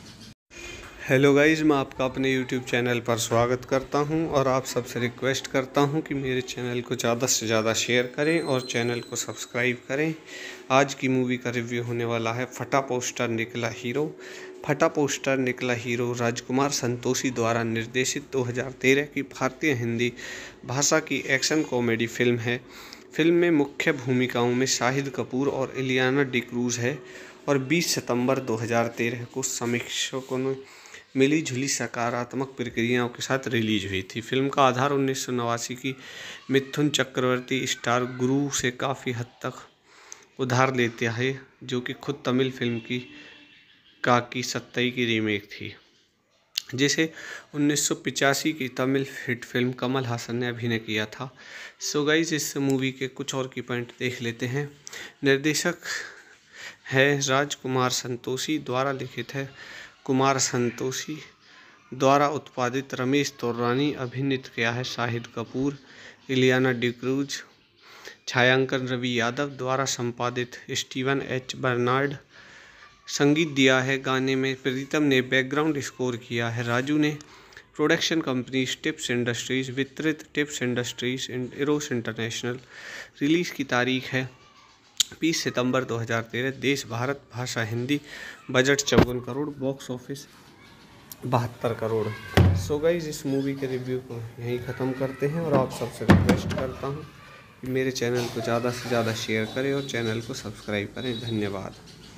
[SPEAKER 3] हेलो गाइस, मैं आपका अपने यूट्यूब चैनल पर स्वागत करता हूं और आप सबसे रिक्वेस्ट करता हूं कि मेरे चैनल को ज़्यादा से ज़्यादा शेयर करें और चैनल को सब्सक्राइब करें। आज की मूवी का रिव्यू होने वाला है फटा पोस्टर निकला हीरो। फटा पोस्टर निकला हीरो राजकुमार संतोषी द्वारा निर्देशित दो हज़ार तेरह की भारतीय हिंदी भाषा की एक्शन कॉमेडी फिल्म है। फिल्म में मुख्य भूमिकाओं में शाहिद कपूर और इलियाना डिक्रूज है और बीस सितंबर दो हज़ार तेरह को समीक्षकों ने मिली जुली सकारात्मक प्रक्रियाओं के साथ रिलीज हुई थी। फिल्म का आधार उन्नीस सौ नवासी की मिथुन चक्रवर्ती स्टार गुरु से काफ़ी हद तक उधार लेता है, जो कि खुद तमिल फिल्म की काकी सत्तई की रीमेक थी, जिसे उन्नीस सौ पिचासी की तमिल हिट फिल्म कमल हासन ने अभिनय किया था। सो गाइस, इस मूवी के कुछ और की पॉइंट देख लेते हैं। निर्देशक है राजकुमार संतोषी, द्वारा लिखित है कुमार संतोषी, द्वारा उत्पादित रमेश तौरानी, अभिनीत किया है शाहिद कपूर, इलियाना डिक्रूज, छायांकन रवि यादव, द्वारा संपादित स्टीवन एच बर्नार्ड, संगीत दिया है गाने में प्रीतम ने, बैकग्राउंड स्कोर किया है राजू ने, प्रोडक्शन कंपनी टिप्स इंडस्ट्रीज, वितरित Tips Industries and Eros International. Release की तारीख है बीस सितंबर दो हज़ार तेरह। देश भारत, भाषा हिंदी, बजट चौवन करोड़, बॉक्स ऑफिस बहत्तर करोड़। सो गाइस, इस मूवी के रिव्यू को यहीं ख़त्म करते हैं और आप सबसे रिक्वेस्ट करता हूँ कि मेरे चैनल को ज़्यादा से ज़्यादा शेयर करें और चैनल को सब्सक्राइब करें। धन्यवाद।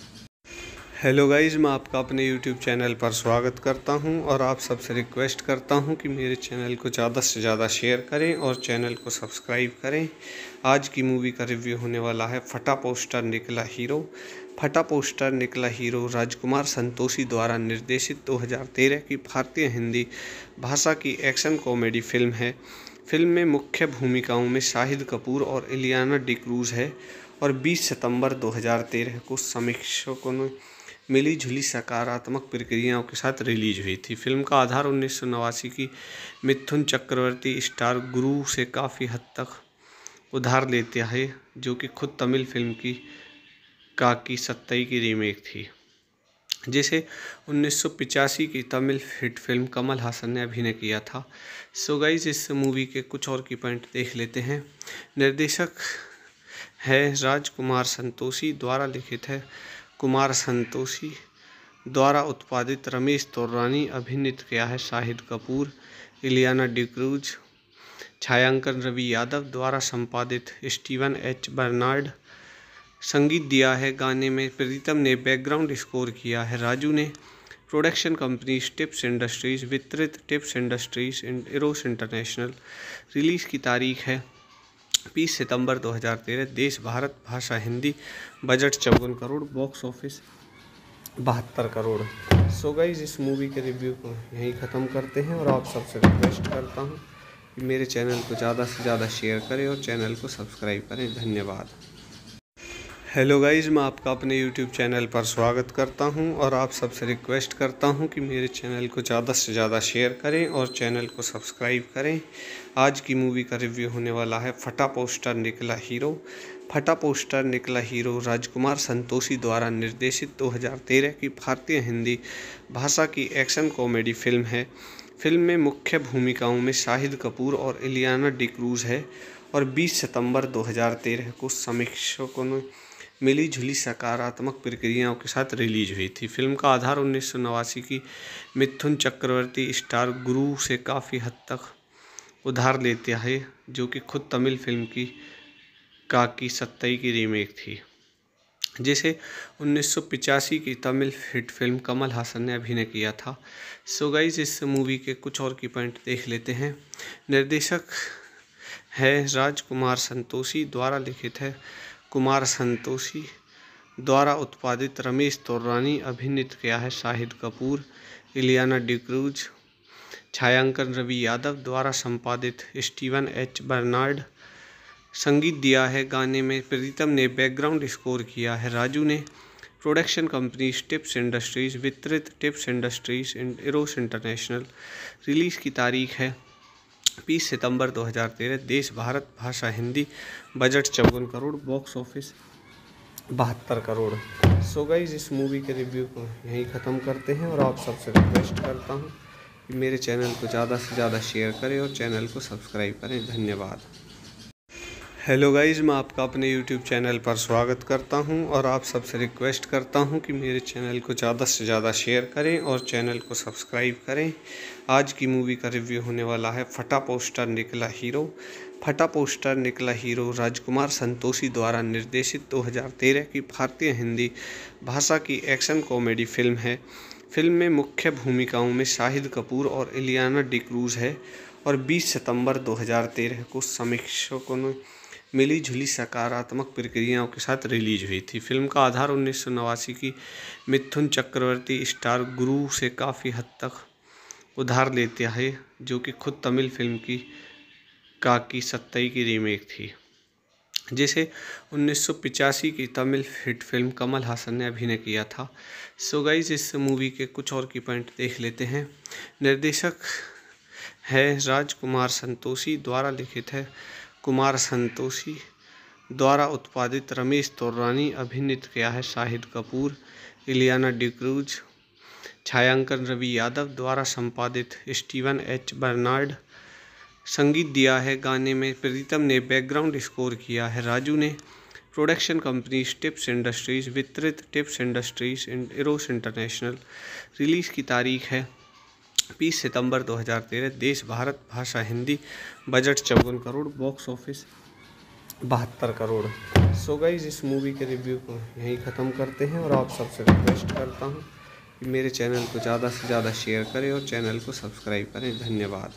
[SPEAKER 3] हेलो गाइस, मैं आपका अपने यूट्यूब चैनल पर स्वागत करता हूं और आप सबसे रिक्वेस्ट करता हूं कि मेरे चैनल को ज़्यादा से ज़्यादा शेयर करें और चैनल को सब्सक्राइब करें। आज की मूवी का रिव्यू होने वाला है फटा पोस्टर निकला हीरो। फटा पोस्टर निकला हीरो राजकुमार संतोषी द्वारा निर्देशित दो हज़ार तेरह की भारतीय हिंदी भाषा की एक्शन कॉमेडी फिल्म है। फिल्म में मुख्य भूमिकाओं में शाहिद कपूर और इलियाना डिक्रूज है और बीस सितंबर दो हज़ार तेरह को समीक्षकों ने मिली जुली सकारात्मक प्रक्रियाओं के साथ रिलीज हुई थी। फिल्म का आधार उन्नीस सौ नवासी की मिथुन चक्रवर्ती स्टार गुरु से काफ़ी हद तक उधार लेते है, जो कि खुद तमिल फिल्म की काकी सत्तई की रीमेक थी, जिसे उन्नीस सौ पिचासी की तमिल हिट फिल्म कमल हासन ने अभिनय किया था। सो गाइस, इस मूवी के कुछ और की पॉइंट देख लेते हैं। निर्देशक है राजकुमार संतोषी, द्वारा लिखित है कुमार संतोषी, द्वारा उत्पादित रमेश तौरानी, अभिनीत किया है शाहिद कपूर, इलियाना डिक्रूज, छायांकन रवि यादव, द्वारा संपादित स्टीवन एच बर्नार्ड, संगीत दिया है गाने में प्रीतम ने, बैकग्राउंड स्कोर किया है राजू ने, प्रोडक्शन कंपनी टिप्स इंडस्ट्रीज, वितरित Tips Industries and Eros International. Release की तारीख है बीस सितंबर दो हज़ार तेरह। देश भारत, भाषा हिंदी, बजट चौवन करोड़, बॉक्स ऑफिस बहत्तर करोड़। सो गाइस, इस मूवी के रिव्यू को यहीं ख़त्म करते हैं और आप सबसे रिक्वेस्ट करता हूँ कि मेरे चैनल को ज़्यादा से ज़्यादा शेयर करें और चैनल को सब्सक्राइब करें। धन्यवाद। हेलो गाइज़, मैं आपका अपने यूट्यूब चैनल पर स्वागत करता हूं और आप सबसे रिक्वेस्ट करता हूं कि मेरे चैनल को ज़्यादा से ज़्यादा शेयर करें और चैनल को सब्सक्राइब करें। आज की मूवी का रिव्यू होने वाला है फटा पोस्टर निकला हीरो। फटा पोस्टर निकला हीरो राजकुमार संतोषी द्वारा निर्देशित दो हज़ार तेरह की भारतीय हिंदी भाषा की एक्शन कॉमेडी फिल्म है। फिल्म में मुख्य भूमिकाओं में शाहिद कपूर और इलियाना डिक्रूज है और बीस सितंबर दो हज़ार तेरह को समीक्षकों ने मिली जुली सकारात्मक प्रक्रियाओं के साथ रिलीज हुई थी। फिल्म का आधार उन्नीस सौ नवासी की मिथुन चक्रवर्ती स्टार गुरु से काफ़ी हद तक उधार लेते है, जो कि खुद तमिल फिल्म की काकी सत्तई की रीमेक थी, जिसे उन्नीस सौ पिचासी की तमिल हिट फिल्म कमल हासन ने अभिनय किया था। सो गाइस, इस मूवी के कुछ और की पॉइंट देख लेते हैं। निर्देशक है राजकुमार संतोषी, द्वारा लिखित है कुमार संतोषी, द्वारा उत्पादित रमेश तौरानी, अभिनीत किया है शाहिद कपूर, इलियाना डिक्रूज, छायांकन रवि यादव, द्वारा संपादित स्टीवन एच बर्नार्ड, संगीत दिया है गाने में प्रीतम ने, बैकग्राउंड स्कोर किया है राजू ने, प्रोडक्शन कंपनी टिप्स इंडस्ट्रीज, वितरित Tips Industries and Eros International. Release की तारीख है बीस सितंबर दो हज़ार तेरह। देश भारत, भाषा हिंदी, बजट चौवन करोड़, बॉक्स ऑफिस बहत्तर करोड़। सो गाइस, इस मूवी के रिव्यू को यहीं ख़त्म करते हैं और आप सबसे रिक्वेस्ट करता हूं कि मेरे चैनल को ज़्यादा से ज़्यादा शेयर करें और चैनल को सब्सक्राइब करें। धन्यवाद। हेलो गाइज़, मैं आपका अपने यूट्यूब चैनल पर स्वागत करता हूं और आप सबसे रिक्वेस्ट करता हूं कि मेरे चैनल को ज़्यादा से ज़्यादा शेयर करें और चैनल को सब्सक्राइब करें। आज की मूवी का रिव्यू होने वाला है फटा पोस्टर निकला हीरो। फटा पोस्टर निकला हीरो राजकुमार संतोषी द्वारा निर्देशित दो हज़ार तेरह की भारतीय हिंदी भाषा की एक्शन कॉमेडी फिल्म है। फिल्म में मुख्य भूमिकाओं में शाहिद कपूर और इलियाना डिक्रूज है और बीस सितंबर दो हज़ार तेरह को समीक्षकों ने मिली जुली सकारात्मक प्रक्रियाओं के साथ रिलीज हुई थी। फिल्म का आधार उन्नीस सौ नवासी की मिथुन चक्रवर्ती स्टार गुरु से काफ़ी हद तक उधार लेते है, जो कि खुद तमिल फिल्म की काकी सत्तई की रीमेक थी, जिसे उन्नीस सौ पिचासी की तमिल हिट फिल्म कमल हासन ने अभिनय किया था। सो गाइस, इस मूवी के कुछ और की पॉइंट देख लेते हैं। निर्देशक है राजकुमार संतोषी, द्वारा लिखित है कुमार संतोषी, द्वारा उत्पादित रमेश तौरानी, अभिनीत किया है शाहिद कपूर, इलियाना डिक्रूज, छायांकन रवि यादव, द्वारा संपादित स्टीवन एच बर्नार्ड, संगीत दिया है गाने में प्रीतम ने, बैकग्राउंड स्कोर किया है राजू ने, प्रोडक्शन कंपनी टिप्स इंडस्ट्रीज, वितरित Tips Industries and Eros International. Release की तारीख है बीस सितंबर दो हज़ार तेरह। देश भारत, भाषा हिंदी, बजट चौवन करोड़, बॉक्स ऑफिस बहत्तर करोड़। सो गाइस, इस मूवी के रिव्यू को यहीं ख़त्म करते हैं और आप सबसे रिक्वेस्ट करता हूं कि मेरे चैनल को ज़्यादा से ज़्यादा शेयर करें और चैनल को सब्सक्राइब करें। धन्यवाद।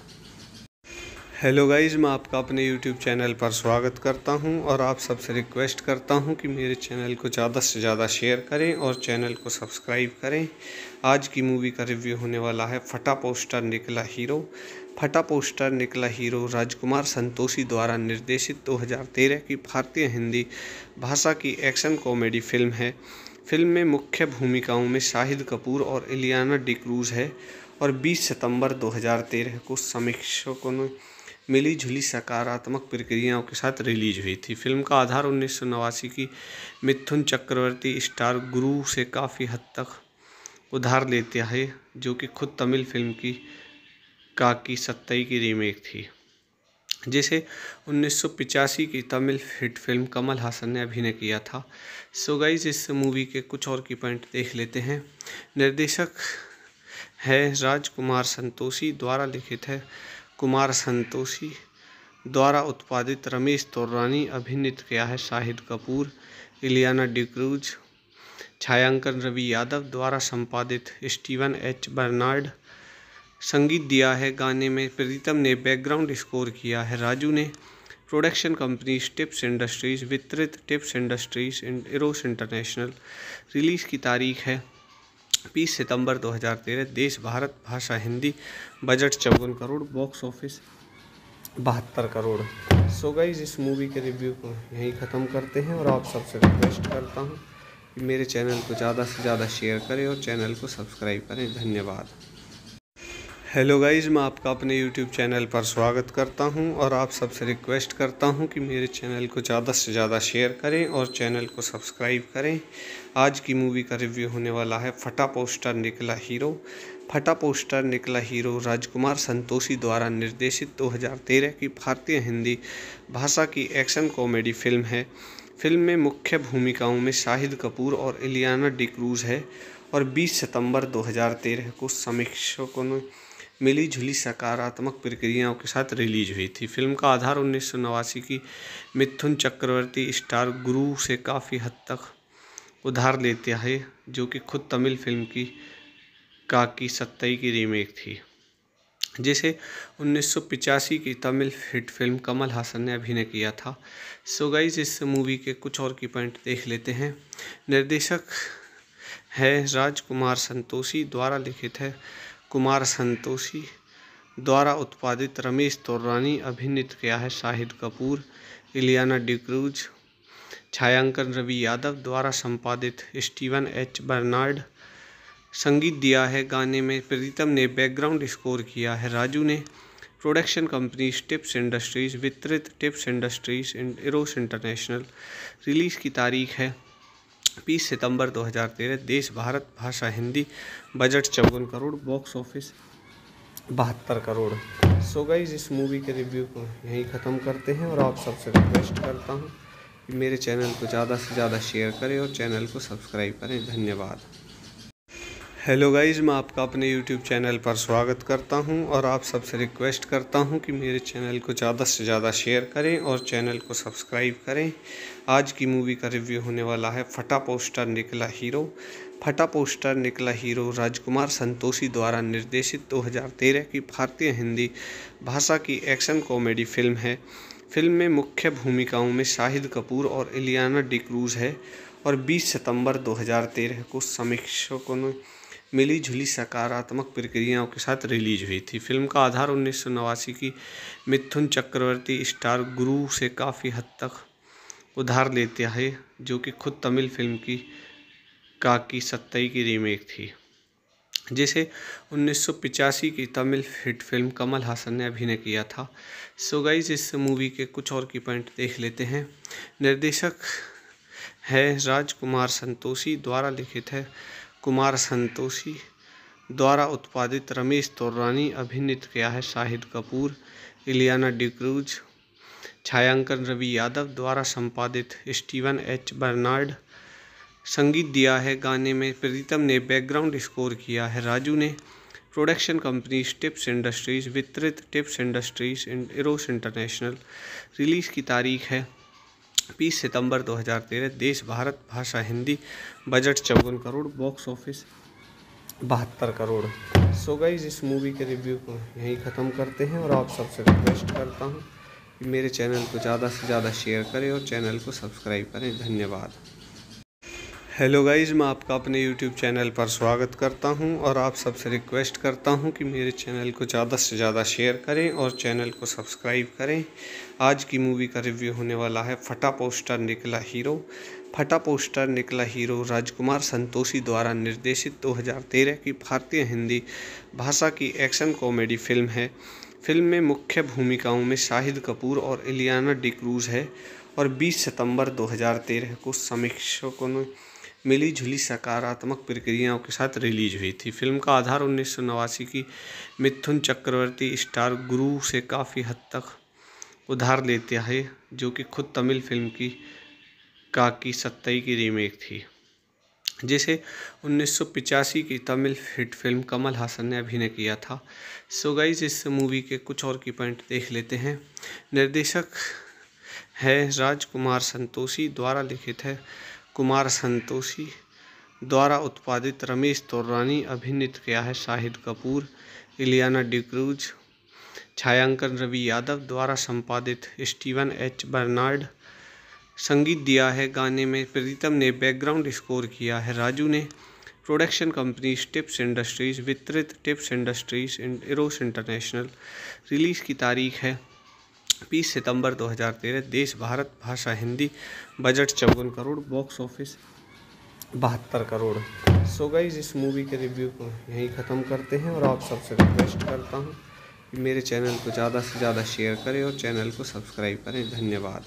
[SPEAKER 3] हेलो गाइज़, मैं आपका अपने यूट्यूब चैनल पर स्वागत करता हूं और आप सबसे रिक्वेस्ट करता हूं कि मेरे चैनल को ज़्यादा से ज़्यादा शेयर करें और चैनल को सब्सक्राइब करें। आज की मूवी का रिव्यू होने वाला है फटा पोस्टर निकला हीरो। फटा पोस्टर निकला हीरो राजकुमार संतोषी द्वारा निर्देशित दो हज़ार तेरह की भारतीय हिंदी भाषा की एक्शन कॉमेडी फिल्म है। फिल्म में मुख्य भूमिकाओं में शाहिद कपूर और इलियाना डिक्रूज है और बीस सितंबर दो हज़ार तेरह को समीक्षकों ने मिली जुली सकारात्मक प्रक्रियाओं के साथ रिलीज हुई थी। फिल्म का आधार उन्नीस सौ नवासी की मिथुन चक्रवर्ती स्टार गुरु से काफ़ी हद तक उधार लेता है, जो कि खुद तमिल फिल्म की काकी सत्तई की रीमेक थी, जिसे उन्नीस सौ पिचासी की तमिल हिट फिल्म कमल हासन ने अभिनय किया था। सो गाइस, इस मूवी के कुछ और की पॉइंट देख लेते हैं। निर्देशक है राजकुमार संतोषी, द्वारा लिखित है कुमार संतोषी, द्वारा उत्पादित रमेश तौरानी, अभिनीत किया है शाहिद कपूर, इलियाना डिक्रूज, छायांकन रवि यादव, द्वारा संपादित स्टीवन एच बर्नार्ड, संगीत दिया है गाने में प्रीतम ने, बैकग्राउंड स्कोर किया है राजू ने, प्रोडक्शन कंपनी टिप्स इंडस्ट्रीज, वितरित Tips Industries and Eros International. Release की तारीख है बीस सितंबर दो हज़ार तेरह। देश भारत, भाषा हिंदी, बजट चौवन करोड़, बॉक्स ऑफिस बहत्तर करोड़। सो गाइस, इस मूवी के रिव्यू को यहीं ख़त्म करते हैं और आप सबसे रिक्वेस्ट करता हूँ कि मेरे चैनल को ज़्यादा से ज़्यादा शेयर करें और चैनल को सब्सक्राइब करें। धन्यवाद। हेलो गाइस, मैं आपका अपने यूट्यूब चैनल पर स्वागत करता हूं और आप सबसे रिक्वेस्ट करता हूं कि मेरे चैनल को ज़्यादा से ज़्यादा शेयर करें और चैनल को सब्सक्राइब करें। आज की मूवी का रिव्यू होने वाला है फटा पोस्टर निकला हीरो। फटा पोस्टर निकला हीरो राजकुमार संतोषी द्वारा निर्देशित दो हज़ार तेरह की भारतीय हिंदी भाषा की एक्शन कॉमेडी फिल्म है। फिल्म में मुख्य भूमिकाओं में शाहिद कपूर और इलियाना डिक्रूज है और बीस सितंबर दो हज़ार तेरह को समीक्षकों ने मिली जुली सकारात्मक प्रक्रियाओं के साथ रिलीज हुई थी। फिल्म का आधार उन्नीस सौ नवासी की मिथुन चक्रवर्ती स्टार गुरु से काफ़ी हद तक उधार लेता है, जो कि खुद तमिल फिल्म की काकी सत्तई की रीमेक थी, जिसे उन्नीस सौ पिचासी की तमिल हिट फिल्म कमल हासन ने अभिनय किया था। सो गाइस, इस मूवी के कुछ और की पॉइंट देख लेते हैं। निर्देशक है राजकुमार संतोषी, द्वारा लिखित है कुमार संतोषी, द्वारा उत्पादित रमेश तौरानी, अभिनीत किया है शाहिद कपूर, इलियाना डिक्रूज, छायांकन रवि यादव, द्वारा संपादित स्टीवन एच बर्नार्ड, संगीत दिया है गाने में प्रीतम ने, बैकग्राउंड स्कोर किया है राजू ने, प्रोडक्शन कंपनी टिप्स इंडस्ट्रीज, वितरित Tips Industries and Eros International. Release की तारीख है बीस सितंबर दो हज़ार तेरह। देश भारत, भाषा हिंदी, बजट चौवन करोड़, बॉक्स ऑफिस बहत्तर करोड़। सो गाइस, इस मूवी के रिव्यू को यहीं ख़त्म करते हैं और आप सबसे रिक्वेस्ट करता हूँ कि मेरे चैनल को ज़्यादा से ज़्यादा शेयर करें और चैनल को सब्सक्राइब करें। धन्यवाद। हेलो गाइस, मैं आपका अपने यूट्यूब चैनल पर स्वागत करता हूं और आप सबसे रिक्वेस्ट करता हूं कि मेरे चैनल को ज़्यादा से ज़्यादा शेयर करें और चैनल को सब्सक्राइब करें। आज की मूवी का रिव्यू होने वाला है फटा पोस्टर निकला हीरो। फटा पोस्टर निकला हीरो राजकुमार संतोषी द्वारा निर्देशित दो हज़ार तेरह की भारतीय हिंदी भाषा की एक्शन कॉमेडी फिल्म है। फिल्म में मुख्य भूमिकाओं में शाहिद कपूर और इलियाना डिक्रूज है और बीस सितंबर दो हज़ार तेरह को समीक्षकों ने मिली जुली सकारात्मक प्रक्रियाओं के साथ रिलीज हुई थी। फिल्म का आधार उन्नीस सौ नवासी की मिथुन चक्रवर्ती स्टार गुरु से काफ़ी हद तक उधार लेता है, जो कि खुद तमिल फिल्म की काकी सत्तई की रीमेक थी, जिसे उन्नीस सौ पिचासी की तमिल हिट फिल्म कमल हासन ने अभिनय किया था। सो गाइस, इस मूवी के कुछ और की पॉइंट देख लेते हैं। निर्देशक है राजकुमार संतोषी, द्वारा लिखित है कुमार संतोषी, द्वारा उत्पादित रमेश तौरानी, अभिनीत किया है शाहिद कपूर, इलियाना डिक्रूज, छायांकन रवि यादव, द्वारा संपादित स्टीवन एच बर्नार्ड, संगीत दिया है गाने में प्रीतम ने, बैकग्राउंड स्कोर किया है राजू ने, प्रोडक्शन कंपनी टिप्स इंडस्ट्रीज, वितरित Tips Industries and Eros International. Release की तारीख है बीस सितंबर दो हज़ार तेरह। देश भारत, भाषा हिंदी, बजट चौवन करोड़, बॉक्स ऑफिस बहत्तर करोड़। सो गाइस, इस मूवी के रिव्यू को यहीं ख़त्म करते हैं और आप सबसे रिक्वेस्ट करता हूँ कि मेरे चैनल को ज़्यादा से ज़्यादा शेयर करें और चैनल को सब्सक्राइब करें। धन्यवाद। हेलो गाइस, मैं आपका अपने यूट्यूब चैनल पर स्वागत करता हूं और आप सबसे रिक्वेस्ट करता हूं कि मेरे चैनल को ज़्यादा से ज़्यादा शेयर करें और चैनल को सब्सक्राइब करें। आज की मूवी का रिव्यू होने वाला है फटा पोस्टर निकला हीरो। फटा पोस्टर निकला हीरो राजकुमार संतोषी द्वारा निर्देशित दो हज़ार तेरह की भारतीय हिंदी भाषा की एक्शन कॉमेडी फिल्म है। फिल्म में मुख्य भूमिकाओं में शाहिद कपूर और इलियाना डिक्रूज है और बीस सितंबर दो हज़ार तेरह को समीक्षकों ने मिली जुली सकारात्मक प्रतिक्रियाओं के साथ रिलीज हुई थी। फिल्म का आधार उन्नीस सौ नवासी की मिथुन चक्रवर्ती स्टार गुरु से काफ़ी हद तक उधार लेता है, जो कि खुद तमिल फिल्म की काकी सत्तई की रीमेक थी, जिसे उन्नीस सौ पिचासी की तमिल हिट फिल्म कमल हासन ने अभिनय किया था। सो गाइस, इस मूवी के कुछ और की पॉइंट देख लेते हैं। निर्देशक है राजकुमार संतोषी, द्वारा लिखित है कुमार संतोषी, द्वारा उत्पादित रमेश तोरानी, अभिनीत किया है शाहिद कपूर, इलियाना डिक्रूज, छायांकन रवि यादव, द्वारा संपादित स्टीवन एच बर्नार्ड, संगीत दिया है गाने में प्रीतम ने, बैकग्राउंड स्कोर किया है राजू ने, प्रोडक्शन कंपनी टिप्स इंडस्ट्रीज, वितरित Tips Industries and Eros International. Release की तारीख है बीस सितंबर दो हज़ार तेरह। देश भारत, भाषा हिंदी, बजट चौवन करोड़, बॉक्स ऑफिस बहत्तर करोड़। सो गाइस, इस मूवी के रिव्यू को यहीं ख़त्म करते हैं और आप सबसे रिक्वेस्ट करता हूँ कि मेरे चैनल को ज़्यादा से ज़्यादा शेयर करें और चैनल को सब्सक्राइब करें। धन्यवाद।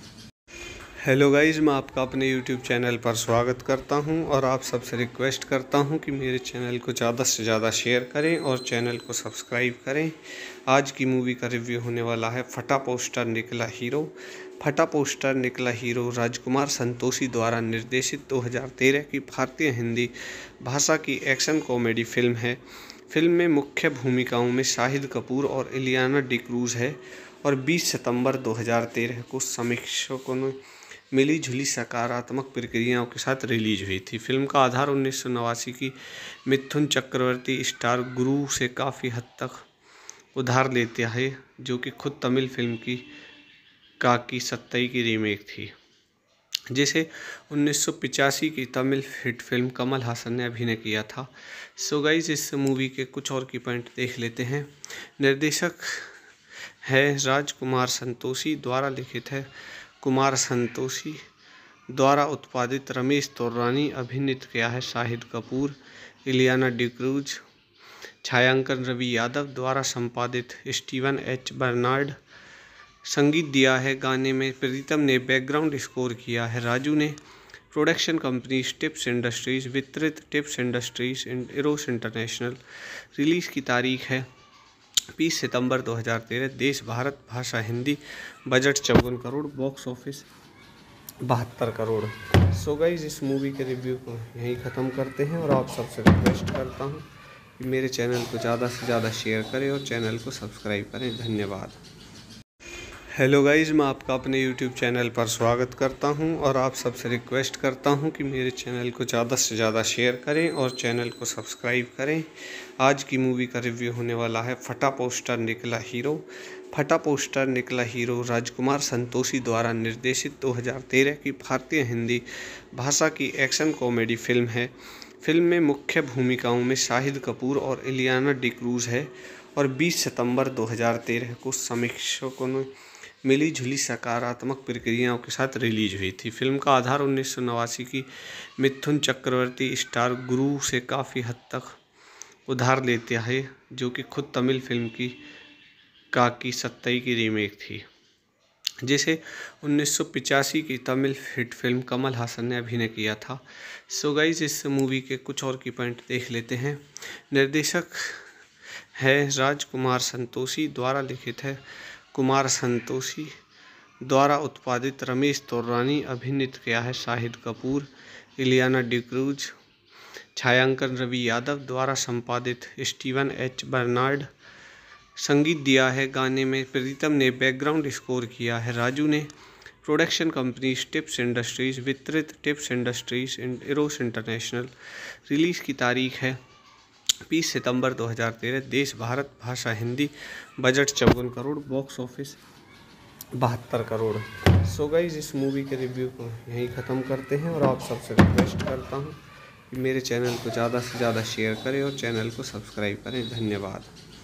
[SPEAKER 3] हेलो गाइज़, मैं आपका अपने यूट्यूब चैनल पर स्वागत करता हूं और आप सबसे रिक्वेस्ट करता हूं कि मेरे चैनल को ज़्यादा से ज़्यादा शेयर करें और चैनल को सब्सक्राइब करें। आज की मूवी का रिव्यू होने वाला है फटा पोस्टर निकला हीरो। फटा पोस्टर निकला हीरो राजकुमार संतोषी द्वारा निर्देशित दो हज़ार तेरह की भारतीय हिंदी भाषा की एक्शन कॉमेडी फिल्म है। फिल्म में मुख्य भूमिकाओं में शाहिद कपूर और इलियाना डिक्रूज है और बीस सितंबर दो हज़ार तेरह को समीक्षकों ने मिली जुली सकारात्मक प्रतिक्रियाओं के साथ रिलीज हुई थी। फिल्म का आधार उन्नीस सौ नवासी की मिथुन चक्रवर्ती स्टार गुरु से काफ़ी हद तक उधार लेता है, जो कि खुद तमिल फिल्म की काकी सत्तई की रीमेक थी, जिसे उन्नीस सौ पिचासी की तमिल हिट फिल्म कमल हासन ने अभिनय किया था। सो गाइस, इस मूवी के कुछ और की पॉइंट देख लेते हैं। निर्देशक है राजकुमार संतोषी, द्वारा लिखित है कुमार संतोषी, द्वारा उत्पादित रमेश तोरानी, अभिनीत किया है शाहिद कपूर, इलियाना डिक्रूज, छायांकन रवि यादव, द्वारा संपादित स्टीवन एच बर्नार्ड, संगीत दिया है गाने में प्रीतम ने, बैकग्राउंड स्कोर किया है राजू ने, प्रोडक्शन कंपनी टिप्स इंडस्ट्रीज, वितरित Tips Industries and Eros International. Release की तारीख है बीस सितंबर दो हज़ार तेरह। देश भारत, भाषा हिंदी, बजट चौवन करोड़, बॉक्स ऑफिस बहत्तर करोड़। सो गाइस, इस मूवी के रिव्यू को यहीं ख़त्म करते हैं और आप सबसे रिक्वेस्ट करता हूँ कि मेरे चैनल को ज़्यादा से ज़्यादा शेयर करें और चैनल को सब्सक्राइब करें। धन्यवाद। हेलो गाइज़, मैं आपका अपने यूट्यूब चैनल पर स्वागत करता हूं और आप सबसे रिक्वेस्ट करता हूं कि मेरे चैनल को ज़्यादा से ज़्यादा शेयर करें और चैनल को सब्सक्राइब करें। आज की मूवी का रिव्यू होने वाला है फटा पोस्टर निकला हीरो। फटा पोस्टर निकला हीरो राजकुमार संतोषी द्वारा निर्देशित दो हज़ार तेरह की भारतीय हिंदी भाषा की एक्शन कॉमेडी फिल्म है। फिल्म में मुख्य भूमिकाओं में शाहिद कपूर और इलियाना डिक्रूज है और बीस सितंबर दो हज़ार तेरह को समीक्षकों ने मिली जुली सकारात्मक प्रतिक्रियाओं के साथ रिलीज हुई थी। फिल्म का आधार उन्नीस सौ नवासी की मिथुन चक्रवर्ती स्टार गुरु से काफ़ी हद तक उधार लेता है, जो कि खुद तमिल फिल्म की काकी सत्तई की रीमेक थी, जिसे उन्नीस सौ पिचासी की तमिल हिट फिल्म कमल हासन ने अभिनय किया था। सो गाइस, इस मूवी के कुछ और की पॉइंट देख लेते हैं। निर्देशक है राजकुमार संतोषी, द्वारा लिखित है कुमार संतोषी, द्वारा उत्पादित रमेश तोरानी, अभिनीत किया है शाहिद कपूर, इलियाना डिक्रूज, छायांकन रवि यादव, द्वारा संपादित स्टीवन एच बर्नार्ड, संगीत दिया है गाने में प्रीतम ने, बैकग्राउंड स्कोर किया है राजू ने, प्रोडक्शन कंपनी टिप्स इंडस्ट्रीज, वितरित Tips Industries and Eros International. Release की तारीख है बीस सितंबर दो हज़ार तेरह। देश भारत, भाषा हिंदी, बजट चौवन करोड़, बॉक्स ऑफिस बहत्तर करोड़। सो गाइस, इस मूवी के रिव्यू को यहीं ख़त्म करते हैं और आप सबसे रिक्वेस्ट करता हूँ कि मेरे चैनल को ज़्यादा से ज़्यादा शेयर करें और चैनल को सब्सक्राइब करें। धन्यवाद।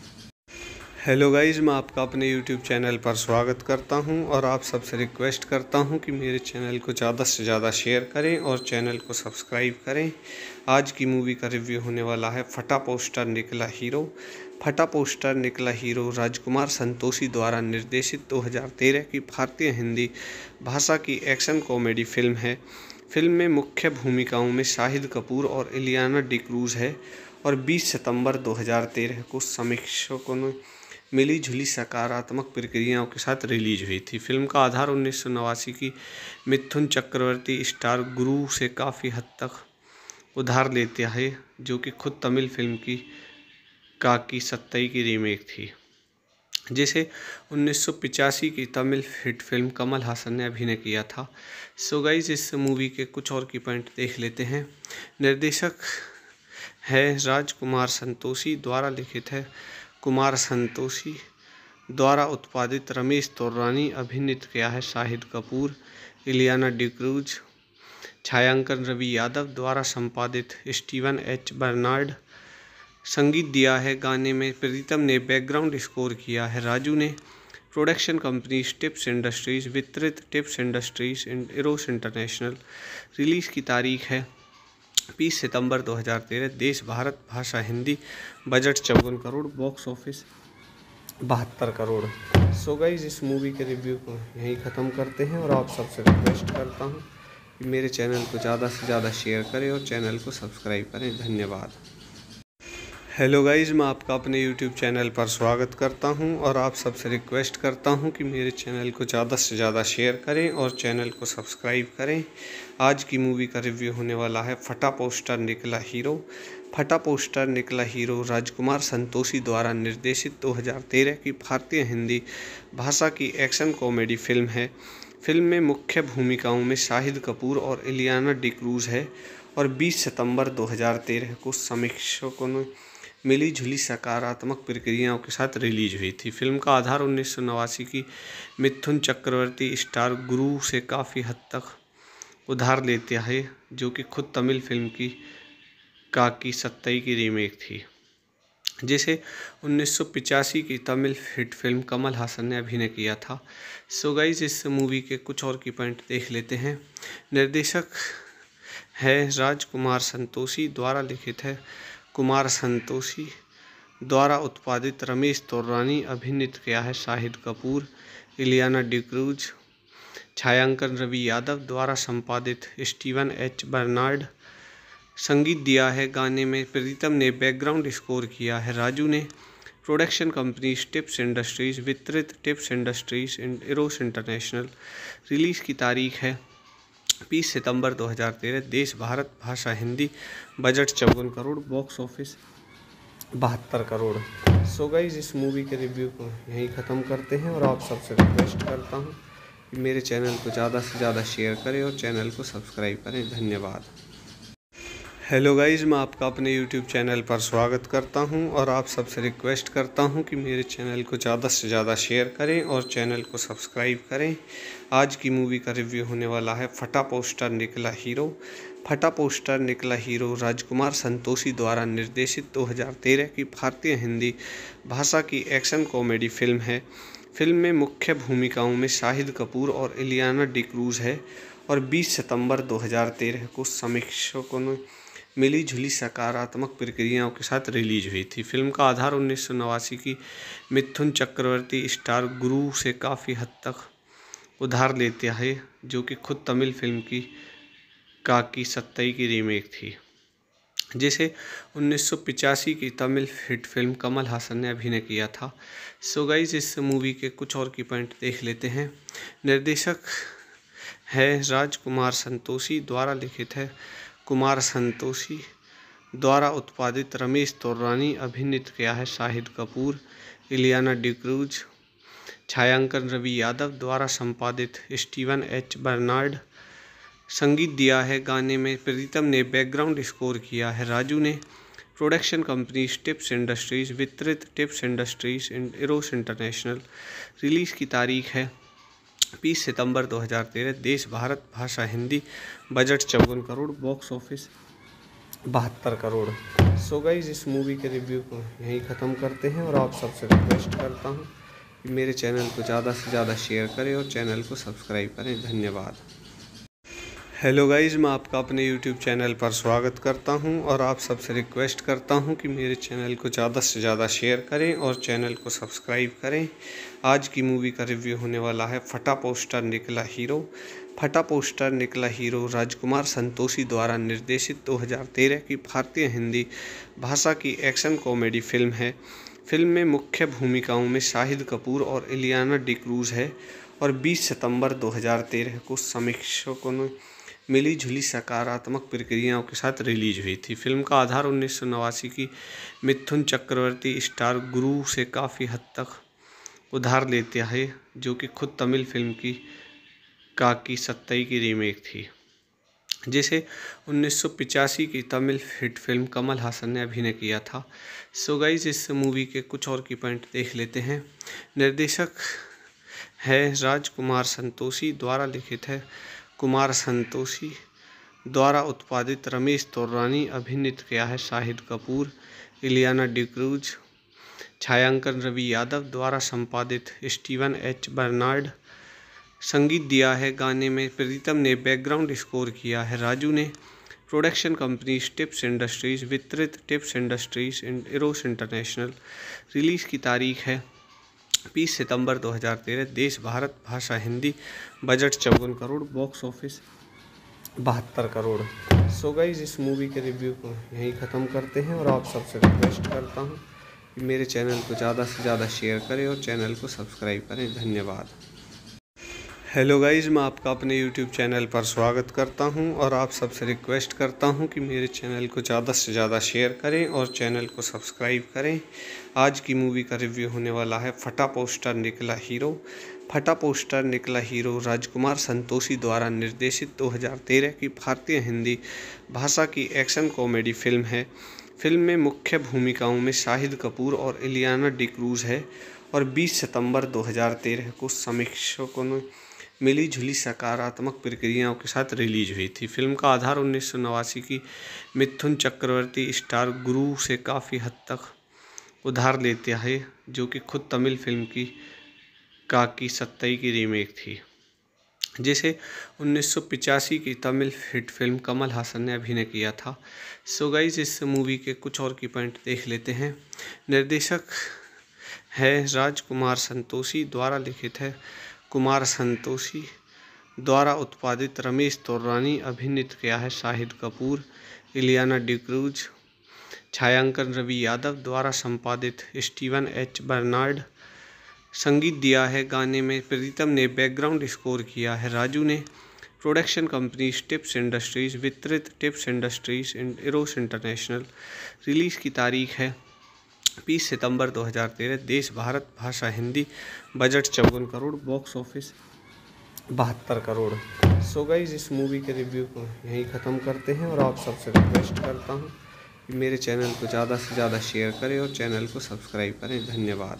[SPEAKER 3] हेलो गाइज़, मैं आपका अपने यूट्यूब चैनल पर स्वागत करता हूं और आप सबसे रिक्वेस्ट करता हूं कि मेरे चैनल को ज़्यादा से ज़्यादा शेयर करें और चैनल को सब्सक्राइब करें। आज की मूवी का रिव्यू होने वाला है फटा पोस्टर निकला हीरो। फटा पोस्टर निकला हीरो राजकुमार संतोषी द्वारा निर्देशित दो हज़ार तेरह की भारतीय हिंदी भाषा की एक्शन कॉमेडी फिल्म है। फिल्म में मुख्य भूमिकाओं में शाहिद कपूर और इलियाना डिक्रूज है और बीस सितंबर दो हज़ार तेरह को समीक्षकों ने मिली जुली सकारात्मक प्रक्रियाओं के साथ रिलीज हुई थी। फिल्म का आधार उन्नीस सौ नवासी की मिथुन चक्रवर्ती स्टार गुरु से काफ़ी हद तक उधार लेता है, जो कि खुद तमिल फिल्म की काकी सत्तई की रीमेक थी, जिसे उन्नीस सौ पिचासी की तमिल हिट फिल्म कमल हासन ने अभिनय किया था। सो गाइस, इस मूवी के कुछ और की पॉइंट देख लेते हैं। निर्देशक है राजकुमार संतोषी, द्वारा लिखित है कुमार संतोषी, द्वारा उत्पादित रमेश तौरानी, अभिनीत किया है शाहिद कपूर, इलियाना डिक्रूज, छायांकन रवि यादव, द्वारा संपादित स्टीवन एच बर्नार्ड, संगीत दिया है गाने में प्रीतम ने, बैकग्राउंड स्कोर किया है राजू ने, प्रोडक्शन कंपनी टिप्स इंडस्ट्रीज, वितरित Tips Industries and Eros International. Release की तारीख है बीस सितंबर दो हज़ार तेरह। देश भारत, भाषा हिंदी, बजट चौवन करोड़, बॉक्स ऑफिस बहत्तर करोड़। सो गाइस, इस मूवी के रिव्यू को यहीं ख़त्म करते हैं और आप सबसे रिक्वेस्ट करता हूं कि मेरे चैनल को ज़्यादा से ज़्यादा शेयर करें और चैनल को सब्सक्राइब करें। धन्यवाद। हेलो गाइस, मैं आपका अपने यूट्यूब चैनल पर स्वागत करता हूं और आप सबसे रिक्वेस्ट करता हूं कि मेरे चैनल को ज़्यादा से ज़्यादा शेयर करें और चैनल को सब्सक्राइब करें। आज की मूवी का रिव्यू होने वाला है फटा पोस्टर निकला हीरो। फटा पोस्टर निकला हीरो राजकुमार संतोषी द्वारा निर्देशित दो हज़ार तेरह की भारतीय हिंदी भाषा की एक्शन कॉमेडी फिल्म है। फिल्म में मुख्य भूमिकाओं में शाहिद कपूर और इलियाना डिक्रूज है और बीस सितंबर दो हज़ार तेरह को समीक्षकों ने मिली जुली सकारात्मक प्रक्रियाओं के साथ रिलीज हुई थी। फिल्म का आधार उन्नीस सौ नवासी की मिथुन चक्रवर्ती स्टार गुरु से काफ़ी हद तक उधार लेता है, जो कि खुद तमिल फिल्म की काकी सत्तई की रीमेक थी, जिसे उन्नीस सौ पिचासी की तमिल हिट फिल्म कमल हासन ने अभिनय किया था। सो गाइस, इस मूवी के कुछ और की पॉइंट देख लेते हैं। निर्देशक है राजकुमार संतोषी, द्वारा लिखित है कुमार संतोषी, द्वारा उत्पादित रमेश तौरानी, अभिनीत किया है शाहिद कपूर, इलियाना डिक्रूज, छायांकन रवि यादव, द्वारा संपादित स्टीवन एच बर्नार्ड, संगीत दिया है गाने में प्रीतम ने, बैकग्राउंड स्कोर किया है राजू ने, प्रोडक्शन कंपनी टिप्स इंडस्ट्रीज, वितरित Tips Industries and Eros International. Release की तारीख है बीस सितंबर दो हज़ार तेरह। देश भारत, भाषा हिंदी, बजट चौवन करोड़, बॉक्स ऑफिस बहत्तर करोड़। सो गाइस, इस मूवी के रिव्यू को यहीं ख़त्म करते हैं और आप सबसे रिक्वेस्ट करता हूं कि मेरे चैनल को ज़्यादा से ज़्यादा शेयर करें और चैनल को सब्सक्राइब करें। धन्यवाद। हेलो गाइस, मैं आपका अपने यूट्यूब चैनल पर स्वागत करता हूं और आप सबसे रिक्वेस्ट करता हूं कि मेरे चैनल को ज़्यादा से ज़्यादा शेयर करें और चैनल को सब्सक्राइब करें। आज की मूवी का रिव्यू होने वाला है फटा पोस्टर निकला हीरो। फटा पोस्टर निकला हीरो राजकुमार संतोषी द्वारा निर्देशित दो हज़ार तेरह की भारतीय हिंदी भाषा की एक्शन कॉमेडी फिल्म है। फिल्म में मुख्य भूमिकाओं में शाहिद कपूर और इलियाना डिक्रूज है और बीस सितंबर दो हज़ार तेरह को समीक्षकों ने मिली जुली सकारात्मक प्रक्रियाओं के साथ रिलीज हुई थी। फिल्म का आधार उन्नीस सौ नवासी की मिथुन चक्रवर्ती स्टार गुरु से काफ़ी हद तक उधार लेता है, जो कि खुद तमिल फिल्म की काकी सत्तई की रीमेक थी, जिसे उन्नीस सौ पिचासी की तमिल हिट फिल्म कमल हासन ने अभिनय किया था। सो गाइस, इस मूवी के कुछ और की पॉइंट देख लेते हैं। निर्देशक है राजकुमार संतोषी, द्वारा लिखित है कुमार संतोषी, द्वारा उत्पादित रमेश तौरानी, अभिनीत किया है शाहिद कपूर, इलियाना डिक्रूज, छायांकन रवि यादव, द्वारा संपादित स्टीवन एच बर्नार्ड, संगीत दिया है गाने में प्रीतम ने, बैकग्राउंड स्कोर किया है राजू ने, प्रोडक्शन कंपनी टिप्स इंडस्ट्रीज, वितरित Tips Industries and Eros International. Release की तारीख है बीस सितंबर दो हज़ार तेरह। देश भारत, भाषा हिंदी, बजट चौवन करोड़, बॉक्स ऑफिस बहत्तर करोड़। सो गाइस, इस मूवी के रिव्यू को यहीं ख़त्म करते हैं और आप सबसे रिक्वेस्ट करता हूं कि मेरे चैनल को ज़्यादा से ज़्यादा शेयर करें और चैनल को सब्सक्राइब करें। धन्यवाद। हेलो गाइस, मैं आपका अपने यूट्यूब चैनल पर स्वागत करता हूं और आप सबसे रिक्वेस्ट करता हूं कि मेरे चैनल को ज़्यादा से ज़्यादा शेयर करें और चैनल को सब्सक्राइब करें। आज की मूवी का रिव्यू होने वाला है फटा पोस्टर निकला हीरो। फटा पोस्टर निकला हीरो राजकुमार संतोषी द्वारा निर्देशित दो हज़ार तेरह की भारतीय हिंदी भाषा की एक्शन कॉमेडी फिल्म है। फिल्म में मुख्य भूमिकाओं में शाहिद कपूर और इलियाना डिक्रूज है और बीस सितंबर दो हज़ार तेरह को समीक्षकों ने मिली जुली सकारात्मक प्रक्रियाओं के साथ रिलीज हुई थी। फिल्म का आधार उन्नीस सौ नवासी की मिथुन चक्रवर्ती स्टार गुरु से काफ़ी हद तक उधार लेता है, जो कि खुद तमिल फिल्म की काकी सत्तई की रीमेक थी, जिसे उन्नीस सौ पिचासी की तमिल हिट फिल्म कमल हासन ने अभिनय किया था। सो गाइस, इस मूवी के कुछ और की पॉइंट देख लेते हैं। निर्देशक है राजकुमार संतोषी, द्वारा लिखित है कुमार संतोषी, द्वारा उत्पादित रमेश तोरानी, अभिनीत किया है शाहिद कपूर, इलियाना डिक्रूज, छायांकन रवि यादव, द्वारा संपादित स्टीवन एच बर्नार्ड, संगीत दिया है गाने में प्रीतम ने, बैकग्राउंड स्कोर किया है राजू ने, प्रोडक्शन कंपनी टिप्स इंडस्ट्रीज, वितरित Tips Industries and Eros International. Release की तारीख है बीस सितंबर दो हज़ार तेरह। देश भारत, भाषा हिंदी, बजट चौवन करोड़, बॉक्स ऑफिस बहत्तर करोड़। सो गाइस, इस मूवी के रिव्यू को यहीं ख़त्म करते हैं और आप सबसे रिक्वेस्ट करता हूं कि मेरे चैनल को ज़्यादा से ज़्यादा शेयर करें और चैनल को सब्सक्राइब करें। धन्यवाद। हेलो गाइस, मैं आपका अपने यूट्यूब चैनल पर स्वागत करता हूं और आप सबसे रिक्वेस्ट करता हूं कि मेरे चैनल को ज़्यादा से ज़्यादा शेयर करें और चैनल को सब्सक्राइब करें। आज की मूवी का रिव्यू होने वाला है फटा पोस्टर निकला हीरो। फटा पोस्टर निकला हीरो राजकुमार संतोषी द्वारा निर्देशित दो हज़ार तेरह की भारतीय हिंदी भाषा की एक्शन कॉमेडी फिल्म है। फिल्म में मुख्य भूमिकाओं में शाहिद कपूर और इलियाना डिक्रूज है और बीस सितंबर दो हज़ार तेरह को समीक्षकों ने मिली जुली सकारात्मक प्रक्रियाओं के साथ रिलीज हुई थी। फिल्म का आधार उन्नीस सौ नवासी की मिथुन चक्रवर्ती स्टार गुरु से काफ़ी हद तक उधार लेता है, जो कि खुद तमिल फिल्म की काकी सत्तई की रीमेक थी, जिसे उन्नीस सौ पिचासी की तमिल हिट फिल्म कमल हासन ने अभिनय किया था। सो गाइस, इस मूवी के कुछ और की पॉइंट देख लेते हैं। निर्देशक है राजकुमार संतोषी, द्वारा लिखित है कुमार संतोषी, द्वारा उत्पादित रमेश तोरानी, अभिनीत किया है शाहिद कपूर, इलियाना डिक्रूज, छायांकन रवि यादव, द्वारा संपादित स्टीवन एच बर्नार्ड, संगीत दिया है गाने में प्रीतम ने, बैकग्राउंड स्कोर किया है राजू ने, प्रोडक्शन कंपनी टिप्स इंडस्ट्रीज, वितरित Tips Industries and Eros International. Release की तारीख है बीस सितंबर दो हज़ार तेरह। देश भारत, भाषा हिंदी, बजट चौवन करोड़, बॉक्स ऑफिस बहत्तर करोड़। सो गाइस, इस मूवी के रिव्यू को यहीं ख़त्म करते हैं और आप सबसे रिक्वेस्ट करता हूं कि मेरे चैनल को ज़्यादा से ज़्यादा शेयर करें और चैनल को सब्सक्राइब करें। धन्यवाद।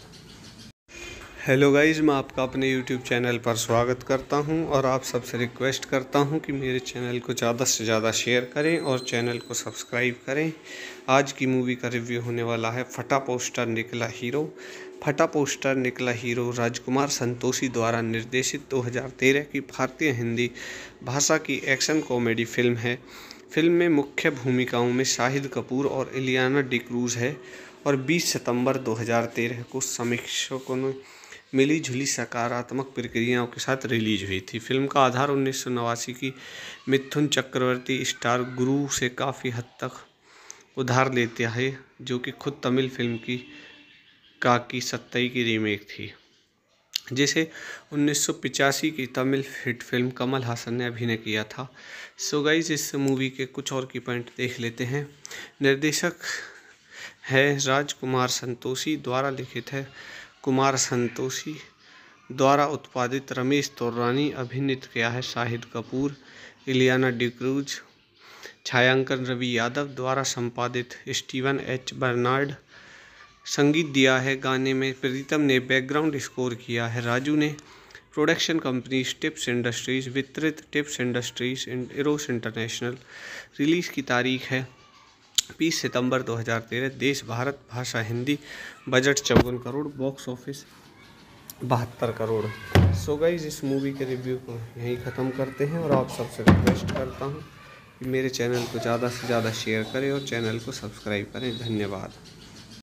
[SPEAKER 3] हेलो गाइस, मैं आपका अपने यूट्यूब चैनल पर स्वागत करता हूं और आप सबसे रिक्वेस्ट करता हूं कि मेरे चैनल को ज़्यादा से ज़्यादा शेयर करें और चैनल को सब्सक्राइब करें। आज की मूवी का रिव्यू होने वाला है फटा पोस्टर निकला हीरो। फटा पोस्टर निकला हीरो राजकुमार संतोषी द्वारा निर्देशित दो हज़ार तेरह की भारतीय हिंदी भाषा की एक्शन कॉमेडी फिल्म है। फिल्म में मुख्य भूमिकाओं में शाहिद कपूर और इलियाना डिक्रूज है और बीस सितंबर दो हज़ार तेरह को समीक्षकों ने मिली जुली सकारात्मक प्रक्रियाओं के साथ रिलीज हुई थी। फिल्म का आधार उन्नीस सौ नवासी की मिथुन चक्रवर्ती स्टार गुरु से काफ़ी हद तक उधार लेता है, जो कि खुद तमिल फिल्म की काकी सत्तई की रीमेक थी, जिसे उन्नीस सौ पिचासी की तमिल हिट फिल्म कमल हासन ने अभिनय किया था। सो गाइस, इस मूवी के कुछ और की पॉइंट देख लेते हैं। निर्देशक है राजकुमार संतोषी, द्वारा लिखित है कुमार संतोषी, द्वारा उत्पादित रमेश तोरानी, अभिनीत किया है शाहिद कपूर, इलियाना डिक्रूज, छायांकन रवि यादव, द्वारा संपादित स्टीवन एच बर्नार्ड, संगीत दिया है गाने में प्रीतम ने, बैकग्राउंड स्कोर किया है राजू ने, प्रोडक्शन कंपनी टिप्स इंडस्ट्रीज, वितरित Tips Industries and Eros International. Release की तारीख है बीस सितंबर दो हज़ार तेरह। देश भारत, भाषा हिंदी, बजट चौवन करोड़, बॉक्स ऑफिस बहत्तर करोड़। सो गाइस इस मूवी के रिव्यू को यहीं ख़त्म करते हैं और आप सबसे रिक्वेस्ट करता हूँ कि मेरे चैनल को ज़्यादा से ज़्यादा शेयर करें और चैनल को सब्सक्राइब करें। धन्यवाद।